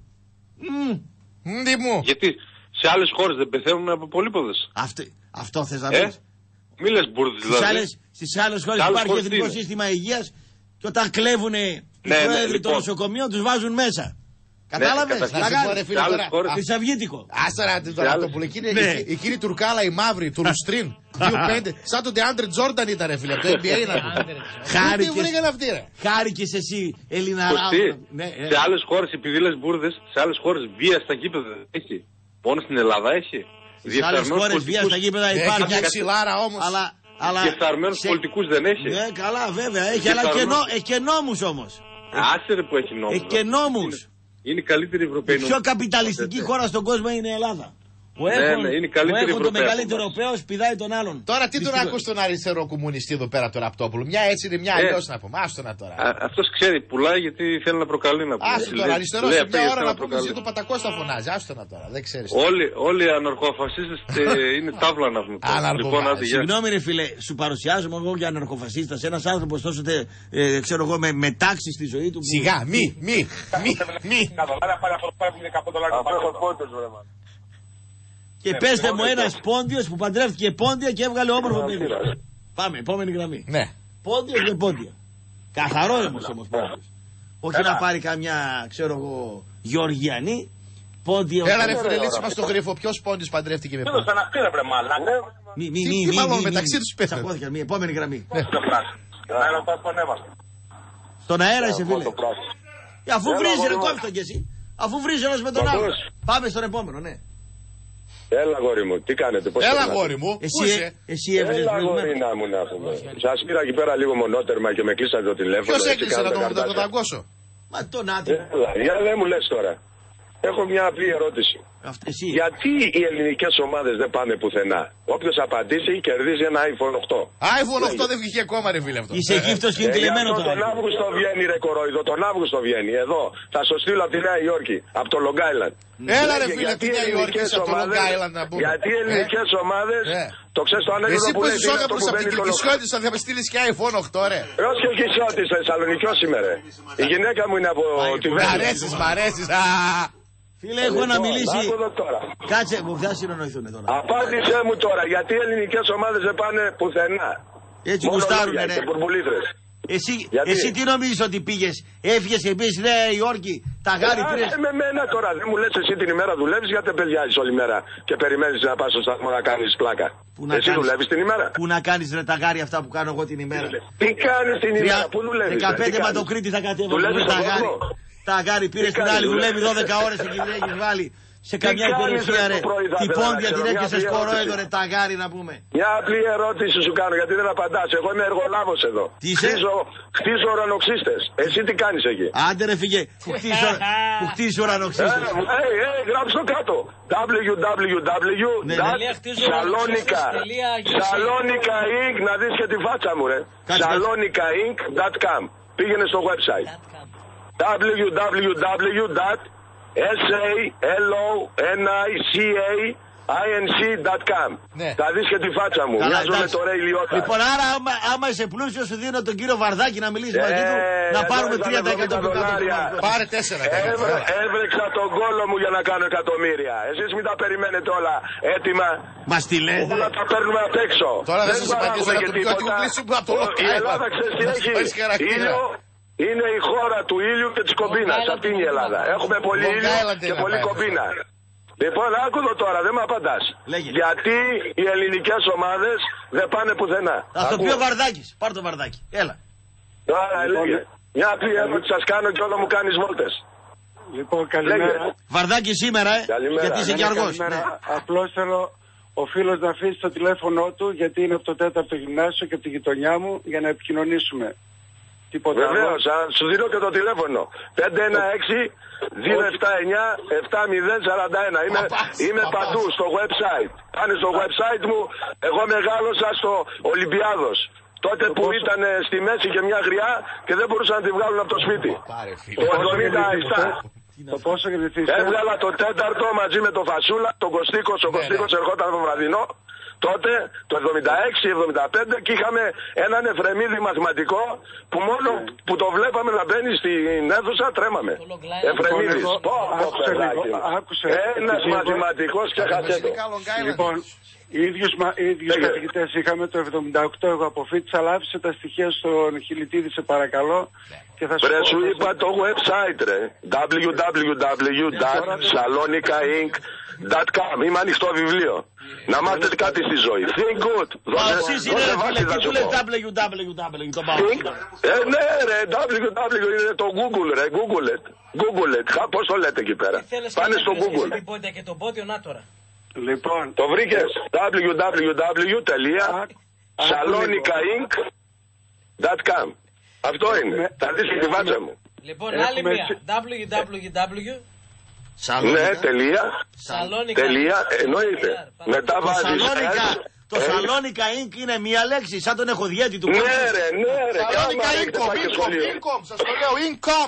Γιατί σε άλλες χώρες δεν πεθαίνουν από πολύποδες? Αυτό θες να πεις? Μη λες μπουρδες δηλαδή. Στις άλλες χώρες υπάρχει εθνικό σύστημα υγείας. Και όταν κλέβουν οι πρόεδροι των νοσοκομείων τους βάζουν μέσα. Κατάλαβες? Χρυσαυγίτικο. Άστορα την Τωραπτόπουλο. Εκείνη η Τουρκάλα, η μαύρη, του Λουστρίν. 2-5. Σαν τον Ντεάντρε Τζόρνταν ήταν, φίλε. Το NBA να πούμε. Χάρηκες εσύ, Ελληναρά. Σε άλλες χώρες, επειδή λες μπουρδες, σε άλλες χώρες βία στα γήπεδα δεν έχει. Μόνο στην Ελλάδα έχει. Σε άλλες χώρες βία στα γήπεδα υπάρχει. Έχει μια ξυλάρα όμως. Διεφθαρμένους πολιτικούς δεν έχει. Ναι, καλά, βέβαια έχει, αλλά και νόμους όμως. Άσε ρε που έχει νόμους. Έχει και νόμους. Είναι η καλύτερη Ευρωπαϊκή. Η πιο καπιταλιστική χώρα στον κόσμο είναι η Ελλάδα. Που έχουν το μεγαλύτερο πέος πηδάει τον άλλον. Τώρα τι τον ακούς τον αριστερό κομμουνιστή εδώ πέρα τον Ραπτόπουλο? Μια έτσι είναι, μια αλλιώς να πούμε. Άστονα τώρα. Αυτός ξέρει, πουλάει γιατί θέλει να προκαλεί να πούμε. Άστονα τώρα, αριστερός σε μια ώρα να πούμε εσύ το Πατακός θα φωνάζει. Άστονα τώρα, δεν ξέρεις. Όλοι οι αναρχοφασίστες είναι τάβλα να πούμε. Συγγνώμη ρε φίλε, σου παρουσιάζομαι εγώ για αναρχοφασίστας. Ένας άνθρωπος τόσο ξέρω εγώ με τάξη στη ζωή του. Σιγά, μη. Και πέστε μου ένας πόντιος που παντρεύτηκε πόντια και έβγαλε όμορφο παιδί. Πάμε, επόμενη γραμμή. Ναι. Πόντιος με πόντια. Καθαρό όμως πόντιος. Όχι να πάρει καμιά, ξέρω εγώ, Γεωργιανή. Πόντιο. Έλα ρε φίλε, λύση μας το γρίφο. Ποιος πόντιος παντρεύτηκε με πόντιο? Μη, μάλλον μεταξύ τους πέθανε. Τσακώθηκαν, μία επόμενη γραμμή. Στον αέρα είσαι φίλε. Αφού βρίζει ρε κόψτον κι εσύ. Αφού βρίζει ένας με τον άλλο. Πάμε στον επόμενο, ναι. Έλα γόρι μου, τι κάνετε, πώς έλα γόρι μου, εσύ έβγαινες έλα γόρι να μου να πούμε. Σας πήρα εκεί πέρα λίγο μονότερμα και με κλείσατε το τηλέφωνο. Ποιος έκλεισε να το δαγκώσω? Μα τον άτιμο. Έλα, δεν μου λες τώρα. Έχω μια απλή ερώτηση. Γιατί οι ελληνικές ομάδες δεν πάνε πουθενά? Όποιος απαντήσει κερδίζει ένα iPhone 8. iPhone 8 δεν βγήκε ακόμα ρε φίλε αυτό. Είσαι Αιγύπτος και είναι κλεμμένο τώρα. Τον Αύγουστο βγαίνει ρε κορόιδο, τον Αύγουστο βγαίνει. Εδώ θα στο στείλω από τη Νέα Υόρκη, από το Long Island. Έλα ρε φίλε, από τη Νέα Υόρκη, από το Long Island να πούμε. Γιατί οι ελληνικές ομάδες, το ξέρεις το ανέκδοτο που λέει. Εσύ που είσαι από την Κισιώτης θα στείλεις και iPhone 8 ρε. Ως και Κισιώτης, Θεσσαλονικιός είμαι ρε. Η γυναίκα μου είναι από τη Βέρεια. Μ' αρέσεις. Φίλε, έχω να μιλήσει. Κάτσε, μου θα συνεννοηθούν τώρα. Απάντησέ μου τώρα, γιατί οι ελληνικές ομάδες δεν πάνε πουθενά? Έτσι γουστάρουνε, ρε. Εσύ τι νομίζεις ότι πήγες, έφυγες και πήγες Νέα Υόρκη, τα γάρι πήρες. Με μένα τώρα, δεν μου λες εσύ την ημέρα δουλεύεις, γιατί πεδιάζεις όλη μέρα και περιμένεις να πας στο σταθμό να κάνεις πλάκα. Εσύ δουλεύεις την ημέρα. Πού να κάνεις ρε τα γάρι αυτά που κάνω εγώ την ημέρα. Τι κάνεις την ημέρα, πού δουλεύεις. 15 Ματοκρίτη θα κατέβω. Τα γάρι πήρες την άλλη, δουλεύει 12 ώρες εκεί δεν έχεις βάλει. Σε καμιά υπηρεσία ρε, τη πόντια την έπιασες κορόιδο ρε, τα γάρι να πούμε. Μια απλή ερώτηση σου κάνω, γιατί δεν απαντάς. Εγώ είμαι εργολάβος εδώ. Τι είσαι? Χτίζω ουρανοξύστες. Εσύ τι κάνεις εκεί? Άντε ρε φύγε, που χτίζεις ουρανοξύστες. Γράψω κάτω. www.salonika.inc. Να δεις και τη φάτσα μου ρε. Salonika.inc.com. Πήγαινε στο website. www.salonica.inc.com. Θα δεις και τη φάτσα μου. Μοιάζω με το Ρέι Λιώτα. Λοιπόν, άρα άμα είσαι πλούσιος σου δίνω τον κύριο Βαρδάκη να μιλήσει μαζί του, να πάρουμε 30% από κάτω. Πάρε 4. Έβρεξα τον κόλο μου για να κάνω εκατομμύρια. Εσείς μην τα περιμένετε όλα έτοιμα. Μας τη λέτε. Όλα τα παίρνουμε απ' έξω. Τώρα δεν σας απαντήσω για το πιο από το Η Ελλάδα ξέρεις τι έχει? Είναι η χώρα του ήλιου και της κομπίνας. Αυτή είναι η Ελλάδα. Έχουμε πολύ ήλιο και πολύ κομπίνα. Λοιπόν, άκου εδώ τώρα, δεν με απαντάς. Γιατί οι ελληνικές ομάδες δεν πάνε πουθενά. Θα το πει ο Βαρδάκης. Πάρ' το Βαρδάκη. Έλα. Τώρα, λέγε. Μια απλή ερώτηση σας κάνω και όλο μου κάνεις βόλτες. Λοιπόν, καλημέρα. Βαρδάκη σήμερα, γιατί είσαι και αργός. Απλώς θέλω ο φίλος να αφήσει το τηλέφωνό του, γιατί είναι από το 4ο γυμνάσιο και από τη γειτονιά μου, για να επικοινωνήσουμε. Βεβαίως, σου δίνω και το τηλέφωνο. 516-279-7041. Είμαι παντού στο website. Πάνε στο website μου. Εγώ μεγάλωσα στο Ολυμπιάδος. Τότε που ήταν στη μέση και μια γριά και δεν μπορούσαν να τη βγάλουν από το σπίτι. Το 77. Έβγαλα το 4ο μαζί με το Φασούλα, τον Κωστίκος. Ο Κωστίκος ερχόταν το βραδινό. Τότε, το 76-75, και είχαμε έναν Εφρεμίδη μαθηματικό που μόνο που το βλέπαμε να μπαίνει στην αίθουσα τρέμαμε. Εφρεμίδης. Ένας μαθηματικός και χασέτο. Λοιπόν, οι ίδιους καθηγητές είχαμε το 78, εγώ αποφύτησα, αλλά άφησε τα στοιχεία στον Χιλιτίδη, σε παρακαλώ. Βρε, σου είπα το website ρε. www.salonica.inc.com. Είμαι ανοιχτό βιβλίο. Να μάθετε κάτι στη ζωή. Think good. Εσείς είναι ρε φίλε, τι του λέει www. Ναι ρε, www είναι το Google ρε. Google it. Πώς το λέτε εκεί πέρα? Πάνε στο Google. Και τον πόδιο να τώρα. Λοιπόν, το βρήκες? www.salonica.inc.com. Αυτό είναι. Θα δεις και τη βάτσα μου. Λοιπόν, άλλη μία. www. Ναι, τελεία, εννοείται. Μετά βάζεις το Σαλόνικα Inc. είναι μία λέξη, σαν τον εχοδιέτη του. Ναι ρε. Σαλόνικα Incom. Σας το λέω, Incom.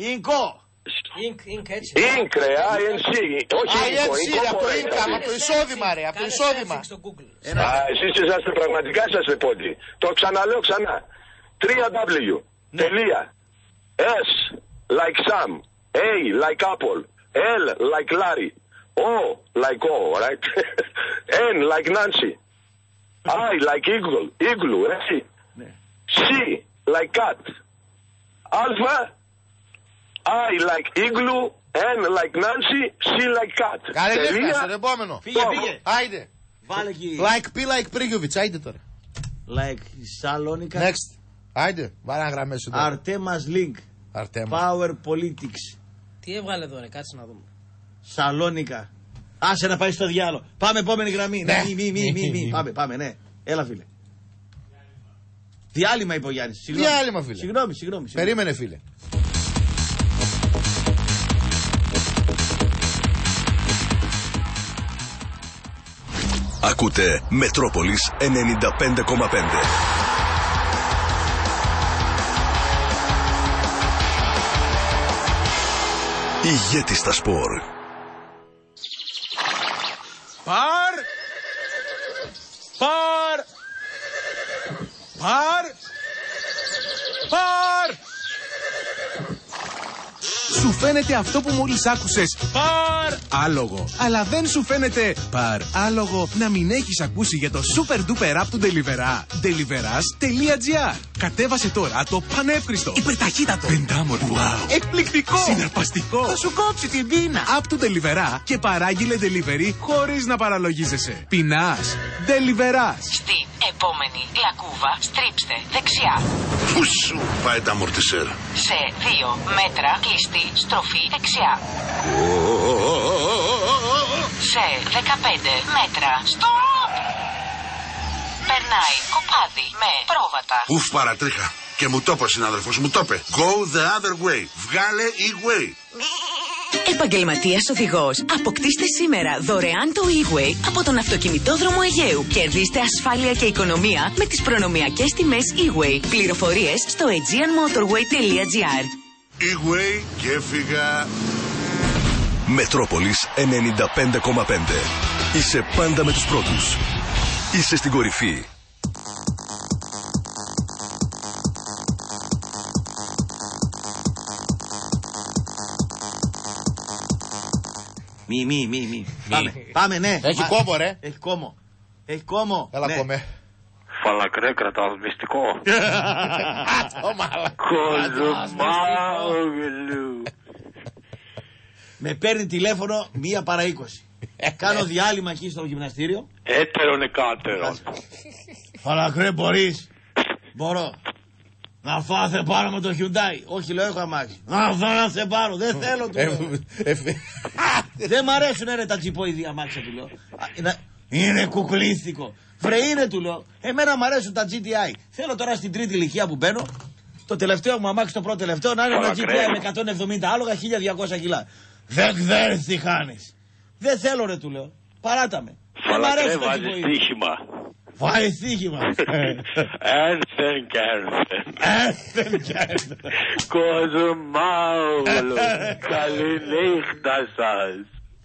Inc, έτσι. Inc, ρε, INC. Όχι INC, από το Income, από το εισόδημα, ρε, από το εισόδημα. Εσείς είσαστε πραγματικά είσαστε πόντι. Το ξαναλέω ξανά. 3W. Τελεία. S, like Sam. A, like Apple. L, like Larry. O, like O, right? N, like Nancy. I, like Igloo, έτσι. C, like Cat. Alpha, I, like Igloo. N, like Nancy. C, like Cat. Κάνε λεπτά, στον επόμενο. Φύγε. Άιντε. Βάλε εκεί. Like P, like Prigiovic, άιντε τώρα. Like Σαλόνικα. Next. Άιντε, βάλε ένα γραμμές σου τώρα. Αρτέμας Link. Power Politics. Τι έβγαλε εδώ ρε, κάτσε να δούμε. Σαλόνικα. Άσε να πάει στο διάλογο. Πάμε επόμενη γραμμή. Ναι. Πάμε, ναι. Έλα φίλε. Διάλειμμα είπε ο Γιάννης. Διάλειμμα φίλε. Συγγνώμη. Περίμενε φίλε. Ακούτε Μετρόπολης 95,5. Ηγέτης στα σπορ. Σου Σου φαίνεται αυτό που μόλις άκουσες άλογο, αλλά δεν σου φαίνεται άλογο να μην έχεις ακούσει για το super duper app του Deliverá. Deliveras.gr. Κατέβασε τώρα το πανεύκριστο, υπερταχύτατο, πεντάμορφο, wow, εκπληκτικό, συναρπαστικό, θα σου κόψει την πείνα app του Deliverá και παράγγειλε delivery χωρίς να παραλογίζεσαι. Πεινάς? Deliverás. Στην επόμενη λακκούβα στρίψτε δεξιά. Πού σου πάει τα αμορτισέρ? Σε 2 μέτρα κλειστή στροφή δεξιά. Σε 15 μέτρα stop. Περνάει κοπάδι με πρόβατα. Ουφ, παρατρίχα. Και μου το είπε ο συνάδελφος, μου το είπε. Go the other way. Βγάλε e-way. Επαγγελματίας οδηγός. Αποκτήστε σήμερα δωρεάν το e-way από τον αυτοκινητόδρομο Αιγαίου. Κερδίστε ασφάλεια και οικονομία με τις προνομιακές τιμές e-way. Πληροφορίες στο aegeanmotorway.gr. E-way και έφυγα. Μετρόπολης 95,5. Είσαι πάντα με τους πρώτους. Είσαι στην κορυφή. Μη. Πάμε, ναι. Έχει κόμμο, ρε. Έχει κόμμο. Έλα, κόμμε. Φαλακρέ, κρατάς μυστικό. Κοζομάγλου. Με παίρνει τηλέφωνο 1 παρά 20. Κάνω διάλειμμα εκεί στο γυμναστήριο. Έτερον εκάτερον. Φαλακρέ, μπορείς? Μπορώ. Να φάθε πάρω με το Hyundai. Όχι, λέω, έχω αμάξι. Να σε πάρω, δεν θέλω, του λέω. Δεν μ' αρέσουν ρε τα τσιποειδή αμάξια, του λέω. Είναι κουκλίστικο. Βρε είναι, του λέω. Εμένα μ' αρέσουν τα GTI. Θέλω τώρα στην τρίτη ηλικία που μπαίνω, το τελευταίο μου αμάξι, το πρώτο τελευταίο, να είναι ένα GTI με 170 άλογα, 1200 κιλά. Δεν τι χάνεις. Δεν θέλω, ρε, του λέω. Παράτα με. Δεν μ' αρέσουν τα τσιποειδή. Βάει στοίχημα. Ένθεν κέρθεν. Κοζομάγλου. Καληνύχτα σας.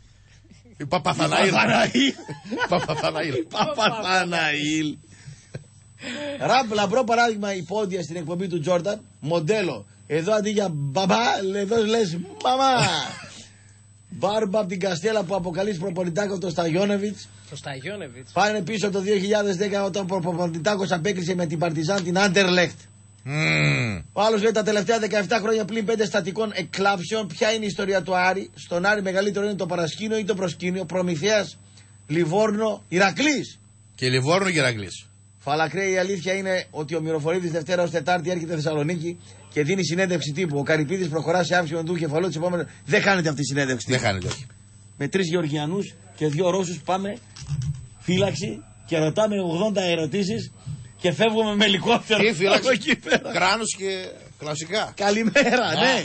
Παπαθαναήλ. Ραμπ, λαμπρό παράδειγμα υπόδια στην εκπομπή του Τζόρνταν. Μοντέλο. Εδώ αντί για μπαμπά, εδώ λες μαμά. Μπάρμπα από την Καστέλα που αποκαλείς προπονητάκο το Σταγιόνεβιτς. Πάνε πίσω το 2010 όταν ο προπονητάκος απέκρισε με την Παρτιζάν την Άντερλεχτ. Ο άλλος λέει τα τελευταία 17 χρόνια πλην 5 στατικών εκλάψεων. Ποια είναι η ιστορία του Άρη? Στον Άρη μεγαλύτερο είναι το παρασκήνιο ή το προσκήνιο? Προμηθέας, Λιβόρνο, Ηρακλής. Και Λιβόρνο και Ηρακλής. Φαλακρέ, η αλήθεια είναι ότι ο Μυροφορίδης Δευτέρα ως Τετάρτη έρχεται Θεσσαλονίκη και δίνει συνέντευξη τύπου. Ο Καρυπίδης προχωρά σε άμφισμα του κεφαλού της επόμενης. Δεν χάνεται αυτή η συνέντευξη τύπου. Δεν χάνεται, όχι. Με 3 Γεωργιανούς και 2 Ρώσους πάμε φύλαξη και ρωτάμε 80 ερωτήσεις και φεύγουμε με ελικόπτερο. Τι φύλαξη? Κράνος και κλασικά. Καλημέρα, ναι.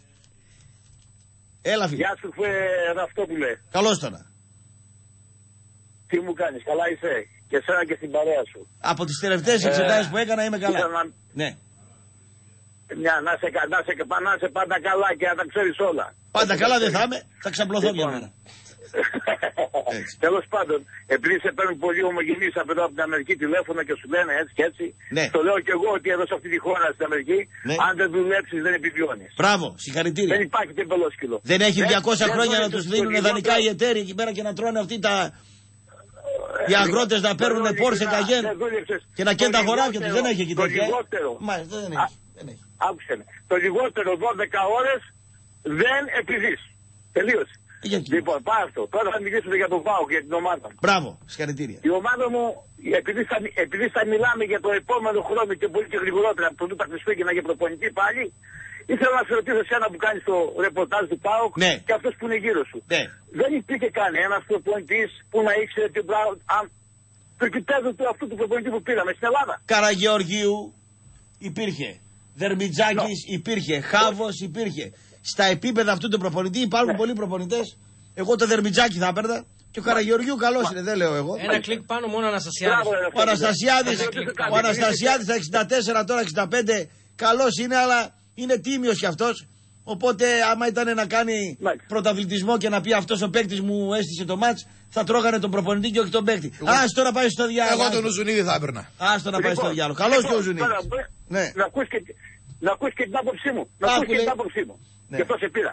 Έλα, φίλε. Γεια σου, Ραυτόπουλε. Καλώς τώρα. Τι μου κάνεις, καλά είσαι? Και εσένα και στην παρέα σου. Από τις τελευταίες εξετάσεις που έκανα είμαι καλά. Ναι. Να σε πάντα καλά και να τα ξέρεις όλα. Πάντα καλά δεν θα είμαι, θα ξαπλωθώ μια μέρα. Τέλος πάντων, επειδή σε παίρνουν πολύ ομογενείς από εδώ από την Αμερική τηλέφωνα και σου λένε έτσι και έτσι, ναι. Το λέω και εγώ ότι εδώ σε αυτή τη χώρα στην Αμερική, ναι. Αν δεν δουλέψεις δεν επιβιώνεις. Μπράβο, συγχαρητήρια. Δεν υπάρχει τεμπελόσκυλο. Δεν έχει 200 χρόνια να τους δίνουν δανεικά οι εταίροι εκεί πέρα και να τρώνε αυτοί οι αγρότες να παίρνουν Πόρσε Καγέν και να καίνουν τα χωράφια τους. Δεν έχει εκεί τέτοια. Δεν έχει. Άκουσε με. Το λιγότερο 12 ώρες δεν επιζείς. Τελείωσε. Λοιπόν, πάω αυτό. Τώρα θα μιλήσουμε για τον ΠΑΟΚ, για την ομάδα μου. Μπράβο, συγχαρητήρια. Η ομάδα μου, επειδή θα μιλάμε για το επόμενο χρόνο και πολύ και γρηγορότερα από το Χριστούγεννα για προπονητή πάλι, ήθελα να σε ρωτήσω εσένα που κάνεις το ρεπορτάζ του ΠΑΟΚ, ναι. Και αυτός που είναι γύρω σου. Ναι. Δεν υπήρχε κανένας προπονητής που να ήξερε το επίπεδο του αυτού του προπονητή που πήραμε στην Ελλάδα? Καραγεωργίου υπήρχε. Δερμιτζάκης υπήρχε. Χάβος υπήρχε. Στα επίπεδα αυτού του προπονητή υπάρχουν πολλοί προπονητές. Εγώ το Δερμιτζάκη θα έπαιρνα. Και ο Καραγεωργίου καλός είναι, δεν λέω εγώ. Ένα κλικ πάνω μόνο Αναστασιάδης. Ο Αναστασιάδης στα 64 τώρα 65. Καλός είναι, αλλά είναι τίμιος κι αυτός. Οπότε άμα ήταν να κάνει πρωταθλητισμό και να πει αυτός ο παίκτης μου έστησε το μάτς, θα τρώγανε τον προπονητή και όχι τον παίκτη. Ας τώρα πάει στο διάλογο. Εγώ τον Ουζουνίδη θα έπαιρνα. Ας τώρα πάει στο διάλογο. Καλός και ο Ουζουνίδης. Να ακούσει και την άποψή μου. Και αυτό σε πήρα.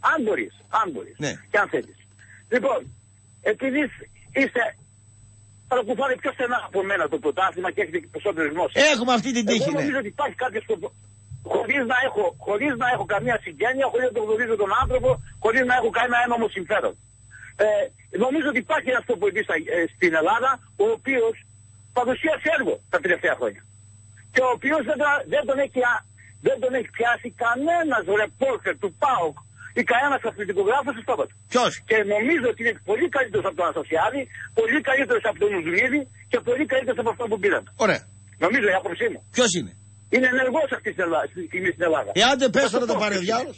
Αν μπορείς. Ναι. Και αν θέλεις. Λοιπόν, επειδή είστε παρακολουθάτε πιο στενά από μένα το πρωτάθλημα και έχετε και περισσότερες γνώσεις. Έχουμε αυτή την τύχη. Εγώ νομίζω ότι υπάρχει κάποιος χωρίς να έχω καμία συγγένεια, χωρίς να τον γνωρίζω τον άνθρωπο, χωρίς να έχω κανένα ένομο συμφέρον. Νομίζω ότι υπάρχει ένας προπονητής στην Ελλάδα, ο οποίος παρουσίασε έργο τα τελευταία χρόνια. Και ο οποίος δεν τον έχει πιάσει κανένας ρεπόρτερ του ΠΑΟΚ ή κανένας αθλητικογράφος στο στόμα του. Ποιος? Και νομίζω ότι είναι πολύ καλύτερος από τον Αναστασιάδη, πολύ καλύτερος από τον Ουζουλίδη και πολύ καλύτερος από αυτό που πήραν. Ωραία. Νομίζω η άποψή μου. Ποιος είναι? Είναι ενεργός αυτή τη στιγμή στην Ελλάδα. Εάν δεν πέσω να το πάρει ο διάολος.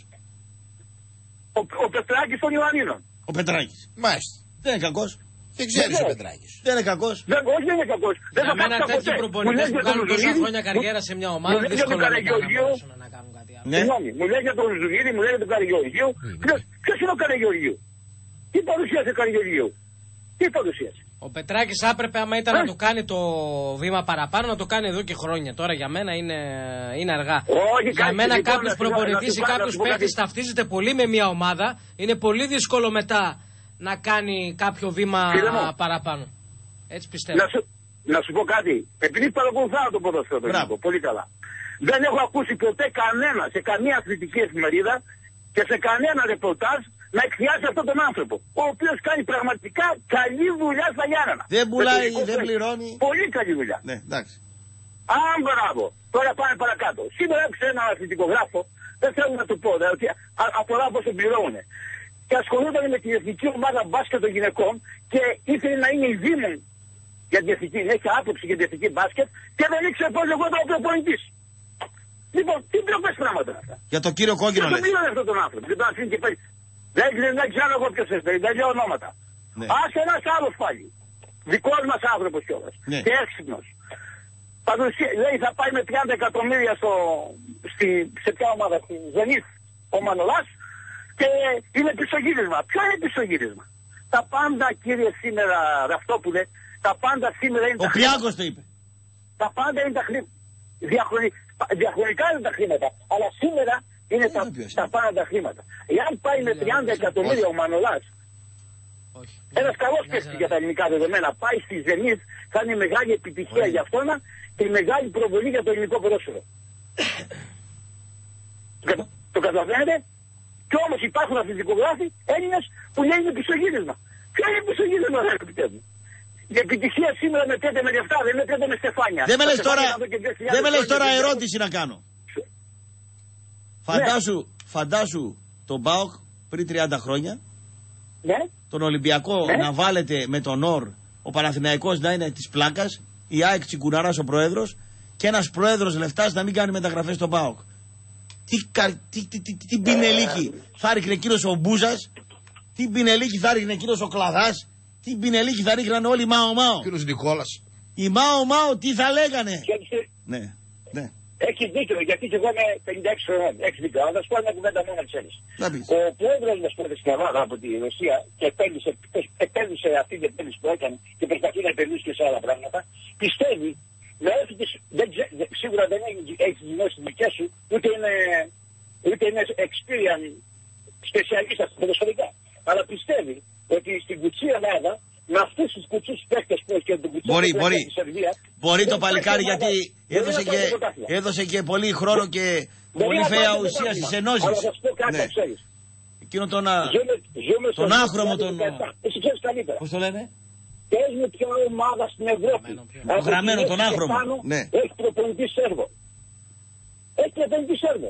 Ο Πετράκης των Ιωαννίνων. Ο Πετράκης. Μάλιστα. Δεν είναι κακός. Δεν ξέρεις ο Πετράκης. Δεν είναι κακός. Όχι, δεν είναι κακός. Για μένα τέτοιοι προπονητές που κάνουν τόσα χρόνια καριέρα σε μια ομάδα δύσκολο να κάνουν κάτι άλλο. Συγγνώμη, μου λέει για τον Ζουγίδη, μου λέει για τον Καραγεωργίου. Ποιος είναι ο Καραγεωργίου? Τι παρουσίασε ο Καραγεωργίου? Τι παρουσίασε? Ο Πετράκης έπρεπε, άμα ήταν να το κάνει το βήμα παραπάνω, να το κάνει εδώ και χρόνια. Τώρα για μένα είναι αργά. Για μένα κάποιος προπονητής ή κάποιος παίκτης ταυτίζεται πολύ με μια ομάδα. Είναι πολύ δύσκολο μετά να κάνει κάποιο βήμα παραπάνω. Έτσι πιστεύω. Να σου πω κάτι. Επειδή παρακολουθάω το ποδόσφαιρο πολύ καλά. Δεν έχω ακούσει ποτέ κανένα σε καμία αθλητική εφημερίδα και σε κανένα ρεπορτάζ να εκθιάσει αυτόν τον άνθρωπο. Ο οποίος κάνει πραγματικά καλή δουλειά στα Γιάννενα. Δεν πουλάει, δεν πληρώνει. Πολύ καλή δουλειά. Ναι, εντάξει. Μπράβο. Τώρα πάμε παρακάτω. Σήμερα άκουσα έναν αθλητικογράφο, δεν θέλω να του πω, ότι αφορά πώς τον πληρώνουν. Και ασχολούνταν με την εθνική ομάδα μπάσκετ των γυναικών και ήθελε να είναι η Δήμον για την εθνική, να έχει άποψη για την εθνική μπάσκετ και δεν ήξερε πώς λεγόταν ο προπονητής. Λοιπόν, τι ντροπές πράγματα αυτά. Για τον κύριο Κόκκινο λες. Δεν τον αυτόν τον άνθρωπο. Δεν τον αφήνει και πάλι. Δεν ξέρω εγώ ποιος είστε, δεν λέω ονόματα. Ναι. Άσε ένας άλλος πάλι. Δικός μας άνθρωπος κιόλας. Ναι. Και έξυπνος. Λέει θα πάει με 30 εκατομμύρια σε ποια ομάδα, στη Ζενίθ, ο Μανολάς και είναι πισωγύρισμα. Ποιο είναι πισωγύρισμα? Τα πάντα, κύριε, σήμερα, Ραυτόπουλε, τα πάντα σήμερα είναι τα χρήματα. Ο Πιάκος το είπε. Τα πάντα είναι τα χρήματα. Διαχρονικά είναι τα χρήματα, αλλά σήμερα είναι τα πάντα τα χρήματα. Εάν πάει με 30 εκατομμύρια ο Μανολάς, ένας καλός παίκτης για τα ελληνικά δεδομένα, πάει στη Ζενίθ, θα είναι μεγάλη επιτυχία για αυτόν και μεγάλη προβολή για το ελληνικό ποδόσφαιρο. Το καταλαβαίνετε? Και όμως υπάρχουν αθλητικογράφοι Έλληνες που λένε είναι πισωγύρισμα. Ποιο είναι πισωγύρισμα, δεν επιτεύγουν. Η επιτυχία σήμερα μετρέται με λεφτά, δεν μετρέται με στεφάνια. Δεν με λες τώρα ερώτηση να κάνω. Φαντάσου τον ΠΑΟΚ πριν 30 χρόνια, τον Ολυμπιακό να βάλετε με τον ΟΡ, ο Παναθηναϊκός να είναι της πλάκας, η ΑΕΚ Τσικουναράς ο πρόεδρος και ένας πρόεδρος λεφτάς να μην κάνει μεταγραφές στον ΠΑΟΚ. Τι πινελίκι θα ρίχνε εκείνος ο Μπούζας, τι πινελίκι θα ρίχνε εκείνος ο Κλαδάς, τι πινελίκι θα ρίχνανε όλοι Μάο. Κύριος Νικόλας. Οι Μάο τι θα λέγανε. Ναι. Έχει δίκιο, γιατί και εγώ είμαι 56 χρονών. Έχει δίκιο. Αλλά να σου πω μια κουβέντα μόνο να ξέρεις. Ο πρόεδρος μας πήρε στην Ελλάδα από τη Ρωσία και επένδυσε αυτή την επένδυση που έκανε και προσπαθεί να επενδύσει και σε άλλα πράγματα. Πιστεύει με όχι σίγουρα δεν έχει γνώσει τις δικές σου, ούτε είναι experience σπεσιαλίστα στα ποδοσφαιρικά. Αλλά πιστεύει ότι στην κουτσή Ελλάδα, με αυτούς τους κουτσούς παίκτες που έχει και τον κουτσί στη Σερβία. Μπορεί το παλικάρι γιατί έδωσε και πολύ χρόνο και πολύ φαία ουσία στις ενώσεις. Αλλά θα σου πω κάτι να ξέρεις. Εκείνο τον άχρωμο τον... Εσύ ξέρεις καλύτερα. Πώς το λένε? Πες μου ποια ομάδα στην Ευρώπη. Το γραμμένο τον άχρωμο. Έχει προπονητή Σέρβο. Έχει προπονητή Σέρβο.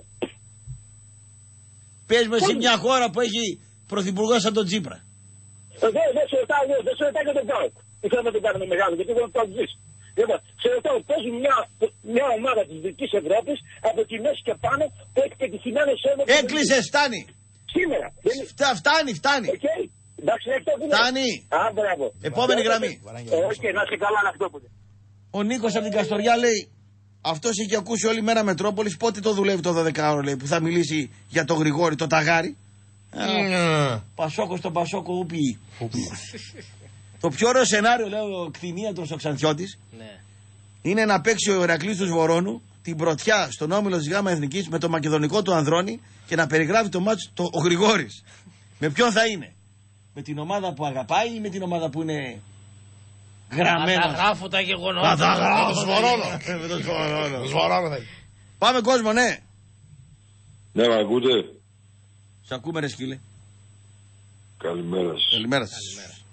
Πες μου εσύ μια χώρα που έχει πρωθυπουργό σαν τον Τσίπρα. Δεν σε ρωτάω για τον ΠΑΟΚ. Τι θέλουμε να τον κάνουμε μεγάλο, γιατί δεν θα το ζήσει. Λοιπόν, σε ρωτάω, παίζει μια ομάδα της Δυτικής Ευρώπης από τη μέση και πάνω που έχει πετυχημένο Σέρβο. Έκλεισε, φτάνει. Σήμερα. Φτάνει. Εντάξει, φτάνει. Μπράβο. Επόμενη γραμμή. Όχι, να σε καλά αυτό που. Ο Νίκος από την Καστοριά λέει, αυτός έχει ακούσει όλη μέρα Μετρόπολης, πότε το δουλεύει το 12ωρο, λέει, που θα μιλήσει για το Γρηγόρη, το Ταγάρι. Πασόκο στον Πασόκο ούπι. Το πιο ωραίο σενάριο, λέει ο κτηνίατρος ο Ξανθιώτης, είναι να παίξει ο Ηρακλής του Βορώνου την πρωτιά στον όμιλο της ΓΑΜΑ Εθνικής με το μακεδονικό του Ανδρώνη και να περιγράφει το μάτς ο Γρηγόρης. Με ποιον θα είναι? Με την ομάδα που αγαπάει ή με την ομάδα που είναι γραμμένος? Θα γράφω τα γεγονότα. Θα γράφω το Σμορόνο. Πάμε κόσμο, ναι. Ναι, με ακούτε? Σ' ακούμε ρε σκύλε. Καλημέρα σας. Καλημέρα σας.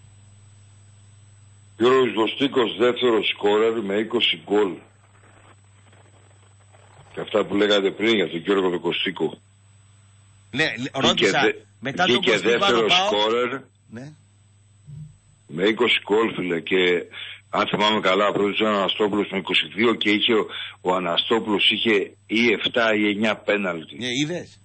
Γιώργος Βοστίκος δεύτερος σκόρερ με 20 γκολ. Και αυτά που λέγατε πριν για τον Γιώργο τον Κωστίκο. Ναι, ρώτησα μετά τον Κωστίκο δεύτερο σκόρερ, ναι, με 20 γκολ, φίλε. Και αν θυμάμαι καλά, πρώτος ο Αναστόπουλος με 22 και είχε ο Αναστόπουλος είχε ή 7 ή 9 πέναλτι. Ναι, είδες.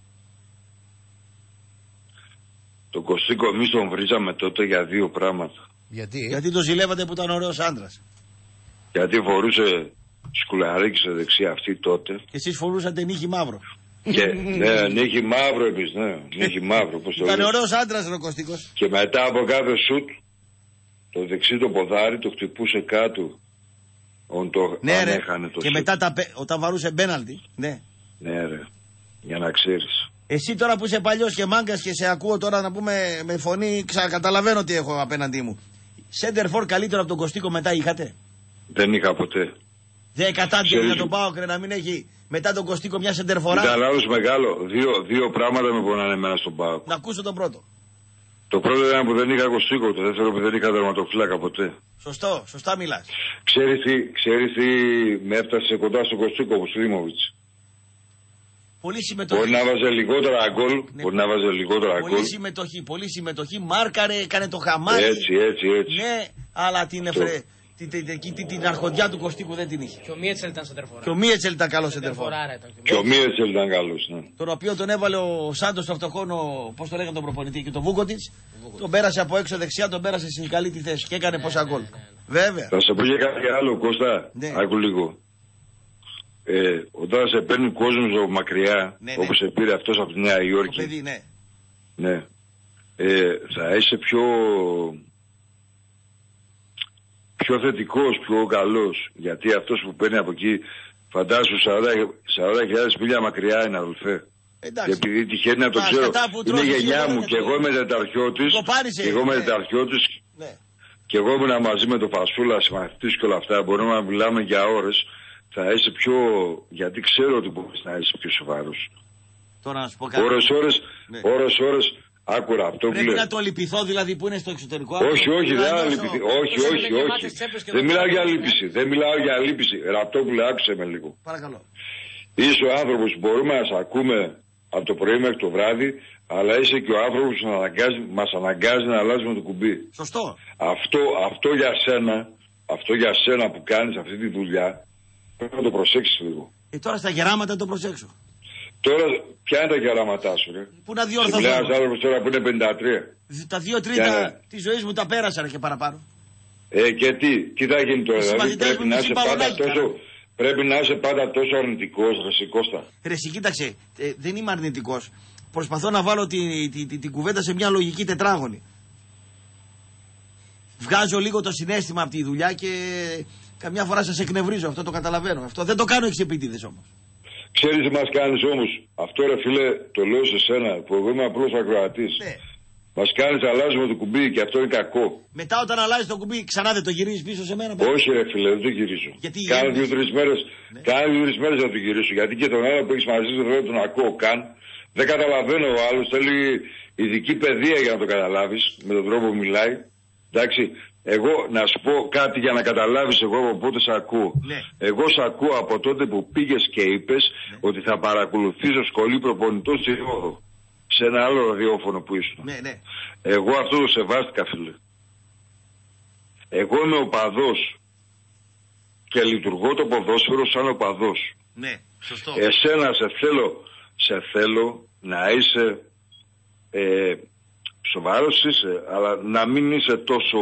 Τον Κωστίκο εμείς τον βρίζαμε τότε για δύο πράγματα. Γιατί το ζηλεύατε που ήταν ωραίος άντρας. Γιατί φορούσε σκουλαρίκι σε δεξιά αυτή τότε. Και εσείς φορούσατε νύχι μαύρο. Και, ναι, νύχι μαύρο εμείς, ναι. Νύχι μαύρο, πώς το ήταν λες. ωραίος άντρας ο Κωστίκος. Και μετά από κάθε σουτ, το δεξί το ποδάρι το χτυπούσε κάτω. Ναι ρε, έχανε το και σουτ. μετά όταν βαρούσε μπέναλτι. Ναι. Ναι ρε, για να ξέρεις. Εσύ τώρα που είσαι παλιός και μάγκας και σε ακούω τώρα να πούμε με φωνή, καταλαβαίνω τι έχω απέναντί μου. Σέντερφορ καλύτερο από τον Κωστίκο μετά είχατε? Δεν είχα ποτέ. Δεν κατάντια για τον ΠΑΟΚ να μην έχει μετά τον Κωστίκο μια σεντερφορά. Ήταν άλλος μεγάλο. Δύο πράγματα με πονάνε εμένα στον ΠΑΟΚ. Να ακούσω τον πρώτο. Το πρώτο ήταν που δεν είχα Κωστίκο, το δεύτερο που δεν είχα τερματοφύλακα ποτέ. Σωστά μιλάς. Ξέρεις τι με έφτασε κοντά στον Κωστίκο, ο Σλίμοβιτς. Πολύ συμμετοχή. Μπορεί να βάζει λιγότερα γκολ. Ναι. Μπορεί να βάζει λιγότερα γκολ. Πολύ συμμετοχή. Μάρκαρε, έκανε το χαμάρι. Έτσι. Ναι, αλλά την αρχοντιά του Κωστίκου δεν την είχε. Και ο Μίετσελ ήταν σεντερφορά. Και ο Μίετσελ ήταν καλός σεντερφορά. Και ο Μίετσελ ήταν καλός, ναι. Τον οποίο τον έβαλε ο Σάντος στο φτωχόνο, πώς το λέγανε τον προπονητή, και τον Βούκοτιτς. Τον πέρασε από έξω δεξιά, τον πέρασε στην καλή τη θέση και έκανε πόσα γκολ. Βέβαια. Θα σε πω και κάτι άλλο, Κώστα. Άκου λίγο. Όταν σε παίρνει κόσμος από μακριά, όπως σε πήρε αυτός από τη Νέα Υόρκη, παιδί, ναι. Θα είσαι πιο θετικός, πιο καλός. Γιατί αυτός που παίρνει από εκεί, φαντάσου 40.000 μίλια μακριά είναι, αδελφέ. Και επειδή τυχαίνει να το ξέρω, είναι η γενιά μου και εγώ είμαι τεταρχιώτης. Και εγώ ήμουν μαζί με τον Φασούλα, συμμαθητής και όλα αυτά. Μπορούμε να μιλάμε για ώρες. Θα είσαι πιο. Γιατί ξέρω ότι μπορείς να είσαι πιο σοβαρός. Τώρα να σου πω κάτι. Ώρες, άκουρα αυτό που λέει. Πρέπει να το λυπηθώ δηλαδή που είναι στο εξωτερικό. Όχι, δεν λυπηθεί. Όχι. Δεν μιλάω για λύπηση. Αυτό που λέει, άκουσε με λίγο. Παρακαλώ. Είσαι ο άνθρωπος που μπορούμε να σε ακούμε από το πρωί μέχρι το βράδυ, αλλά είσαι και ο άνθρωπος που μας αναγκάζει να αλλάζουμε το κουμπί. Σωστό. Αυτό για σένα που κάνεις αυτή τη δουλειά, πρέπει να το προσέξεις λίγο. Τώρα στα γεράματα το προσέξω. Τώρα, ποια είναι τα γεράματά σου, ρε? Πού να διορθωθώ. Μιλάει ένας άνθρωπος τώρα που είναι 53. Τα 2 τρίτα της ζωής μου τα πέρασαν και παραπάνω. Και τι θα γίνει τώρα, δηλαδή πρέπει να είσαι πάντα τόσο αρνητικός, ρε Κώστα. Ρε κοίταξε, δεν είμαι αρνητικός. Προσπαθώ να βάλω την κουβέντα σε μια λογική τετράγωνη. Βγάζω λίγο το συναίσθημα από τη δουλειά και καμιά φορά σας εκνευρίζω, αυτό το καταλαβαίνω. Αυτό δεν το κάνω εξ επίτηδες όμως. Ξέρεις τι μας κάνεις όμως? Αυτό ρε φίλε, το λέω σε σένα που εγώ είμαι απλός ακροατής. Ναι. Μας κάνεις αλλάζουμε το κουμπί και αυτό είναι κακό. Μετά όταν αλλάζεις το κουμπί ξανά δεν το γυρίζεις πίσω σε μένα? Όχι ρε φίλε, δεν το γυρίζω. Γιατί Κάνα 2-3 μέρες, να το γυρίσω. Γιατί και τον άλλο που έχεις μαζί σου δεν τον ακούω καν. Δεν καταλαβαίνω ο άλλος, θέλει ειδική παιδεία για να το καταλάβεις με τον τρόπο που μιλάει. Εντάξει, εγώ να σου πω κάτι για να καταλάβεις εγώ από πότε σε ακούω. Ναι. Εγώ σε ακούω από τότε που πήγες και είπες ότι θα παρακολουθήσω σχολή προπονητών στη Ρόδο. Σε ένα άλλο ραδιόφωνο που ήσουν. Ναι. Εγώ αυτό το σεβάστηκα, φίλε. Εγώ είμαι οπαδός και λειτουργώ το ποδόσφαιρο σαν οπαδός. Ναι, σωστό. Εσένα σε θέλω να είσαι σοβαρός είσαι, αλλά να μην είσαι τόσο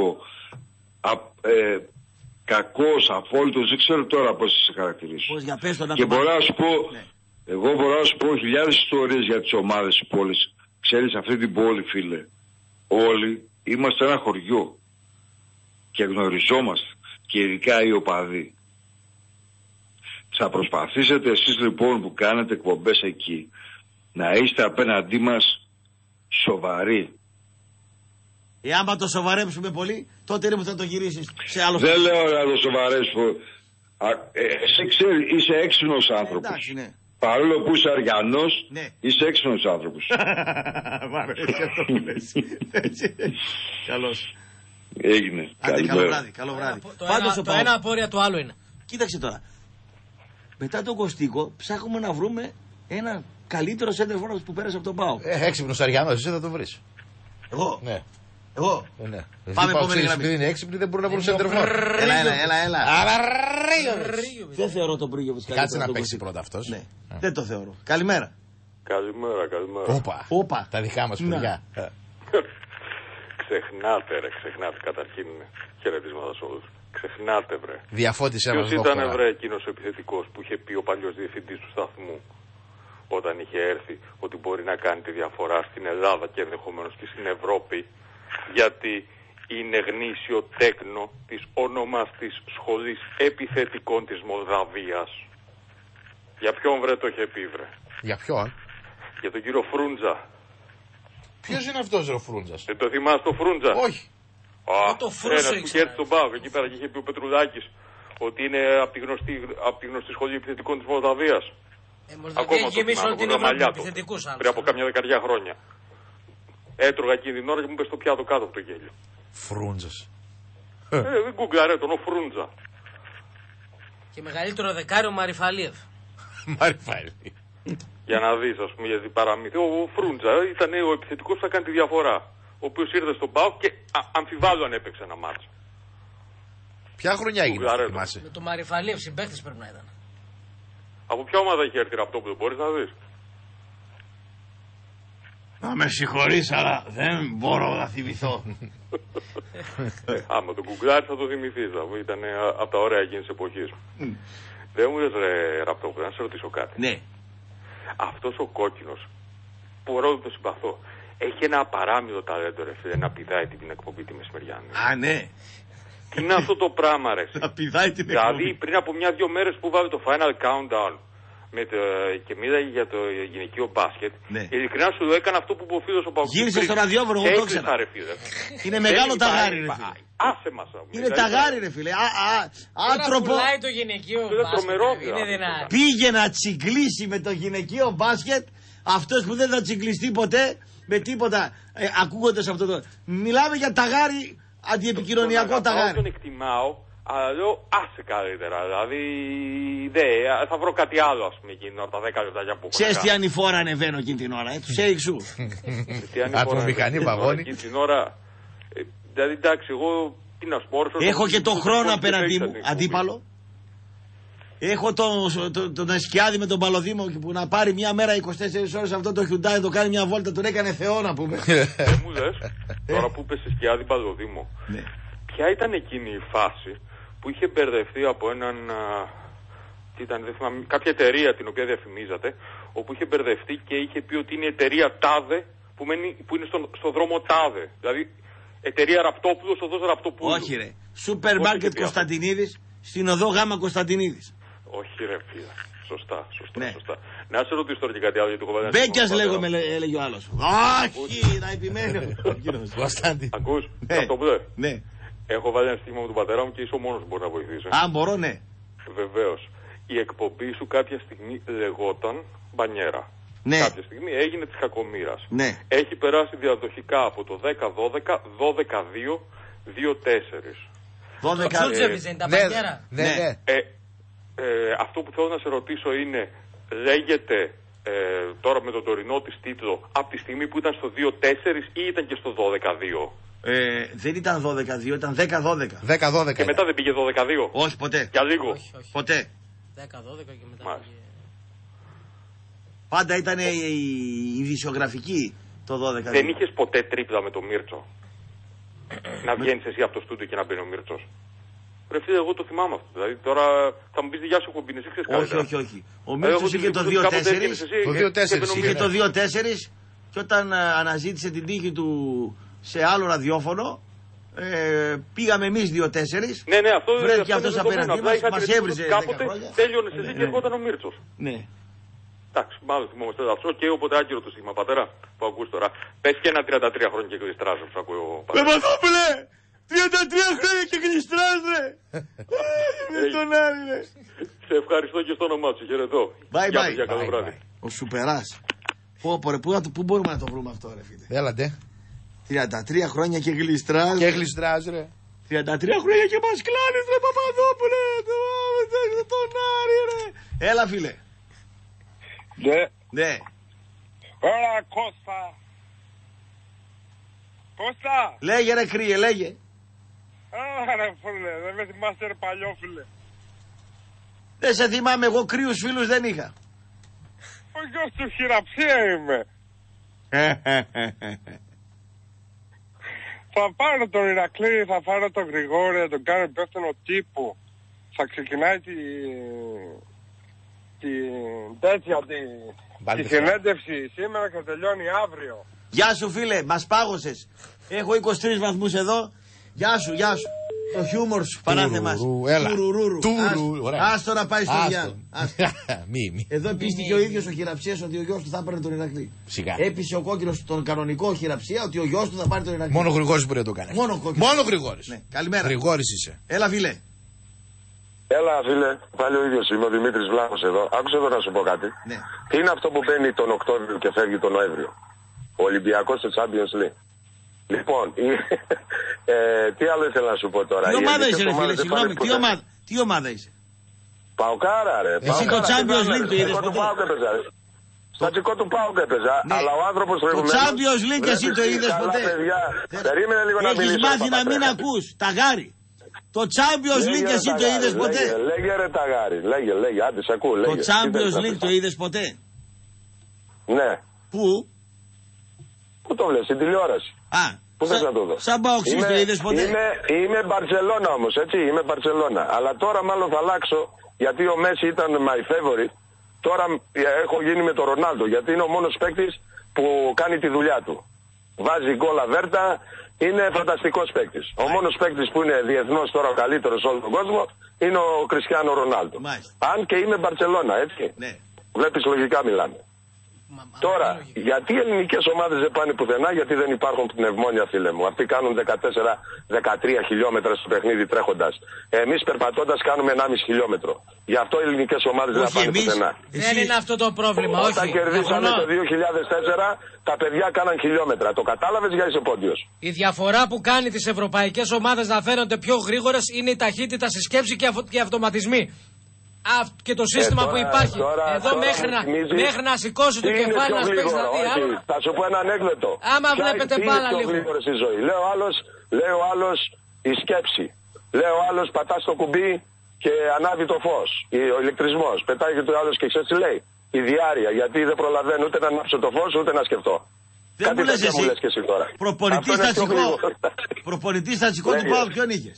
κακός, αφόλυτος, δεν ξέρω τώρα πώς σε χαρακτηρίσω. Πώς, για πες το να και το μπορώ να σου πω, εγώ μπορώ να σου πω χιλιάδες ιστορίες για τις ομάδες της πόλης. Ξέρεις, αυτή την πόλη, φίλε, όλοι είμαστε ένα χωριό και γνωριζόμαστε, και ειδικά οι οπαδοί. Θα προσπαθήσετε εσείς λοιπόν που κάνετε εκπομπές εκεί να είστε απέναντί μας σοβαροί. Άμα το σοβαρέψουμε πολύ, τότε είναι που θα το γυρίσεις σε άλλο. Δεν λέω να το σοβαρέψω. Εσύ ξέρεις, είσαι έξυπνος άνθρωπος. Εντάξει, ναι. Παρόλο που είσαι αριανός, ναι, είσαι έξυπνος άνθρωπος. Μ' αρέσει αυτό που λες. Καλώς. Έγινε. Καλό βράδυ. Το ένα απόρρια του άλλου είναι. Κοίταξε τώρα. Μετά τον Κωστίκο ψάχνουμε να βρούμε ένα καλύτερο center forward που πέρασε από τον ΠΑΟΚ. Έξυπνος αριανός, εσύ θα το βρεις. Εγώ. Ναι. Εγώ. Ναι. Πάμε επόμενη γραμμή. Επειδή είναι έξυπνοι δεν μπορούν να βρουν center forward. Έλα. Δεν θεωρώ τον Πρίγιοβιτς καλύτερο. Κάτσε να παίξει πρώτα αυτός. Ναι. Δεν το θεωρώ. Καλημέρα. Καλημέρα. Όπα. Τα δικά μας παιδιά. Ξεχνάτε καταρχήν. Χαιρετίσματα σε όλους. Ξεχνάτε, βρε. Διαφώτισε μας. Ποιος ήταν, βρε, εκείνος ο επιθετικός που είχε πει ο παλιός διευθυντής του σταθμού όταν είχε έρθει ότι μπορεί να κάνει τη διαφορά στην Ελλάδα και ενδεχομένως και στην Ευρώπη, γιατί είναι γνήσιο τέκνο της ονομαστής σχολής επιθετικών της Μολδαβίας. Για ποιον, βρε, το είχε πει, βρε? Για ποιον? Για τον κύριο Φρούντζα. Ποιος είναι αυτός ο Φρούντζας? Δεν το θυμάσαι το Φρούντζα? Όχι. Ένας που είχε έρθει στον Πάγο εκεί πέρα και είχε πει ο Πετρουλάκης ότι είναι από τη γνωστή σχολή επιθετικών της Μολδαβίας. Ακόμα το θυμάμαι, από τα μαλλιά του, πριν από κάμια δεκαριά χρόνια. Έτρωγα εκείνη την ώρα και μου είπε στο πιάτο κάτω από το γέλιο. Φρούντζας. Δεν γκουγκλαρέ τον, ο Φρούντζα. Και μεγαλύτερο δεκάριο Μαριφαλίευ. Μαριφαλίευ. Για να δεις, ας πούμε, γιατί παραμύθι. Ο Φρούντζα ήταν ο επιθετικός που θα κάνει τη διαφορά. Ο οποίος ήρθε στον ΠΑΟΚ και αμφιβάλλω αν έπαιξε ένα μάτς. Ποια χρονιά έγινε, θυμάσαι? Με το Μαριφαλίευ συμπαίκτης πρέπει να ήταν. Από ποια ομάδα είχε έρθει αυτό που δεν μπορείς να δεις? Να με συγχωρείς, αλλά δεν μπορώ να θυμηθώ. Άμα τον κουκλάρι θα το θυμηθείς, αφού ήταν από τα ωραία εκείνης εποχής. Δεν μου λες, ρε Ραπτόπουλε, να σε ρωτήσω κάτι. Ναι. Αυτός ο κόκκινος, που ρόλο το συμπαθώ, έχει ένα απαράμιλο ταλέντο, ρε φίλε, να πηδάει την εκπομπή τη μεσημεριανή. Α, ναι. Τι είναι αυτό το πράγμα, ρε? Να πηδάει την εκπομπή. Δηλαδή, πριν από μια-δυο μέρες που βάλε το Final Countdown και μίλαγε για το γυναικείο μπάσκετ, ειλικρινά σου το έκανε αυτό που είπε ο φίλος ο Παγκόσμιος. Γύρισε στο ραδιόφωνο, εγώ το ήξερα. Είναι μεγάλο ταγάρι, ρε φίλε. Άσε μας. Είναι ταγάρι, ρε φίλε. Άνθρωπο. Πουλάει το γυναικείο μπάσκετ. Είναι δυνατό. Πήγε να τσιγκλίσει με το γυναικείο μπάσκετ. Αυτός που δεν θα τσιγκλιστεί ποτέ με τίποτα, ακούγοντας αυτό το. Μιλάμε για ταγάρι, αντιεπικοινωνιακό ταγάρι. Τον εκτιμάω, αλλά λέω άσε καλύτερα. Δηλαδή θα βρω κάτι άλλο, ας πούμε, εκείνη την ώρα, τα 10 λεπτάκια που έχω. Ξέρεις τι ανηφόρα ανεβαίνω εκείνη την ώρα, τους έριξου. Ατρομηχανή βαγόνι. Εκείνη την ώρα, δηλαδή εντάξει, εγώ τι να σπόρσω. Έχω και τον χρόνο απέναντί μου, αντίπαλο. Έχω τον Εσκιάδη με τον Παλοδήμο που να πάρει μια μέρα 24 ώρες αυτό το Hyundai, το κάνει μια βόλτα, τον έκανε Θεό να πούμε. Μου λες, τώρα που είπες Εσκιάδη Παλοδήμο, ποια ήταν εκείνη η φάση που είχε μπερδευτεί από έναν, δεν θυμάμαι, κάποια εταιρεία την οποία διαφημίζατε, όπου είχε μπερδευτεί και είχε πει ότι είναι η εταιρεία Τάδε που είναι στο δρόμο Τάδε. Δηλαδή εταιρεία Ραπτόπουλος, οδός Ραπτοπούλου. Όχι ρε, σούπερ μάρκετ Κωνσταντινίδης, στην οδό Γάμα Κωνσταντινίδης. Όχι ρε φίλε, σωστά. Να σε ρωτήσω τώρα και κάτι άλλο, γιατί έχω βάλει ένα Μπέκιας λέγομαι, έλεγε ο άλλος. Όχι, να επιμένω. Ακούς, αυτό που λέει. Ναι. Έχω βάλει ένα στοίχημα με τον πατέρα μου και είσαι ο μόνος που μπορεί να βοηθήσει. Αν μπορώ, ναι. Βεβαίως. Η εκπομπή σου κάποια στιγμή λεγόταν Μπανιέρα. Ναι. Κάποια στιγμή έγινε της κακομοίρας. Ναι. Έχει περάσει διαδοχικά από το 10-12, 12-2, 2-4. Το Τσούτσεβιτς είναι τα Μπανιέρα. Ναι. Αυτό που θέλω να σε ρωτήσω είναι, λέγεται τώρα με τον τωρινό της τίτλο από τη στιγμή που ήταν στο 2-4 ή ήταν και στο 12-2? Δεν ήταν 12-2, ήταν 10-12. 10-12. Και μετά δεν πήγε 12-2? Όχι, ποτέ. Για λίγο? Όχι. Ποτέ. 10-12 και μετά πήγε... Πάντα ήταν η ειδησιογραφική το 12-2. Δεν είχες ποτέ τρίπλα με τον Μίρτσο? Να βγαίνεις εσύ από το στούντιο και να μπαίνει ο Μίρτσος? Ρε φίλε, εγώ το θυμάμαι αυτό. Δηλαδή τώρα θα μου πεις γεια σου κομπίνε, εσύ ξέρεις καλύτερα. Όχι. Ο Μίρτσος είχε το 2-4. Είχε το 2-4 και όταν αναζήτησε την τύχη του σε άλλο ραδιόφωνο, Πήγαμε εμείς 2-4. Ναι, αυτό βρέθηκε αυτός απέναντί μας έβριζε. Κάποτε τέλειωνε σε και ερχόταν ο Μίρτσος. Ναι. Εντάξει, μάλλον θυμόμαστε αυτό και όποτε άκυρο το στίγμα, πατέρα, που ακούς τώρα. Πες και ένα 33 χρόνια και γλιστράζω, σου ακούω ο πατέρα. Παπαδόπουλε! 33 χρόνια και γλιστράζε! Με τον Άρη, ρε. Σε ευχαριστώ και στο όνομά σου, χαιρετώ. Bye. Καλό βράδυ. Ο Σουπεράς. Πού μπορούμε να το βρούμε αυτό, ρε φίλε. Έλατε. 33 χρόνια και γλιστράζ. Και γλιστράζ, ρε. 33 χρόνια και μας κλάνεις, ρε Παπαδόπουλε. Τον Άρη, ρε. Έλα, φίλε. Ναι. Έλα, Κώστα. Κώστα. Λέγε, ρε κρύε, λέγε. Ρε φίλε, δεν με θυμάσαι, ρε παλιό φίλε. Δεν σε θυμάμαι, εγώ κρύους φίλους δεν είχα. Ο γιος του Χειραψία είμαι. Θα πάρω τον Ηρακλή, θα πάρω τον Γρηγόρη, θα τον κάνω υπεύθυνο τύπου. Θα ξεκινάει τη συνέντευξη σήμερα και τελειώνει αύριο. Γεια σου φίλε, μας πάγωσες. Έχω 23 βαθμούς εδώ. Γεια σου. Το χιούμορ σου, παράθε μας. Άστο να πάει στο διάλο. Εδώ πίστηκε ο ίδιος ο Χειραψίας ότι ο γιος του θα πάρει τον Ηρακλή. Έπεισε ο κόκκινος τον κανονικό Χειραψία ότι ο γιος του θα πάρει τον Ηρακλή. Μόνο ο Γρηγόρης μπορεί να το κάνει. Μόνο ο Γρηγόρης. Καλημέρα. Γρηγόρης είσαι. Έλα φίλε. Έλα φίλε, πάλι ο ίδιος είμαι, ο Δημήτρης Βλάχος εδώ. Άκουσε εδώ να σου πω κάτι. Ναι. Τι είναι αυτό που μπαίνει τον Οκτώβριο και φεύγει τον Νοέμβριο? Ο Ολυμπιακός στο Champions League. Λοιπόν, τι άλλο ήθελα να σου πω τώρα. Τι ομάδα είσαι, ρε φίλε, συγγνώμη, τι ομάδα είσαι? Παοκάρα, ρε. Εσύ το Champions League το είδες ποτέ? Στο τσικό του ΠΑΟΚ έπαιζα, αλλά ο άνθρωπος προηγουμένως... Το Champions League εσύ το είδες ποτέ? Περίμενε λίγο να μιλήσω. Έχεις μάθει να μην ακούς, ταγάρι. Το Champions League εσύ το είδες ποτέ? Λέγε ρε ταγάρι, λέγε, άντε σ' ακούω. Το Champions League το είδες ποτέ? Ναι. Πού? Πού το βλέπεις, στην τηλεόραση. Πού θες να το δω? Σαν Παοξής το είδες ποτέ? Είμαι Μπαρτσελώνα όμως, έτσι, είμαι Μπαρτσελώνα. Αλλά τώρα μάλλον θα αλλάξω, γιατί ο Μέση ήταν my favorite. Τώρα έχω γίνει με τον Ρονάλντο, γιατί είναι ο μόνος παίκτης που κάνει τη δουλειά του. Βάζει γκολ αβέρτα, είναι φανταστικός παίκτης. Ο μόνος παίκτης που είναι διεθνώς τώρα ο καλύτερος σε όλο τον κόσμο είναι ο Κριστιάνο Ρονάλντο. Αν και είμαι Μπαρτσελώνα, έτσι. Ναι. Βλέπεις, λογικά μιλάμε. Τώρα, γιατί οι ελληνικές ομάδες δεν πάνε πουθενά? Γιατί δεν υπάρχουν πνευμόνια, φίλε μου. Αυτοί κάνουν 14-13 χιλιόμετρα στο παιχνίδι τρέχοντας. Εμείς περπατώντας κάνουμε 1,5 χιλιόμετρο. Γι' αυτό οι ελληνικές ομάδες δεν πάνε πουθενά. Δεν είναι αυτό το πρόβλημα, όχι. Όταν κερδίσαμε το 2004, τα παιδιά κάναν χιλιόμετρα. Το κατάλαβες, για είσαι πόντιος? Η διαφορά που κάνει τις ευρωπαϊκές ομάδες να φαίνονται πιο γρήγορες είναι η ταχύτητα στη σκέψη και οι αυτοματισμοί. Και το σύστημα που υπάρχει. Εδώ μέχρι να σηκώσει το κεφάλι να σπέξει να δει άλλο. Θα σου πω ένα ανέκδοτο. Άμα βλέπετε μπάλα λίγο. Στη ζωή. Λέει ο άλλος η σκέψη. Λέει ο άλλος πατάς το κουμπί και ανάβει το φως. Ο ηλεκτρισμός. Πετάει και το άλλος και ξέρεις τι λέει? Η διάρκεια. Γιατί δεν προλαβαίνω ούτε να ανάψω το φως ούτε να σκεφτώ. Δεν μου λες εσύ. Και εσύ τώρα. Προπονητή στατικό του ΠΑΟΚ ποιον είχες?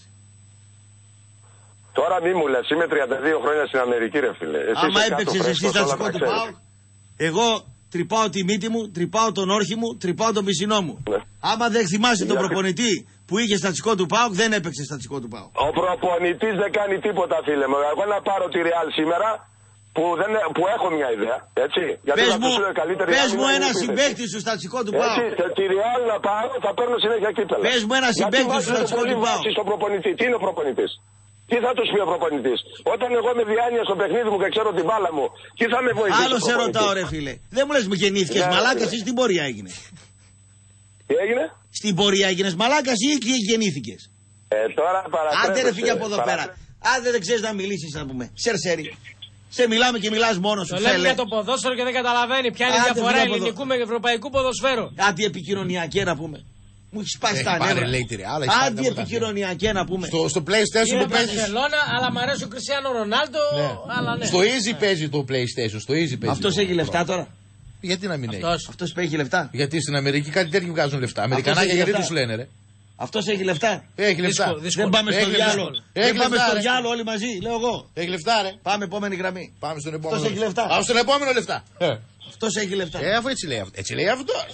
Τώρα μη μου λες, είμαι 32 χρόνια στην Αμερική, ρε φίλε. Άμα έπαιξες εσύ στατικό του ΠΑΟΚ, εγώ τρυπάω τη μύτη μου, τρυπάω τον όρχη μου, τρυπάω τον πισινό μου. Ναι. Άμα δεν θυμάσαι τον προπονητή που είχε στατικό του ΠΑΟΚ, δεν έπαιξε στατικό του ΠΑΟΚ. Ο προπονητής δεν κάνει τίποτα, φίλε μου. Εγώ να πάρω τη Real σήμερα που έχω μια ιδέα. Έτσι. Πες μου ένα συμπαίκτη σου στατικό του ΠΑΟΚ. Τη Real να πάρω, θα παίρνω συνέχεια κύπελα. Πες μου ένα συμπαίκτη σου στατικό του ΠΑΟΚ. Τι είναι ο προπονητής? Τι θα τους πει ο προπονητής? Όταν εγώ με διάνοια στο παιχνίδι μου και ξέρω την μπάλα μου, τι θα με βοηθήσει? Άλλο σε ρωτάω, ρε φίλε. Δεν μου λες μου γεννήθηκες μαλάκας ή στην πορεία έγινες? Τι έγινε? Στην πορεία έγινες μαλάκας ή γεννήθηκες? Τώρα παρακρέπεσαι. Άντε ρε φύγε από εδώ πέρα. Άντε δεν ξέρεις να μιλήσεις, να πούμε. Σερσέρι. Σε μιλάμε και μιλάς μόνος σου. Το λέμε για το ποδόσφαιρο και δεν καταλαβαίνει ποια είναι η διαφορά ελληνικού με ευρωπαϊκού ποδοσφαίρου. Αντιεπικοινωνιακή να πούμε. Μου έχει πάει στα νεύρα. Αντιεπικοινωνιακή να πούμε. Στο PlayStation που παίζει. Αλλά μου αρέσει ο Κριστιάνο Ρονάλντο. Στο Easy παίζει το PlayStation. Αυτός έχει λεφτά τώρα? Γιατί να μην έχει? Αυτός που έχει λεφτά? Γιατί στην Αμερική κάτι τέτοιο βγάζουν λεφτά. Αμερικανάκια γιατί τους λένε, ρε? Αυτός έχει λεφτά? Έχει λεφτά. Δεν πάμε στο διάλογο. Δεν πάμε στο διάλογο όλοι μαζί, λέω εγώ. Έχει λεφτά, ρε. Πάμε επόμενη γραμμή. Πάμε στον επόμενο. Αυτός έχει λεφτά. Στον επόμενο λεφτά. Αυτός έχει λεφτά. Αφού έτσι λέει αυτός.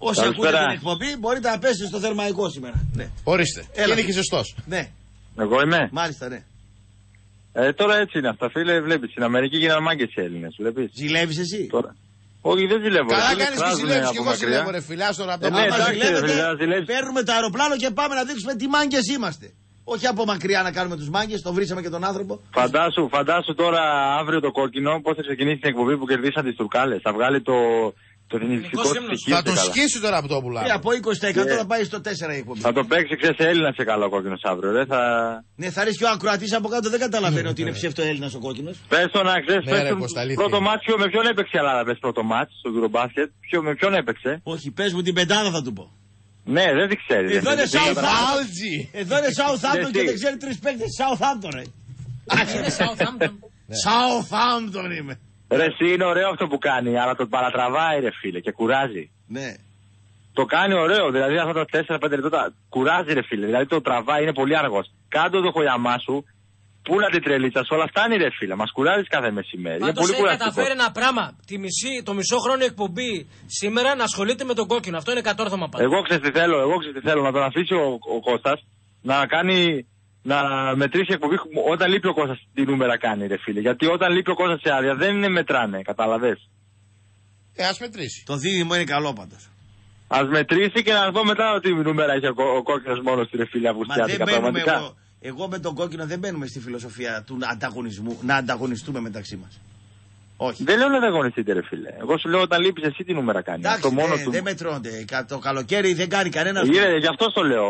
Όσοι ακούτε την εκπομπή, μπορείτε να πέσετε στο θερμαϊκό σήμερα. Ναι. Ορίστε. Είναι και ζεστός. Ναι. Εγώ είμαι. Μάλιστα, ναι. Τώρα έτσι είναι αυτά, φίλε. Βλέπεις, στην Αμερική γίνανε μάγκες οι Έλληνες. Ζηλεύεις εσύ? Τώρα. Όχι, δεν ζηλεύω. Καλά κάνεις και ζηλεύεις και εγώ ζηλεύω, ρε φιλά, τώρα από το παίρνουμε το αεροπλάνο και πάμε να δείξουμε τι μάγκες είμαστε. Όχι από μακριά να κάνουμε τους μάγκες, το βρήσαμε και τον άνθρωπο. Φαντάσου τώρα αύριο το κόκκινο πώς θα ξεκινήσει την εκπομπή που κερδίσαν τις Τουρκάλες. Θα βγάλει το εθνιστικό στοιχείο. Θα το σκίσει τώρα από το πουλά. Από 20% θα πάει στο 4 η εκπομπή. Θα το παίξει, ξέρεις, Έλληνα σε καλό κόκκινος αύριο. Ναι, θα ρίξει και ο ακροατής από κάτω, δεν καταλαβαίνει ότι είναι ψεύτο Έλληνας ο κόκκινος. Πες το να ξέρεις, πρώτο μάτσιο με ποιον έπαιξε η Ελλάδα, πες πρώτο μάτσιο στο Eurobasket. Με ποιον έπαιξε? Όχι, πες μου την πεντάδα θα του πω. Ναι, δεν την ξέρει. Εδώ είναι Southampton και δεν ξέρει 3 παίκτες. Southampton, ρε. Είναι Southampton. Southampton είμαι. Ρε, είναι ωραίο αυτό που κάνει, αλλά το παρατραβάει, ρε φίλε, και κουράζει. Ναι. Το κάνει ωραίο, δηλαδή αυτά τα 4-5 λεπτά κουράζει, ρε φίλε. Δηλαδή το τραβάει, είναι πολύ αργός. Κάντο το χωιαμά σου, πούλα την τρελίτσα σου, όλα φτάνει, ρε φίλε. Μας κουράζει κάθε μεσημέρι. Πάντως έχει καταφέρει ένα πράγμα. Το μισό χρόνο εκπομπή σήμερα να ασχολείται με τον κόκκινο. Αυτό είναι κατόρθωμα πάντα. Εγώ ξέρω τι θέλω, να τον αφήσει ο Κώστας να κάνει. Να μετρήσει εκπομπή όταν λείπει ο Κώστας, τι νούμερα κάνει, ρε φίλε. Γιατί όταν λείπει ο Κώστας σε άδεια δεν είναι μετράνε, καταλαβες. Ας μετρήσει. Το δίδυμο είναι καλό πάντως. Ας μετρήσει και να δω μετά τι νούμερα έχει ο κόκκινος μόνος του, ρε φίλε, Αυγουστιάτικα, πραγματικά. Εγώ με τον κόκκινο δεν μπαίνουμε στη φιλοσοφία του ανταγωνισμού, να ανταγωνιστούμε μεταξύ μας. Όχι. Δεν λέω να ανταγωνιστείτε, ρε φίλε. Εγώ σου λέω όταν λείπεις εσύ τι νούμερα κάνει. Εντάξει, δεν μετρώνται. Το καλοκαίρι δεν κάνει κανένας. Γι' αυτό το λέω.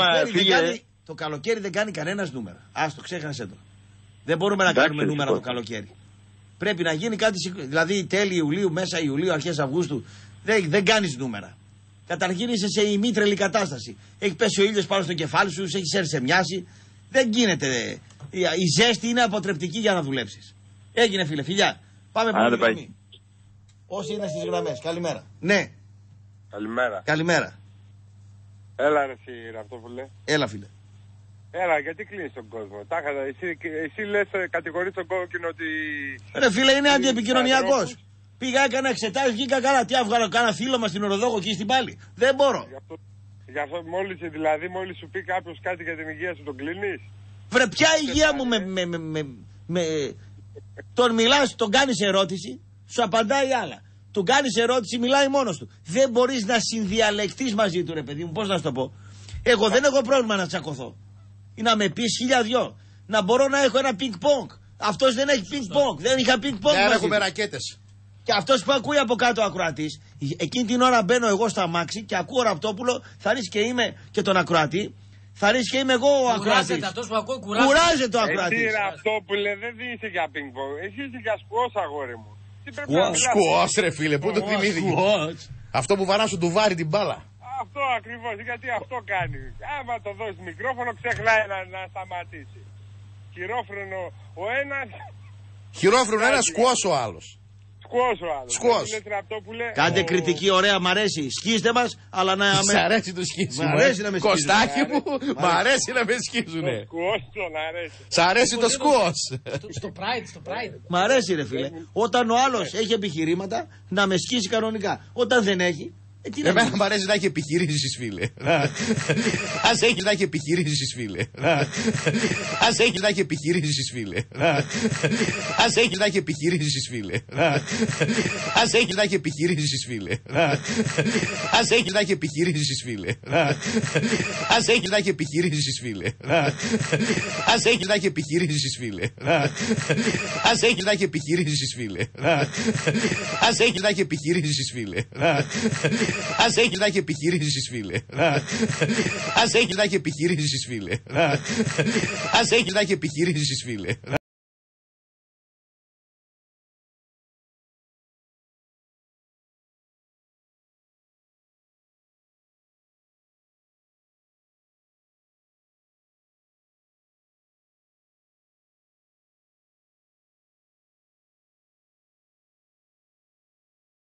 Το καλοκαίρι δεν κάνει κανένας νούμερα. Άστο, ξέχασε το. Δεν μπορούμε να κάνουμε νούμερα το καλοκαίρι. Πρέπει να γίνει κάτι. Δηλαδή τέλη Ιουλίου, μέσα Ιουλίου, αρχές Αυγούστου. Δεν κάνεις νούμερα. Καταρχήν είσαι σε ημίτρελη κατάσταση. Έχει πέσει ο ήλιος πάνω στο κεφάλι σου, έχει ερσεμιάσει. Δεν γίνεται. Η ζέστη είναι αποτρεπτική για να δουλέψεις. Έγινε, φίλε, φιλιά. Πάμε πολύ. Όσοι είναι στις γραμμές, καλημέρα. Ναι. Καλημέρα. Έλα, ρε, εσύ, Ραυτόπουλε. Έλα, φίλε. Έλα, γιατί κλείνεις τον κόσμο. Εσύ λες, κατηγορείς τον κόκκινο ότι... Ρε φίλε, είναι αντιεπικοινωνιακός. Πήγα, έκανα εξετάσεις, βγήκα καλά. Τι άβγαλα, κάνα φίλο μας στην Οροδόκο εκεί στην πάλι. Δεν μπορώ. Γι' αυτό μόλις σου πει κάποιος κάτι για την υγεία σου, τον κλείνεις. Βρε, ποια υγεία μου τον μιλάς, τον κάνεις ερώτηση, σου απαντάει άλλα. Τον κάνεις ερώτηση, μιλάει μόνος του. Δεν μπορείς να συνδιαλεκτείς μαζί του, ρε παιδί μου, πώς να σου το πω. Εγώ δεν έχω πρόβλημα να τσακωθώ. Ή να με πεις 1002. Να μπορώ να έχω ένα πινκ-πονγκ. Αυτός δεν έχει πινκ-πονγκ. Δεν είχα πινκ-πονγκ. Δεν έχουμε ρακέτες. Και αυτός που ακούει από κάτω ο ακροατής, εκείνη την ώρα μπαίνω εγώ στα αμάξι και ακούω Ραπτόπουλο, θα ρίξει και είμαι και τον ακροατή. Θα ρίξει και είμαι εγώ ο ακροατής. Αυτός που ακούει κουράζεται ο ακροατής. Εσύ, Ραπτόπουλε, δεν είσαι για πινκ-πονγκ. Εσύ είσαι για σκουός, αγόρι μου. Σκουός, ρε φίλε, πού το θυμήθηκε. Αυτό που βαρά σου του βάρει την μπάλα. Αυτό ακριβώς, γιατί αυτό κάνει. Άμα το δώσει μικρόφωνο, ξεχνάει να σταματήσει. Χειρόφρονο ο ένας. Χειρόφρονο ένας, σκουός ο άλλος. Σκουός. Κάντε κριτική, ωραία, μ' αρέσει. Σκίστε μας, αλλά να με. Σ' αρέσει το σκίσιμο. Μ' αρέσει να με σκίζουν. Κωστάκι μου, μ' αρέσει να με σκίζουνε. Σ' αρέσει το σκουός. Στο Pride. Μ' αρέσει, ρε φίλε. Όταν ο άλλος έχει επιχειρήματα, να με σκίσει κανονικά. Όταν δεν έχει. Εμένα μου αρέσει να έχει επιχειρήσεις, φίλε. Ας έχεις να έχει επιχειρήσεις, φίλε. Ας έχεις να έχει επιχειρήσεις, φίλε. Ας έχεις να έχει επιχειρήσεις, φίλε. Ας έχεις να έχει επιχειρήσεις, φίλε. Ας έχεις να έχει επιχειρήσεις, φίλε. Ας έχεις να έχει επιχειρήσεις, φίλε. Ας έχεις να έχει επιχειρήσεις, φίλε. Ας έχεις να έχει επιχειρήσεις, φίλε. Ας έχεις να έχει επιχειρήσεις, φίλε. Ας έχεις να έχει επιχειρήσεις, φίλε. Ας έχεις να έχει επιχειρήσεις, φίλε. Ας έχεις να έχει επιχειρήσεις, φίλε.